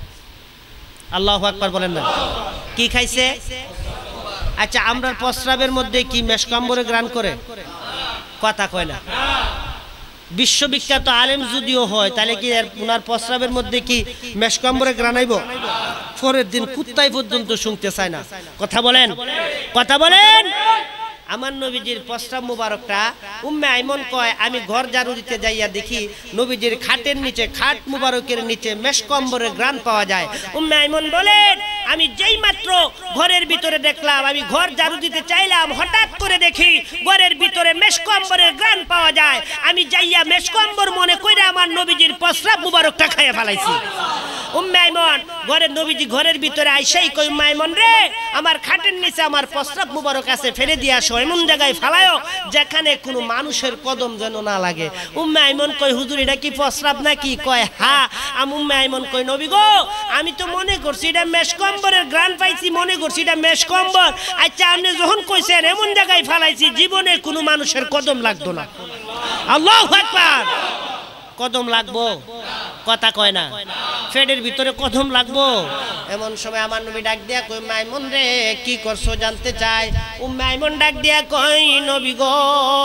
আল্লাহু আকবার বলেন না? কি খাইছে? আচ্ছা, আমরার প্রস্রাবের মধ্যে কি মেশকাম্বরে গ্রান করে? কথা কয় না। বিশ্ববিখ্যাত আলেম যদিও হয়, তাহলে কি ওনার প্রস্রাবের মধ্যে কি মেশকাম্বরে গ্রানাইব? পরের দিন কুত্তাই পর্যন্ত শুনতে চায় না। কথা বলেন, কথা বলেন। আমার নবীজির প্রস্রাব মুবারকটা উম্মে আইমন কয়, আমি ঘর ঝাড়ু দিতে যাইয়া দেখি নবীজির খাটের নিচে, খাট মুবারকের নিচে মেশকম্বরের গ্রান পাওয়া যায়। উম্মে আইমন বলেন, আমি যেই মাত্র ঘরের ভিতরে দেখলাম, আমি ঘর ঝাড়ু দিতে চাইলাম, হঠাৎ করে দেখি ঘরের ভিতরে মেশকম্বরের গ্রান পাওয়া যায়। আমি যাইয়া মেশকম্বর মনে কইরা আমার নবীজির প্রস্রাব মুবারকটা খাইয়া ফেলাইছি। উম্মে আইমন ঘরের নবীজি ঘরের ভিতরে আইসাই কই, উম্মে আইমন রে, আমার খাটের নিচে আমার প্রস্রাব মুবারক আছে, ফেলে দিয়ে আসো, এমন জায়গায় ফালায়ও যেখানে কোনো মানুষের কদম যেন না লাগে। উম্মে আইমন কই, হুজুর এটা কি প্রস্রাব নাকি? কয় হ্যাঁ। আম উম্মে আইমন কই, নবী গো, আমি তো মনে করছি এটা মেশকম্বরের গ্রান পাইছি, মনে করছি এটা মেশকম্বর। আচ্ছা, আপনি যখন কইছেন এমন জায়গায় ফালাইছি জীবনে কোনো মানুষের কদম লাগতো না। আল্লাহু আকবার। কদম লাগবো? কথা কয় না। ফেডের ভিতরে কদম লাগবো? এমন সময় আমার নবী ডাক দিয়া কই, উম্মে আইমন রে, কি করছো জানতে চাই? উম্মে আইমন ডাক দিয়া কই, নবী গো,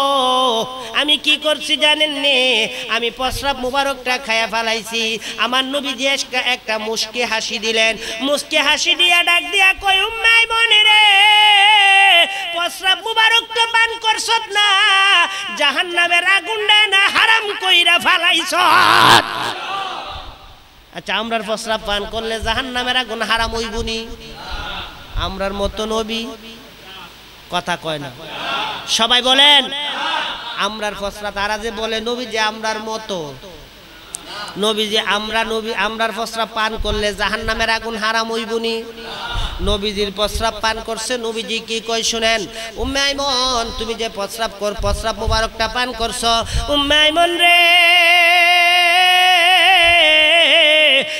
আমি কি করছি জানেন নে? আমি প্রস্রাব মুবারকটা খায়া ফেলাইছি। আমার নবী যে একটা মুস্কি হাসি দিলেন, মুস্কি হাসি দিয়া ডাক দিয়া কই, উম্মে আইমন রে, প্রস্রাব মুবারকটা পান করছত না, জাহান্নামের আগুনটা না হারাম কইরা ফেলাইছ। আচ্ছা, আমরার প্রস্রাব পান করলে জাহান্নামের আগুন হারাম হইবনি? আমরার মতো নবী? কথা কয় না। সবাই বলেন আমরার প্রস্রাব। তারা যে বলে নবী যে আমরার মতো, নবী যে আমরা নবী আমরার প্রস্রাব পান করলে জাহান্নামের আগুন হারাম হইবনি? নবীজির প্রস্রাব পান করছে, নবীজি কি কই শুনেন। উম্মে আইমন, তুমি যে প্রস্রাব কর প্রস্রাব মুবারকটা পান করছো, উম্মে আইমন রে,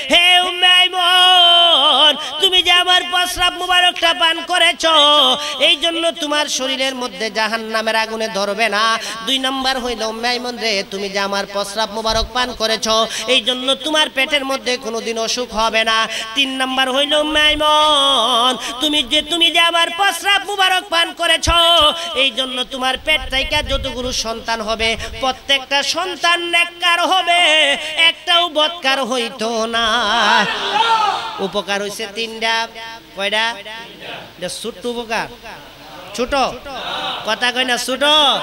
হে উম্মে আইমন তুমি যে আমার প্রস্রাব মুবারকটা পান করেছো এই জন্য তোমার শরীরের মধ্যে জাহান্নামের আগুনে ধরবে না। দুই নাম্বার হইল উম্মে আইমন রে তুমি যে আমার প্রস্রাব মুবারক পান করেছো এই জন্য তোমার পেটের মধ্যে কোনোদিন অসুখ হবে না। তিন নাম্বার হইল উম্মে আইমন তুমি যে তুমি যে আমার প্রস্রাব মুবারক পান করেছো এই জন্য তোমার পেট থেকে যতগুলো সন্তান হবে প্রত্যেকটা সন্তান নেককার হবে, একটাও বদকার হইতো না। উপকার হইছে তিনটা। কয়টা? ছোট্ট উপকার, ছোট কথা কই না ছোট।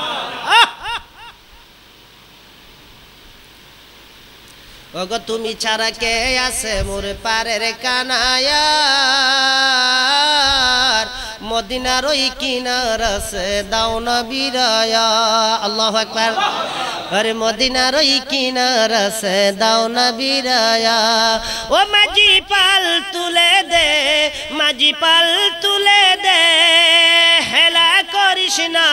ওগো তুমি ছাড়া কে আছে মোর পারের কানায়ার মদিনার ওই কিনার আছে দাও না বিরায়া। আল্লাহু আকবার। আরে মদিনার ওই কিনার আছে দাও না বিরায়া। ও মাঝি পাল তুলে দে, মাঝি পাল তুলে দে, হেলা করিস না।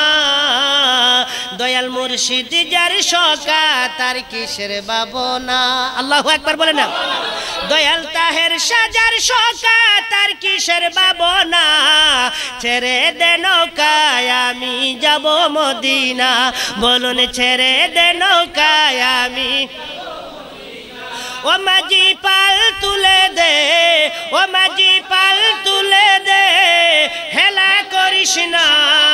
দয়াল মুর্শিদ যার শোকা তার কিসের ভাবনা। আল্লাহু আকবার বলে না। দয়াল তাহের সাজার শোকা তার কিসের ভাবনা। ছেড়ে দে নৌকায় আমি যাব মদিনা, বলুন ছেড়ে দে নৌকায় আমি। ও মাঝি পাল তুলে দে, ও মাঝি পাল তুলে দে, হেলা করিস না।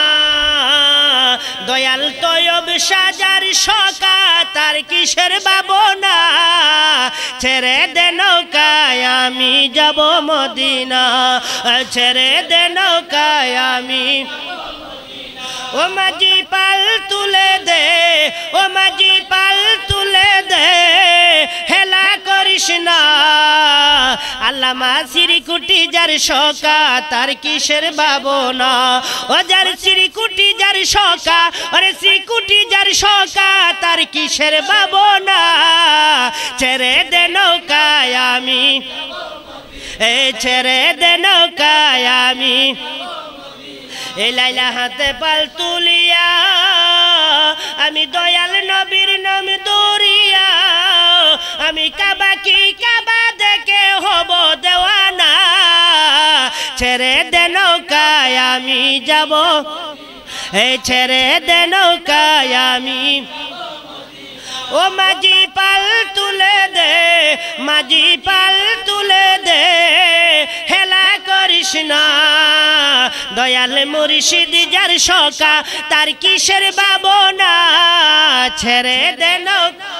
দয়াল তয়ব সাজার শোকা তার কিসের ভাবনা। ছেড়ে দে নৌকায় আমি যাব মদিনা, ছেড়ে দে নৌকায় আমি। ও মাঝি পাল তুলে দে, ও মাঝি পাল তুলে দে, হেলা করিস না। আল্লামা সিরিকুটি যার শোকা তার কিসের ভাবনা। ও যার সিরিকুটি যার শোকা, আরে সিরিকুটি যার শোকা তার কিসের ভাবনা। ছেড়ে দে নৌকায় আমি, এ ছেড়ে দে নৌকায় আমি। এই লাইলা হাতে পাল তুলিয়া আমি দয়াল নবীর নাম দরিয়া। আমি কাবা কি কাবা দেখে হব দেওয়ানা। ছেড়ে দে নৌকায় আমি যাব, এই ছেড়ে দে নৌকায় আমি। ও মাঝি পাল তুলে দে, মাঝি পাল তুলে দে, হেলা করিস না। দয়াল মুর্শিদ যার শোকা তার কিসের ভাবনা। ছেড়ে দে নৌকা,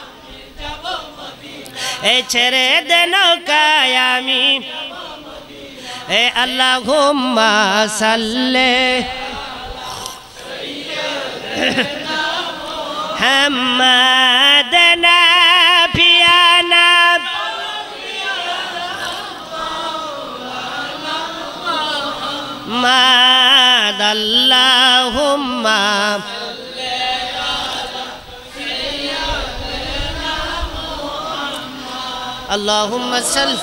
এ ছেড়ে দে নৌকায় আমি। এ আল্লাহুম্মা সাল্লি হাম্মাদানা পিয়ানা মাদাল্লাহুম্মা আল্লাহুম্মা সাল্লি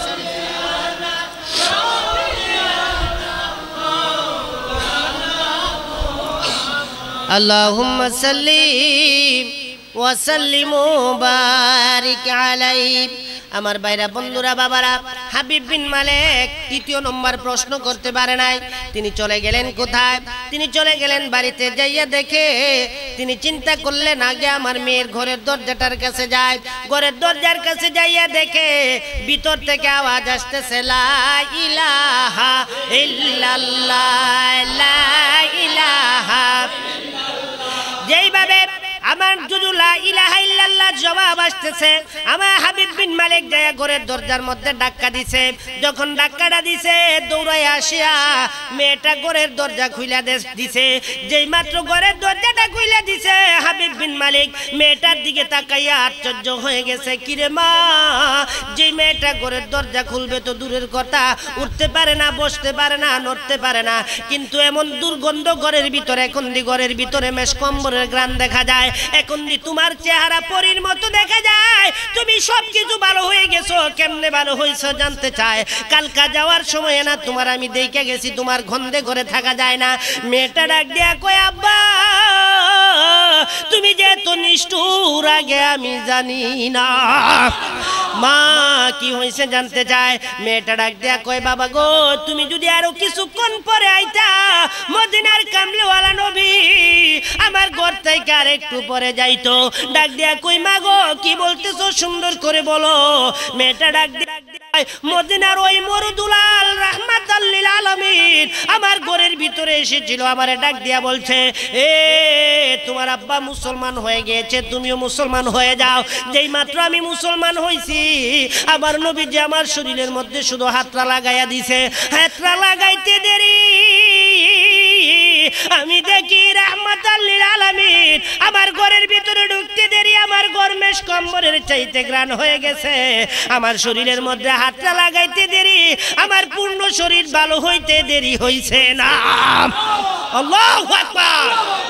আল্লাহুম্মা সাল্লি ওয়া সাল্লিম বারিক আলাইহি। আমার ভাইরা বন্ধুরা বাবারা, হাবিব বিন মালিক তৃতীয় নম্বর প্রশ্ন করতে পারে নাই। তিনি চলে গেলেন কোথায়? তিনি চলে গেলেন বাড়িতে। যাইয়া দেখে তিনি চিন্তা করলেন আগে আমার মেয়ের ঘরের দরজাটার কাছে যায়। ঘরের দরজার কাছে যাইয়া দেখে ভিতর থেকে আওয়াজ আসতেছে লা ইলাহা ইল্লাল্লাহ, লা ইলাহা। যেইভাবে আমার যদি লা ইলাহা ইল্লাল্লাহ জবাব আসতেছে, আমার হাবিব বিন মালিক যায় ঘরের দরজার মধ্যে ধাক্কা দিছে। যখন ধাক্কাটা দিছে দৌড়ায় আসিয়া মেয়েটা ঘরের দরজা খুইলা দিছে। যেই মাত্র ঘরের দরজাটা খুইলা দিছে হাবিব বিন মালিক মেয়েটার দিকে তাকাইয়া আশ্চর্য হয়ে গেছে। কিরে মা, যে মেয়েটা ঘরের দরজা খুলবে তো দূরের কথা, উঠতে পারে না, বসতে পারে না, নড়তে পারে না, কিন্তু এমন দুর্গন্ধ ঘরের ভিতরে, এখন দি ঘরের ভিতরে মেষ কম্বরের গ্রান দেখা যায়, এখন দি তোমার চেহারা পরীর মতো দেখা যায়। তুমি সব কিছু ভালো হয়ে গেছো, কেমনে ভালো হয়েছো জানতে চায়। কালকা যাওয়ার সময় না তোমার আমি দেখে গেছি, তোমার গন্ধে ঘরে থাকা যায় না। মেয়েটা ডাক দিয়া কয় আব্বা তুমি যে তো নিষ্ঠুর আগে আমি জানি না। মা কি হয়েছে জানতে চায়। মেয়েটা ডাক দিয়া কয় বাবা গো তুমি যদি আরো কিছুক্ষণ পরে আইতা মদিনার কামলিওয়ালা নবী আমার ঘর থেকে আর একটু পরে যাইতো। ডাক দিয়া কই মা গো কি বলতেছো সুন্দর করে বলো। মেয়েটা ডাক দিয়া মদিনার ওই মরুদুলাল রাহমাতাল লিল আলামিন আমার ঘরের ভিতরে এসেছিল। আমারে ডাক দিয়া বলছে এ তোমার আব্বা মুসলমান হয়ে গেছে তুমিও মুসলমান হয়ে যাও। যেই মাত্র আমি মুসলমান হইছি আমার নবীজি আমার শরীরের মধ্যে শুধু হাতটা লাগাইয়া দিছে। হাতটা লাগাইতে দেরি আমি দেখি রাহমাতাল লিল আলামিন আমার ঘরের ভিতরে ঢুকতে দেরি আমার ঘর মেশ কম্বরের চাইতে গ্রান হয়ে গেছে। আমার শরীরের মধ্যে হাতটা লাগাইতে দেরি আমার পূর্ণ শরীর ভালো হইতে দেরি হইছে না। আল্লাহু আকবার।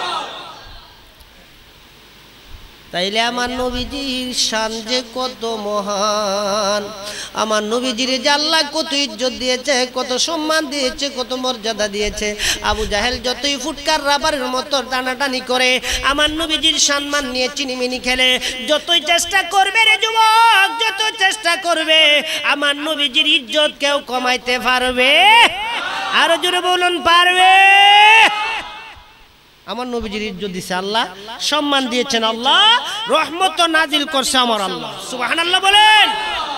তাইলে আমার নবীজির শান যে কত মহান, আমার নবীজির যে আল্লাহ কত ইজ্জত দিয়েছে, কত সম্মান দিয়েছে, কত মর্যাদা দিয়েছে। আবু জাহেল যতই ফুটকার রাবারের মতো টানাটানি করে আমার নবীজির সম্মান নিয়ে চিনিমিনি খেলে, যতই চেষ্টা করবে রে যুবক, যত চেষ্টা করবে আমার নবীজির ইজ্জত কেউ কমাইতে পারবে? আরো জোরে বলুন পারবে? আমার নবীজির ইজ্জত দিয়েছে আল্লাহ, সম্মান দিয়েছেন আল্লাহ, রহমত নাজিল করছে আমার আল্লাহ। সুবহানাল্লাহ বলেন।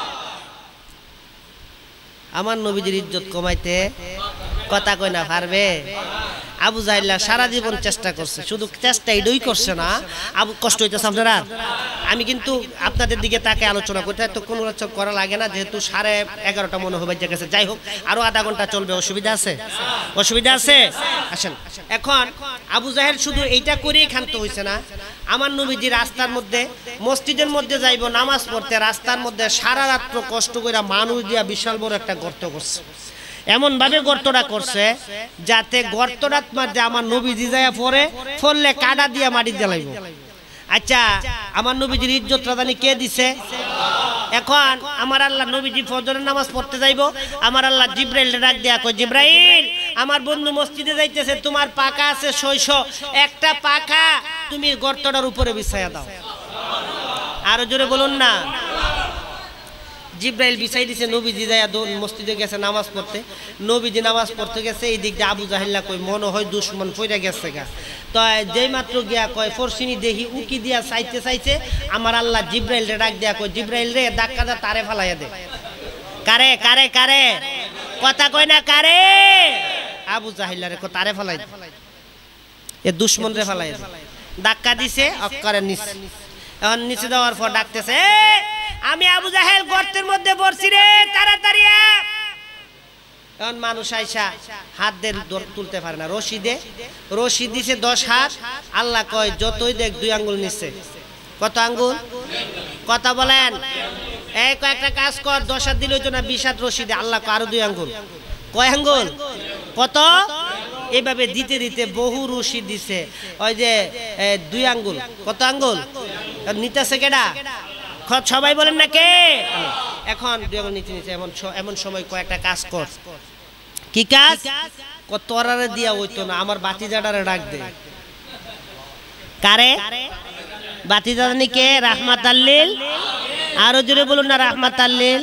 আমার নবীজির ইজ্জত কমাইতে কথা কই না পারবে? আবু জাহেল সারা জীবন চেষ্টা করছে, শুধু চেষ্টা এটাই করছে না। আবু কষ্ট হইতেছে আপনারা? আমি কিন্তু আপনাদের দিকে তাকে আলোচনা করতে তো কোনো করা লাগে না, যেহেতু সাড়ে এগারোটা মনে হবে গেছে। যাই হোক আরো আধা ঘন্টা চলবে, অসুবিধা আছে? অসুবিধা আছে? আসেন এখন আবু জাহেল শুধু এইটা করেই ক্ষান্ত হয়েছে না। আমার নবীজি রাস্তার মধ্যে মসজিদের মধ্যে যাইব নামাজ পড়তে, রাস্তার মধ্যে সারা রাত্র কষ্ট করে মানুষ দিয়া বিশাল বড় একটা গর্ত করছে। এমন ভাবে গর্তটা করছে যাতে গর্তটার মধ্যে আমার নবীজি যায় পড়ে, পড়লে কাদা দিয়ে মাটি জ্বালাইব। আচ্ছা আমার নবীজির ইজ্জত রাদানি কে দিছে? এখন আমার আল্লাহ নবীজি ফজরের নামাজ পড়তে যাইব, আমার আল্লাহ জিব্রাইল ডাক দেয়া কই জিব্রাইল আমার বন্ধু মসজিদে যাইতেছে, তোমার পাকা আছে ছয়শো, একটা পাকা তুমি গর্তটার উপরে বিছাইয়া দাও। আরো জোরে বলুন না। জিব্রাইল বিছাই দিছে, নবীজি যায় মসজিদে গেছে নামাজ পড়তে। নবীজি নামাজ পড়তে গেছে, এই দিক দিয়ে আবু জাহেল্লা কই মনে হয় দুশ্মন পইরা গেছে গা। তো যেই মাত্র গিয়া কয় ফরসিনি দেখি উকি দিয়া চাইতে চাইছে, আমার আল্লাহ জিব্রাইল রে ডাক দেয়া কই জিব্রাইল রে ধাক্কা দা তারে ফালাইয়া দে। কারে কারে কারে কথা কই না কারে? আবু জাহেল্লা রে কো তারে ফালাই দে, এ দুশ্মন রে ফালাই দে। ধাক্কা দিছে অক্কারে নিচে। এখন নিচে দেওয়ার পর ডাকতেছে আমি আবু জাহেল গর্তের মধ্যে পড়ছি রে, তাড়াতাড়ি। এখন মানুষ আইসা হাত দিয়ে তুলতে পারে না, রশি দে, রশি দিছে দশ হাত। আল্লাহ কয় যতই দেখ দুই আঙ্গুল নিচ্ছে। কত আঙ্গুল? কথা বলেন। এই কয়েকটা কাজ কর, দশ হাত দিলে হইতো না, বিশ হাত রশি দে। আল্লাহ কয় আরো দুই আঙ্গুল। কয় আঙ্গুল? কত? এইভাবে দিতে দিতে বহু রশি দিছে, ওই যে দুই আঙ্গুল। কত আঙ্গুল নিতেছে কেডা? সবাই বলেন না কে? এখন দুই আঙ্গুল নিচে নিচে। এমন এমন সময় কয়েকটা কাজ কর। কি কাজ? তোরারে দিয়া হইতো না, আমার বাতিজাটারে ডাক দে। কারে? বাতিজানি কে? রাহমাতাল লিল। আরো জোরে বলুন না রাহমাতাল লিল।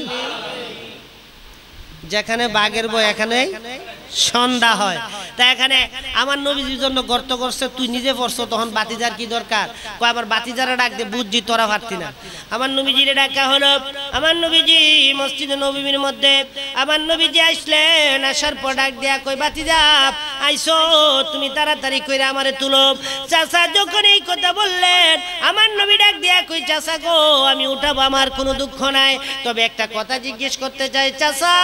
যেখানে বাঘের বই এখানে সন্ধ্যা হয়। তা এখানে আমার নবীজির জন্য গর্ত করছে, তুই নিজে পড়ছো, তখন বাতিজার কি দরকার? কয় আমার বাতিজারে ডাক দে, বুঝছি তোরা পারতি না। আমার নবীজির ডাকা হলো। আমার নবীজি মসজিদে নববীর মধ্যে আমার নবীজি আসলেন, আসার পর ডাক দেয়া কই বাতিজা আইসো, তুমি তাড়াতাড়ি কইরা আমারে তুলো। চাচা যখন এই কথা বললেন আমার নবী ডাক দেয়া কই চাচা গো আমি উঠাবো, আমার কোনো দুঃখ নাই, তবে একটা কথা জিজ্ঞেস করতে চাই চাচা।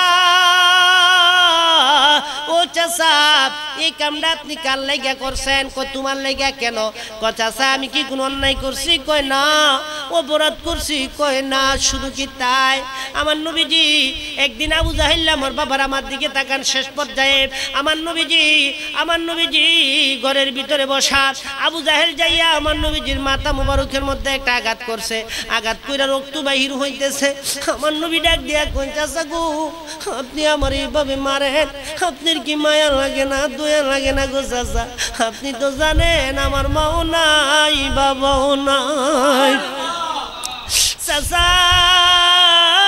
ও চাচা এই কামটা আপনি কার লাইগা করছেন? কই তোমার লাইগা কেন? কই চাচা আমি কি কোনো অন্যায় করছি? কই না। অপরাধ করছি? কই না। শুধু কি তাই? আমার নবীজি একদিন আবু জাহেল আমার বাবার আমার দিকে তাকান, শেষ পর্যায়ে আমার নবীজি আমার নবীজি ঘরের ভিতরে বসা, আবু জাহেল যাইয়া আমার নবীজির মাথা মুবারকের মধ্যে একটা আঘাত করছে, আঘাত কইরা রক্ত বাহির হইতেছে। আমার নবী ডাক দিয়া কই চাচা গো আপনি আমার এইভাবে মারেন, আপনার কি মায়া লাগে না, দয়া লাগে না গো চাচা? আপনি তো জানেন আমার মাও নাই বাবাও নাই চাচা।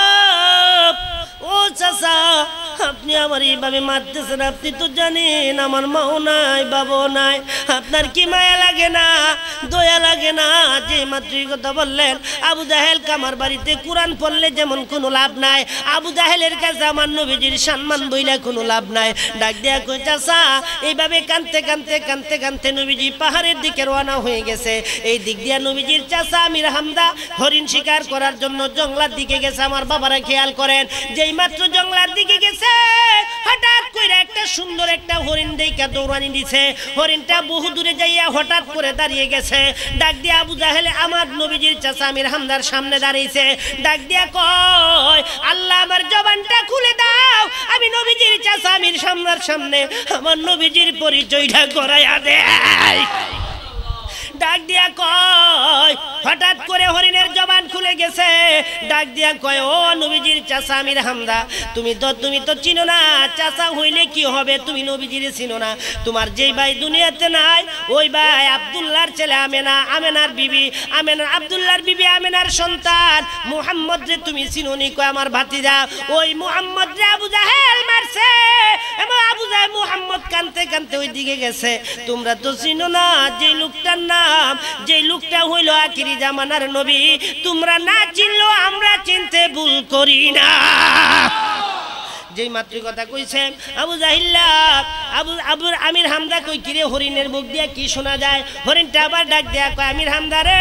চাচা আপনি আমার এইভাবে মারতেছেন, আপনি তো জানেন আমার মাও নাই বাবাও নাই, আপনার কি মায়া লাগে না, দয়া লাগে না? যে মাত্র কথা বললেন আবু জাহেল আমার বাড়িতে কোরআন পড়লে যেমন কোনো লাভ নাই, আবু জাহেলের কাছে আমার নবীজির সম্মান বইলে কোনো লাভ নাই। ডাক দেয়া কই চাচা এইভাবে কানতে কানতে কানতে কানতে নবীজি পাহাড়ের দিকে রওনা হয়ে গেছে। এই দিক দিয়া নবীজির চাচা আমির হামদা হরিণ শিকার করার জন্য জঙ্গলার দিকে গেছে। আমার বাবারা খেয়াল করেন, যেই মাত্র জঙ্গলার দিকে গেছে হঠাৎ করে একটা সুন্দর একটা হরিণ দেখা দৌড়ানি দিছে। হরিণটা বহু দূরে যাইয়া হঠাৎ করে দাঁড়িয়ে গেছে। ডাক দিয়া আবু জাহেল আমার নবীজির চাচা আমির হামদার সামনে দাঁড়িয়েছে। ডাক দিয়া কয় আল্লাহ আমার জবানটা খুলে দাও, আমি নবীজির চাচা আমির হামদার সামনে আমার নবীজির পরিচয়টা করাইয়া দেয়। ডাক দিয়া কয় হঠাৎ করে হরিণের জবান খুলে গেছে। ডাক দিয়া কয় ও নবীজির চাচা আমির হামদা, তুমি তো তুমি তো চিনো না, চাচা হইলে কি হবে, তুমি নবীজির চিনো না। তোমার যেই ভাই দুনিয়াতে নাই ওই ভাই আব্দুল্লাহর ছেলে আমেনা, আমেনার বিবি আমেনা, আব্দুল্লাহর বিবি আমেনার সন্তান মুহাম্মদ রে তুমি চিনো নি? কয় আমার ভাতিজা ওই মুহাম্মদ রে আবু জাহেল মারছে। এবং আবু জাহেল মুহাম্মদ কানতে কানতে ওই দিকে গেছে। তোমরা তো চিনো না যে লোকটার নাম, যে লোকটা হইল আখিরি জামানার নবী, তোমরা না চিনলো আমরা চিনতে ভুল করি না। যেই মাতৃকতা কইছে আবু জাহিল্লা আবু আবু আমির হামদা কই কিরে হরিণের মুখ দিয়া কি শোনা যায়? হরিণটা আবার ডাক দেয়া কয় আমির হামদা রে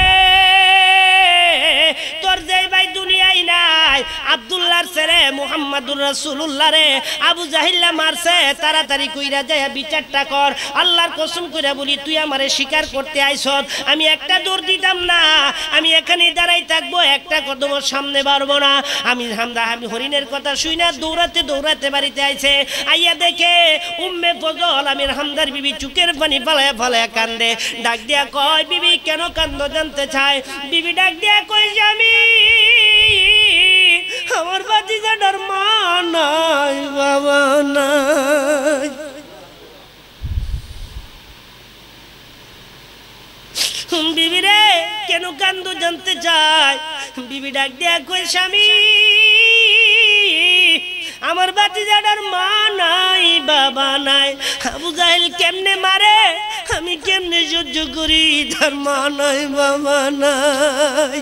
তোর যেই ভাই দুনিয়ায় নাই আব্দুল্লাহর ছেলে মুহাম্মাদুর রাসূলুল্লাহ রে আবু জাহিল্লা মারছে, তাড়াতাড়ি কইরা যায় বিচারটা কর। আল্লাহর কসম কইরা বলি তুই আমারে শিকার করতে আইছস, আমি একটা দৌড় দিতাম না, আমি এখানে দাঁড়াই থাকবো, একটা কদম সামনে বাড়বো না। আমি হামদা আমি হরিণের কথা শুই না দৌড়াতে দৌড়াতে বাড়িতে আইছে। আইয়া দেখে উম্মে ফজল আমির হামদার বিবি চুকের পানি ফালায়া ফালায়া কান্দে। ডাক দিয়া কয় বিবি কেন কান্দো জানতে চায়? বিবি ডাক দিয়া কই আমি আমার ভাতিজাটার মা নাই বাবা নাই, বিবি রে কেন কান্দো জানতে চায়? বিবি ডাক দিয়া কই স্বামী আমার ভাতিজাটার মা নাই বাবা নাই, আবু জাহেল কেমনে মারে আমি কেমনে সহ্য করি, তার মা নাই বাবা নাই।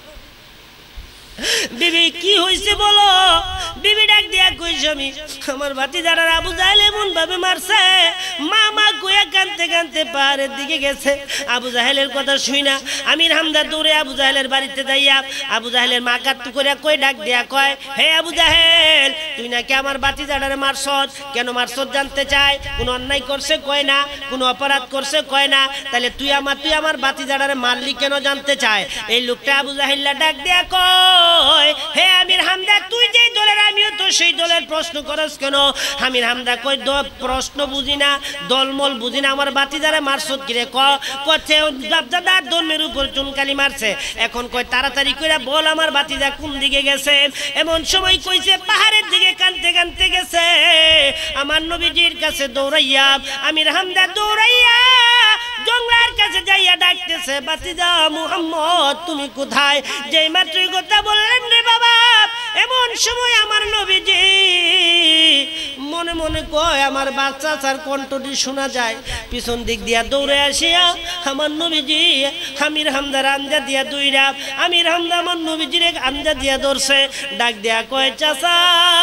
বিবি কি হইছে বলো? বিবি ডাক দিয়া কইছে আমি আমার ভাতিজার আবু জাহেল এমন ভাবে মারছে, মা মা কইয়া কানতে কানতে পাহাড়ের দিকে গেছে। আবু জাহেলের কথা শুই না আমির হামদা দৌড়ে আবু জাহেলের বাড়িতে যাইয়া আবু জাহেলের মা কাট্টু করে কই ডাক দিয়া কয় হে আবু জাহেল তুই নাকি আমার ভাতিজাটারে মারছস, কেন মারছস জানতে চায়? কোন অন্যায় করছে কয় না, কোন অপরাধ করছে কয় না, তাহলে তুই আমার তুই আমার ভাতিজাটারে মারলি কেন জানতে চায়? এই লোকটা আবু জাহেল্লা ডাক দিয়া কয় হে আমির হামদা তুই যেই দলের আমিও তো সেই দলের প্রশ্ন করস কেন? আমির হামদা কই প্রশ্ন বুঝি না, দলমল বুঝি না, আমার ভাতিজারে মারছস কিরে ক কচ্ছে দাদার ধর্মের উপর চুনকালি মারছে। এখন কয় তাড়াতাড়ি কইরা বল আমার ভাতিজা কোন দিকে গেছে? এমন সময় কইছে পাহাড়ের দিকে কানতে কানতে গেছে। আমার নবীজির কাছে দৌড়াইয়া আমির হামদা দৌড়াইয়া জঙ্গলার কাছে যাইয়া ডাকতেছে ভাতিজা মুহাম্মদ তুমি কোথায়? যেই মাত্র কথা বললেন রে বাবা এমন সময় আমার নবীজি মনে মনে কয় আমার বাচ্চা চার কণ্ঠটি শোনা যায়। পিছন দিক দিয়া দৌড়ে আসিয়া আমার নবীজি আমির হামদার আঞ্জা দিয়া দুইরা আমির হামদা আমার নবীজির আঞ্জা দিয়া ধরছে। ডাক দিয়া কয় চাচা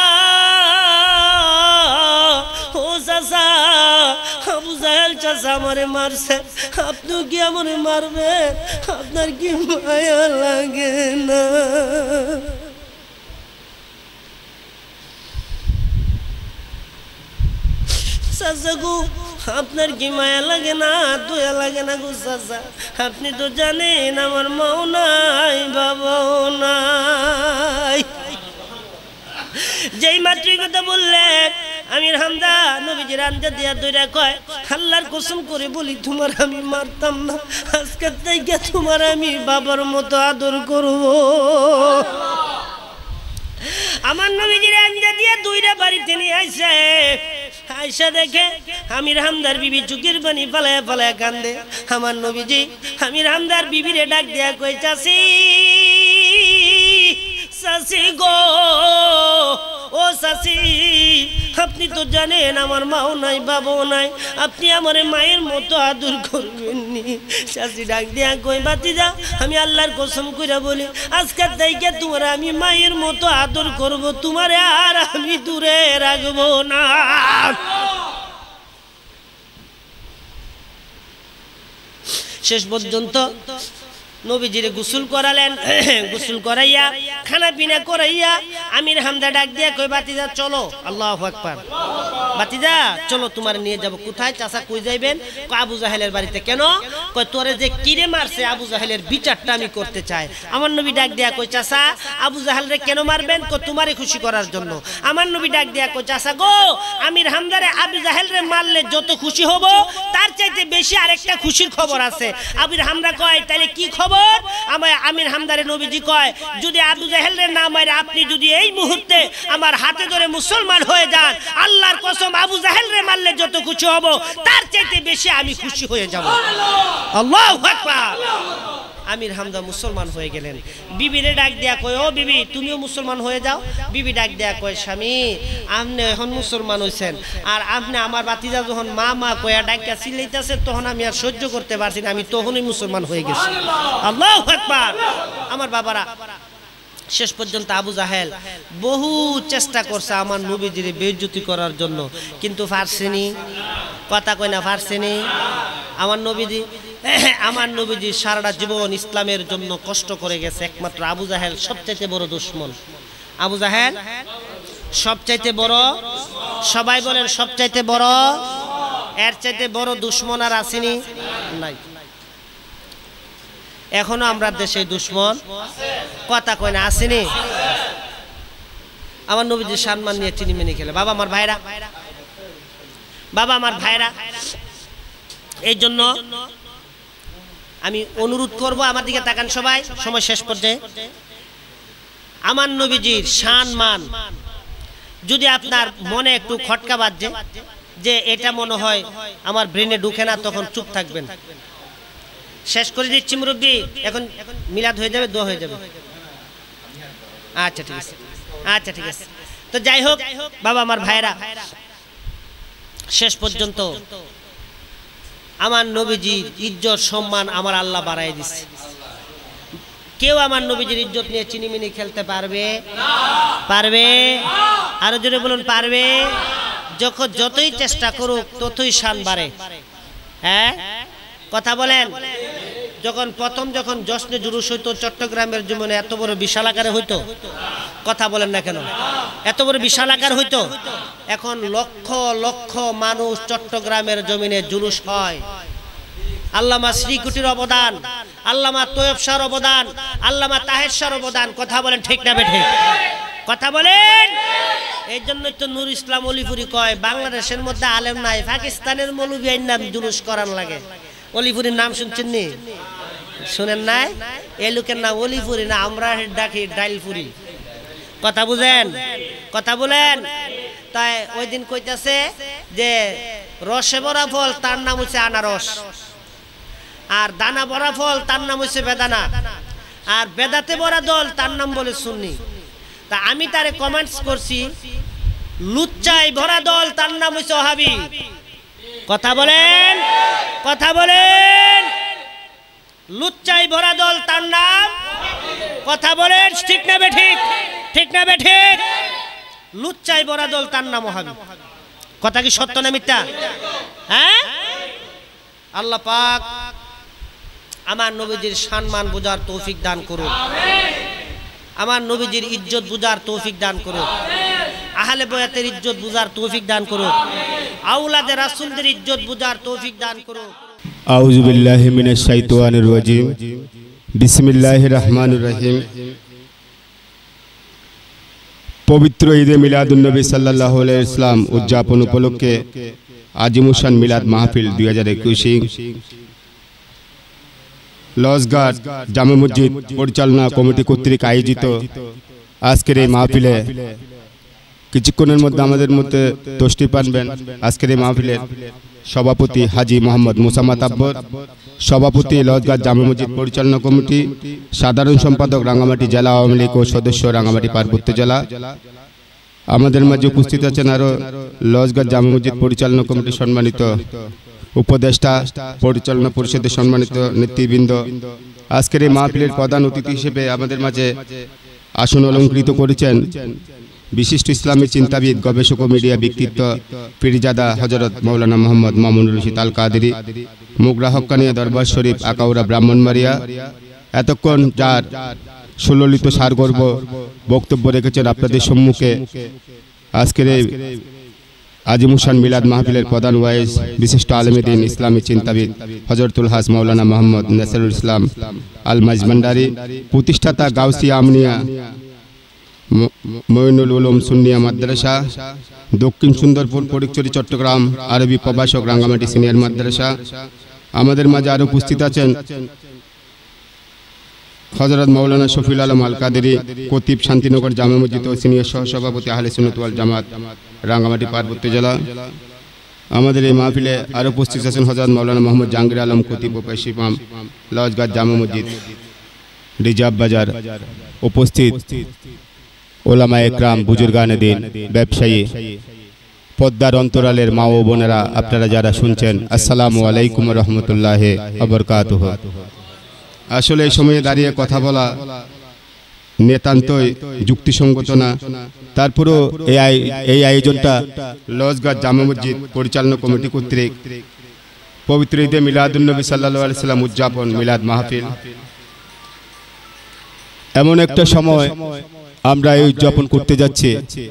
ও চাচা আবু জাহেল চাচা আমারে মারছে, আপনি কি আমারে মারবে? আপনার কি মায়া লাগে না? চাচা গো আপনার কি মায়া লাগে না, দয়া লাগে না গো চাচা? আপনি তো জানেন আমার মাও নাই বাবাও নাই। যেই মাতৃ কথা বললেন আমির হামদা নবীজির আঞ্জা দিয়া দইরা কয় আল্লাহর কসম করে বলি তোমার আমি মারতাম না, আজকের থেকে তোমার আমি বাবার মতো আদর করব। আমার নবীজির আঞ্জা দিয়া দইরা বাড়িতে নিয়ে আইছে। আয়সা দেখে আমির হামদার বিবি চুকের পানি ফালায়া ফালায়া কান্দে। আমার নবীজি আমির হামদার বিবিরে ডাক দেয়া কই চাচি চাচি গো ও চাচি আপনি তো জানেন আমার মাও নাই বাবাও নাই, আপনি আমার মায়ের মতো আদর করবেন নি। চাচি ডাক দিয়া কই ভাতিজা আমি আল্লাহর কসম কইরা বলি আজকের থেকে তোমার আমি মায়ের মতো আদর করব, তোমারে আর আমি দূরে রাখবো না। শেষ পর্যন্ত নবীজিরে গোসল করালেন, গোসল করাইয়া খানা পিনা করাইয়া আমির হামদা ডাক দিয়া কই ভাতিজা চলো। আল্লাহু আকবার। ভাতিজা চলো তোমার নিয়ে যাব। কোথায়? চাচা কই যাইবেন? কই আবু জাহেলের বাড়িতে। কেন? কই তোরে যে কিরে মারছে আবু জাহেলের বিচারটা আমি করতে চাই। আমার নবী ডাক দিয়া কই চাচা আবু জাহেলরে কেন মারবেন? কই তোমারে খুশি করার জন্য। আমার নবী ডাক দিয়া কই চাচা গো আমির হামদারে আবু জাহেলরে মারলে যত খুশি হব তার চাইতে বেশি আরেকটা খুশির খবর আছে। আমির হামদা কয় তাহলে কি খবর? আমার আমির হামদারে নবীজি কয় যদি আবু জাহেলরে না মারে আপনি যদি এই মুহূর্তে আমার হাতে ধরে মুসলমান হয়ে যান, আল্লাহর কসম আবু জাহেলরে মারলে যত খুশি হব তার চাইতে বেশি আমি খুশি হয়ে যাব। আল্লাহু আকবার। আমির হামদা মুসলমান হয়ে গেলেন। বিবিরে ডাক দেয়া কয় ও বিবি তুমিও মুসলমান হয়ে যাও। বিবি ডাক দেয়া কয় স্বামী আপনি এখন মুসলমান হয়েছেন, আর আপনি আমার ভাতিজা যখন মা মা কয়া ডাকিয়া চিল্লাইতেছে তখন আমি আর সহ্য করতে পারছি না, আমি তখনই মুসলমান হয়ে গেছি। আল্লাহু আকবার। আমার বাবারা শেষ পর্যন্ত আবু জাহেল বহু চেষ্টা করছে আমার নবীজির বেইজ্জতি করার জন্য, কিন্তু পারছেনি। কথা কয় না পারছেনি। আমার নবীজি আমার নবীজি সারাটা জীবন ইসলামের জন্য কষ্ট করে গেছে। একমাত্র আবু জাহেল সবচাইতে বড় দুশমন। আবু জাহেল সবচাইতে বড়, সবাই বলেন সবচাইতে বড়। এর চাইতে বড় দুশমন আর আসেনি? নাই। এখনো আমরা দেশে দুশমন কথা কয় না আসেনি। আমার নবীজি সম্মান নিয়ে চিনিমিনি খেলে। বাবা আমার ভাইরা, বাবা আমার ভাইরা, এই জন্য আমি অনুরোধ করব আমার দিকে তাকান সবাই। সময় শেষ পর্যায়ে আমার নবীজির সম্মান যদি আপনার মনে একটু খটকা বাজে যে এটা মনে হয় আমার ব্রেনে ঢুকে না, তখন চুপ থাকবেন। শেষ করে দিচ্ছি মুরব্বী, এখন মিলাদ হয়ে যাবে, দোয়া হয়ে যাবে। আচ্ছা ঠিক আছে, আচ্ছা ঠিক আছে। তো যাই হোক বাবা আমার ভাইরা, শেষ পর্যন্ত আমার নবীজির ইজ্জত সম্মান আমার আল্লাহ বাড়াই দিচ্ছে। কেউ আমার নবীজির ইজ্জত নিয়ে চিনিমিনি খেলতে পারবে? পারবে? আরো জোরে বলুন পারবে? যখন যতই চেষ্টা করুক ততই শান বাড়ে। হ্যাঁ কথা বলেন। যখন প্রথম যখন জশ্নে জুলুস হইতো চট্টগ্রামের জমিনে এত বড় বিশাল আকারে হইতো? কথা বলেন না কেন? এত বড় বিশাল আকার হইতো? এখন লক্ষ লক্ষ মানুষ চট্টগ্রামের জমিনে জুলুস হয়। আল্লামা শ্রীকুটির অবদান, আল্লামা তৈয়ব শাহর অবদান, আল্লামা তাহের শাহর অবদান। কথা বলেন ঠিক না বেঠে? কথা বলেন। এই জন্যই তো নূর ইসলাম অলিপুরি কয় বাংলাদেশের মধ্যে আলেম নাই, পাকিস্তানের মৌলবী আইন নাম জুলুস করার লাগে। অলিপুরির নাম শুনছেন নি? শুনেন নাই? এই লোকের নাম অলিপুরি না, আমরা ডাকি ডাইলপুরি। কথা বুঝেন? কথা বলেন। তাই ওই দিন কইতাছে যে রসে ভরা ফল তার নাম হচ্ছে আনারস, আর দানা ভরা ফল তার নাম হচ্ছে বেদানা, আর বেদাতে ভরা দল তার নাম বলে সুন্নি। তা আমি তারে কমেন্টস করছি লুচ্চাই ভরা দল তার নাম হচ্ছে ওহাবি। কথা বলেন, কথা বলেন। লুচ্চাই ভরা দল তার নাম, কথা বলেন ঠিক না বেঠিক? ঠিক না বেঠিক? লুচ্চাই ভরা দল তার নাম ওহাবি। কথা কি সত্য না মিথ্যা? হ্যাঁ। আল্লাহ পাক আমার নবীজির সম্মান বুঝার তৌফিক দান করুন, আমার নবীজির ইজ্জত বুঝার তৌফিক দান করুন, আহলে বয়াতের ইজ্জত বুঝার তৌফিক দান করুন, আওলাদে রাসূলদের ইজ্জত বুঝার তৌফিক দান করুন। আউযু বিল্লাহি মিনাশ শাইতানির রাজিম। বিসমিল্লাহির রহমানির রহিম। পবিত্র ঈদে মিলাদুন্নবী সাল্লাল্লাহু আলাইহি ওয়াসাল্লাম উদযাপন উপলক্ষে আজিমুশান মিলাদ মাহফিল দুই হাজার একুশ লজঘাট জামে মসজিদ পরিচালনা কমিটি কর্তৃক আয়োজিত আজকের এই মাহফিলে কিছুক্ষণের মধ্যে আমাদের মধ্যে দোষটি পানবেন। আজকের এই মাহফিলের সভাপতি হাজী মোহাম্মদ মুসা মাতাব্বর, সভাপতি লজঘাট জামে মসজিদ পরিচালনা কমিটি, সাধারণ সম্পাদক রাঙ্গামাটি জেলা আওয়ামী লীগ ও সদস্য রাঙ্গামাটি পার্বত্য জেলা, আমাদের মাঝে উপস্থিত আছেন আরও লজগার জামে মসজিদ পরিচালনা কমিটির সম্মানিত উপদেষ্টা, পরিচালনা পরিষদের সম্মানিত নেতৃবৃন্দ। আজকের এই মাহফিলের প্রধান অতিথি হিসেবে আমাদের মাঝে আসন অলঙ্কৃত করেছেন বিশিষ্ট ইসলামী চিন্তাবিদ, গবেষক ও মিডিয়া ব্যক্তিত্ব পীরজাদা হযরত মাওলানা মোহাম্মদ মামুনুর রশিদ আল কাদেরী, মুগরা হক্কানিয়া দরবার শরীফ, আকাউড়া, ব্রাহ্মণবাড়িয়া। এতক্ষণ যার সুললিত সারগর্ভ বক্তব্য রেখেছেন আপনাদের সম্মুখে আজকের এই আজিমুসান মিলাদ মাহফিলের প্রধান ওয়াইজ বিশিষ্ট আলেমে দ্বীন ইসলামী চিন্তাবিদ হযরতুল হাজ মাওলানা মোহাম্মদ নাসিরুল ইসলাম আল মাজমান্ডারি, প্রতিষ্ঠাতা গাউসিয়া আমনিয়া মঈনুল উলুম সুন্নিয়া মাদ্রাসা, দক্ষিণ সুন্দরপুর, ফটিকছড়ি, চট্টগ্রাম, আরবি প্রভাষক, রাঙ্গামাটি সিনিয়র মাদ্রাসা। আমাদের মাঝে আরও উপস্থিত আছেন হযরত মাওলানা শফিউল আলম আল কাদেরী, খতিব, শান্তিনগর জামে মসজিদ ও সিনিয়র সহসভাপতি আহলে সুন্নাত ওয়াল জামাত, রাঙ্গামাটি পার্বত্য জেলা। আমাদের এই মাহফিলে আরও উপস্থিত আছেন হযরত মাওলানা মোহাম্মদ জাহাঙ্গীর আলম, খতিব ও পেশ ইমাম, লজগার জামে মসজিদ, রিজার্ভ বাজার। উপস্থিত ওলামা একরাম, বুজুর্গানে দ্বীন, ব্যবসায়ী, পদ্মার অন্তরালের মা ও বোনেরা, আপনারা যারা শুনছেন, আসসালামু আলাইকুম রহমতুল্লাহি ওয়া বারাকাতুহু। আসলে এই সময়ে দাঁড়িয়ে কথা বলা নিতান্তই যুক্তিসঙ্গত না, তারপরেও এই এই আয়োজনটা লজগার জামে মসজিদ পরিচালনা কমিটি কর্তৃক পবিত্র ঈদে মিলাদুন্নবী সাল্লাল্লাহু আলাইহি সাল্লাম উদযাপন মিলাদ মাহফিল, এমন একটা সময় আমরা এই উদযাপন করতে যাচ্ছি।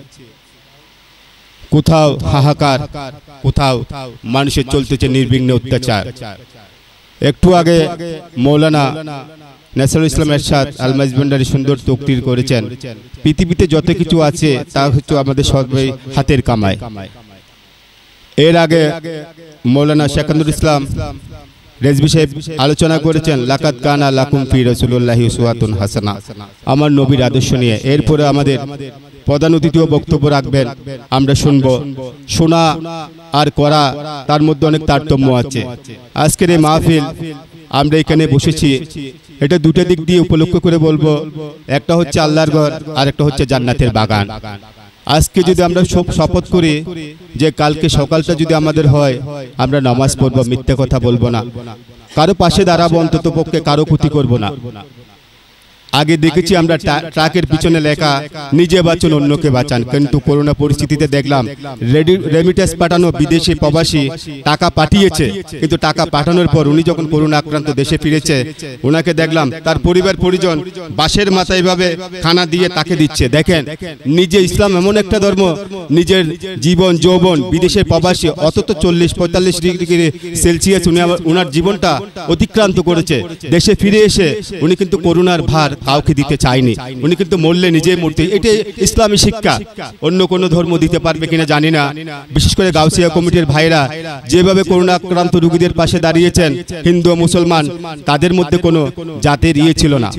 কোথাও হাহাকার, কোথাও মানুষের চলতেছে নির্বিঘ্ন অত্যাচার। একটু আগে মৌলানা নাসিরুল ইসলাম এরশাদ আল মাজমান্ডারি সুন্দর তকরির করেছেন, পৃথিবীতে যত কিছু আছে তা হচ্ছে আমাদের সবাই হাতের কামাই। এর আগে মৌলানা শেখান্দুল ইসলাম রেজবি সাহেব আলোচনা করেছেন লাকাদ কানা লাকুম ফি রাসূলিল্লাহি উসওয়াতুন হাসানা, আমার নবীর আদর্শ নিয়ে। এরপরে আমাদের প্রধান অতিথিও বক্তব্য রাখবেন, আমরা শুনব। শোনা আর করা তার মধ্যে অনেক তারতম্য আছে। আজকের এই মাহফিল আমরা এখানে বসেছি, এটা দুটো দিক দিয়ে উপলক্ষ করে বলবো, একটা হচ্ছে আল্লাহর ঘর আর একটা হচ্ছে জান্নাতের বাগান। আজকে যদি আমরা সব শপথ করি যে কালকে সকালটা যদি আমাদের হয় আমরা নামাজ পড়বো, মিথ্যা কথা বলবো না, কারো পাশে দাঁড়াবো, অন্তত পক্ষে কারো ক্ষতি করবো না। আগে দেখেছি আমরা ট্রাকের পিছনে লেখা নিজে বাঁচুন অন্যকে বাঁচান, কিন্তু করোনা পরিস্থিতিতে দেখলাম রেমিটেন্স পাঠানো বিদেশি প্রবাসী টাকা পাঠিয়েছে, কিন্তু টাকা পাঠানোর পর উনি যখন করোনা আক্রান্ত দেশে ফিরেছে, ওনাকে দেখলাম তার পরিবার পরিজন বাঁশের মাথায় ভাবে খানা দিয়ে তাকে দিচ্ছে। দেখেন, নিজে ইসলাম এমন একটা ধর্ম, নিজের জীবন যৌবন বিদেশের প্রবাসী অন্তত চল্লিশ পঁয়তাল্লিশ ডিগ্রি সেলসিয়াস উনি ওনার জীবনটা অতিক্রান্ত করেছে। দেশে ফিরে এসে উনি কিন্তু করোনার ভার কাউকে দিতে চায়নি, উনি কিন্তু মরলে নিজে মরতে। এটাই ইসলামী শিক্ষা, অন্য কোনো ধর্ম দিতে পারবে কিনা জানি না। বিশেষ করে গাউসিয়া কমিটির ভাইরা যেভাবে করোনা আক্রান্ত রোগীদের পাশে দাঁড়িয়েছেন, হিন্দু ও মুসলমান তাদের মধ্যে কোনো জাতের ইয়ে ছিল না।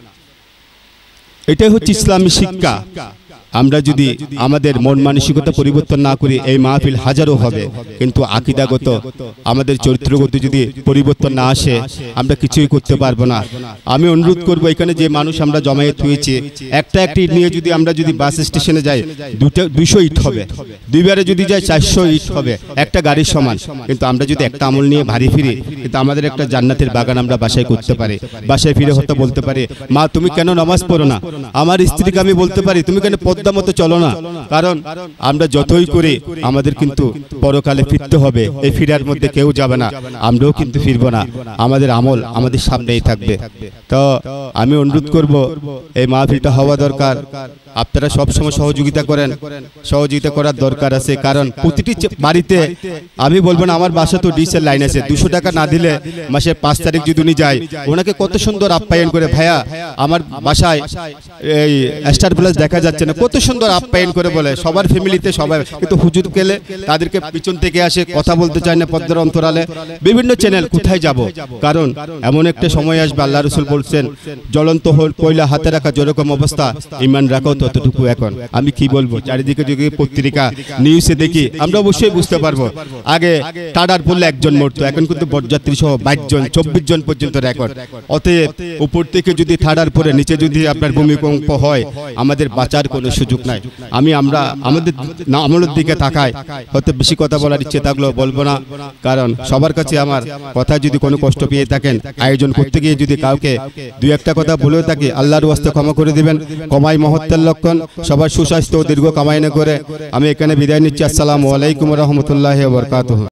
এটাই হচ্ছে ইসলামী শিক্ষা। আমরা যদি আমাদের মন মানসিকতা পরিবর্তন না করি, এই মাহফিল হাজারো হবে, কিন্তু আকীদাগত আমাদের চরিত্রগত যদি পরিবর্তন না আসে আমরা কিছুই করতে পারবো না। আমি অনুরোধ করব, এখানে যে মানুষ আমরা জমায়েত হয়েছি, একটা একটি ইট নিয়ে যদি আমরা যদি বাস স্টেশনে যাই দুটো দুইশো ইট হবে, দুইবারে যদি যাই চারশো ইট হবে, একটা গাড়ির সমান। কিন্তু আমরা যদি একটা আমল নিয়ে ভারী ফিরি, কিন্তু আমাদের একটা জান্নাতের বাগান আমরা বাসায় করতে পারি। বাসায় ফিরে হয়তো বলতে পারি, মা তুমি কেন নামাজ পড়ো না? আমার স্ত্রীকে আমি বলতে পারি, তুমি কেন পদ্মা মতো চলো না? কারণ আমরা যতই করি আমাদের কিন্তু পরকালে ফিরতে হবে, এই ফিরার মধ্যে কেউ যাবে না, আমরাও কিন্তু ফিরবো না, আমাদের আমল আমাদের সামনেই থাকবে। তো আমি অনুরোধ করব, এই মাহফিলটা হওয়া দরকার, আপনারা সবসময় সহযোগিতা করেন, সহযোগিতা করার দরকার আছে। কারণ প্রতিটি বাড়িতে, আমি বলবো না, আমার বাসা তো ডিসেল লাইন আছে, দুশো টাকা না দিলে মাসে পাঁচ তারিখ যদি উনি যায়, ওনাকে কত সুন্দর আপ্যায়ন করে, ভাইয়া আমার বাসায় এই স্টার প্লাস দেখা যাচ্ছে না, কত সুন্দর আপ্যায়ন করে বলে, সবার ফ্যামিলিতে সবাই। কিন্তু হুজুর গেলে তাদেরকে পিছন থেকে আসে, কথা বলতে চায় না, পদ্মার অন্তরালে বিভিন্ন চ্যানেল। কোথায় যাব? কারণ এমন একটা সময় আসবে, আল্লাহ রাসূল বলছেন, জ্বলন্ত কয়লা হাতে রাখা যেরকম অবস্থা, ঈমান রাখাও ততটুকু এখন আমি কি বলবো, চারিদিকে যদি পত্রিকা নিউজে দেখি আমরা অবশ্যই বুঝতে পারবো। আগে টাডার পড়লে একজন মরতো, এখন কিন্তু বরযাত্রী সহ বাইশ জন চব্বিশ জন পর্যন্ত রেকর্ড। অতএব উপর থেকে যদি ঠাডার পরে নিচে যদি আপনার ভূমিকম্প হয়, আমাদের বাঁচার কোনো সুযোগ নাই। আমি আমরা আমাদের না আমলের দিকে তাকাই, হয়তো বেশি কথা বলার ইচ্ছে থাকলেও বলবো না, কারণ সবার কাছে আমার কথা যদি কোনো কষ্ট পেয়ে থাকেন, আয়োজন করতে গিয়ে যদি কাউকে দুই একটা কথা বলেও থাকি, আল্লাহর ওয়াস্তে ক্ষমা করে দিবেন। কমাই মহত্বের লক্ষণ, সবার সুস্বাস্থ্য ও দীর্ঘ কামাই না করে আমি এখানে বিদায় নিচ্ছি। আসসালামু আলাইকুম রহমতুল্লাহি ওয়া বারাকাতুহু।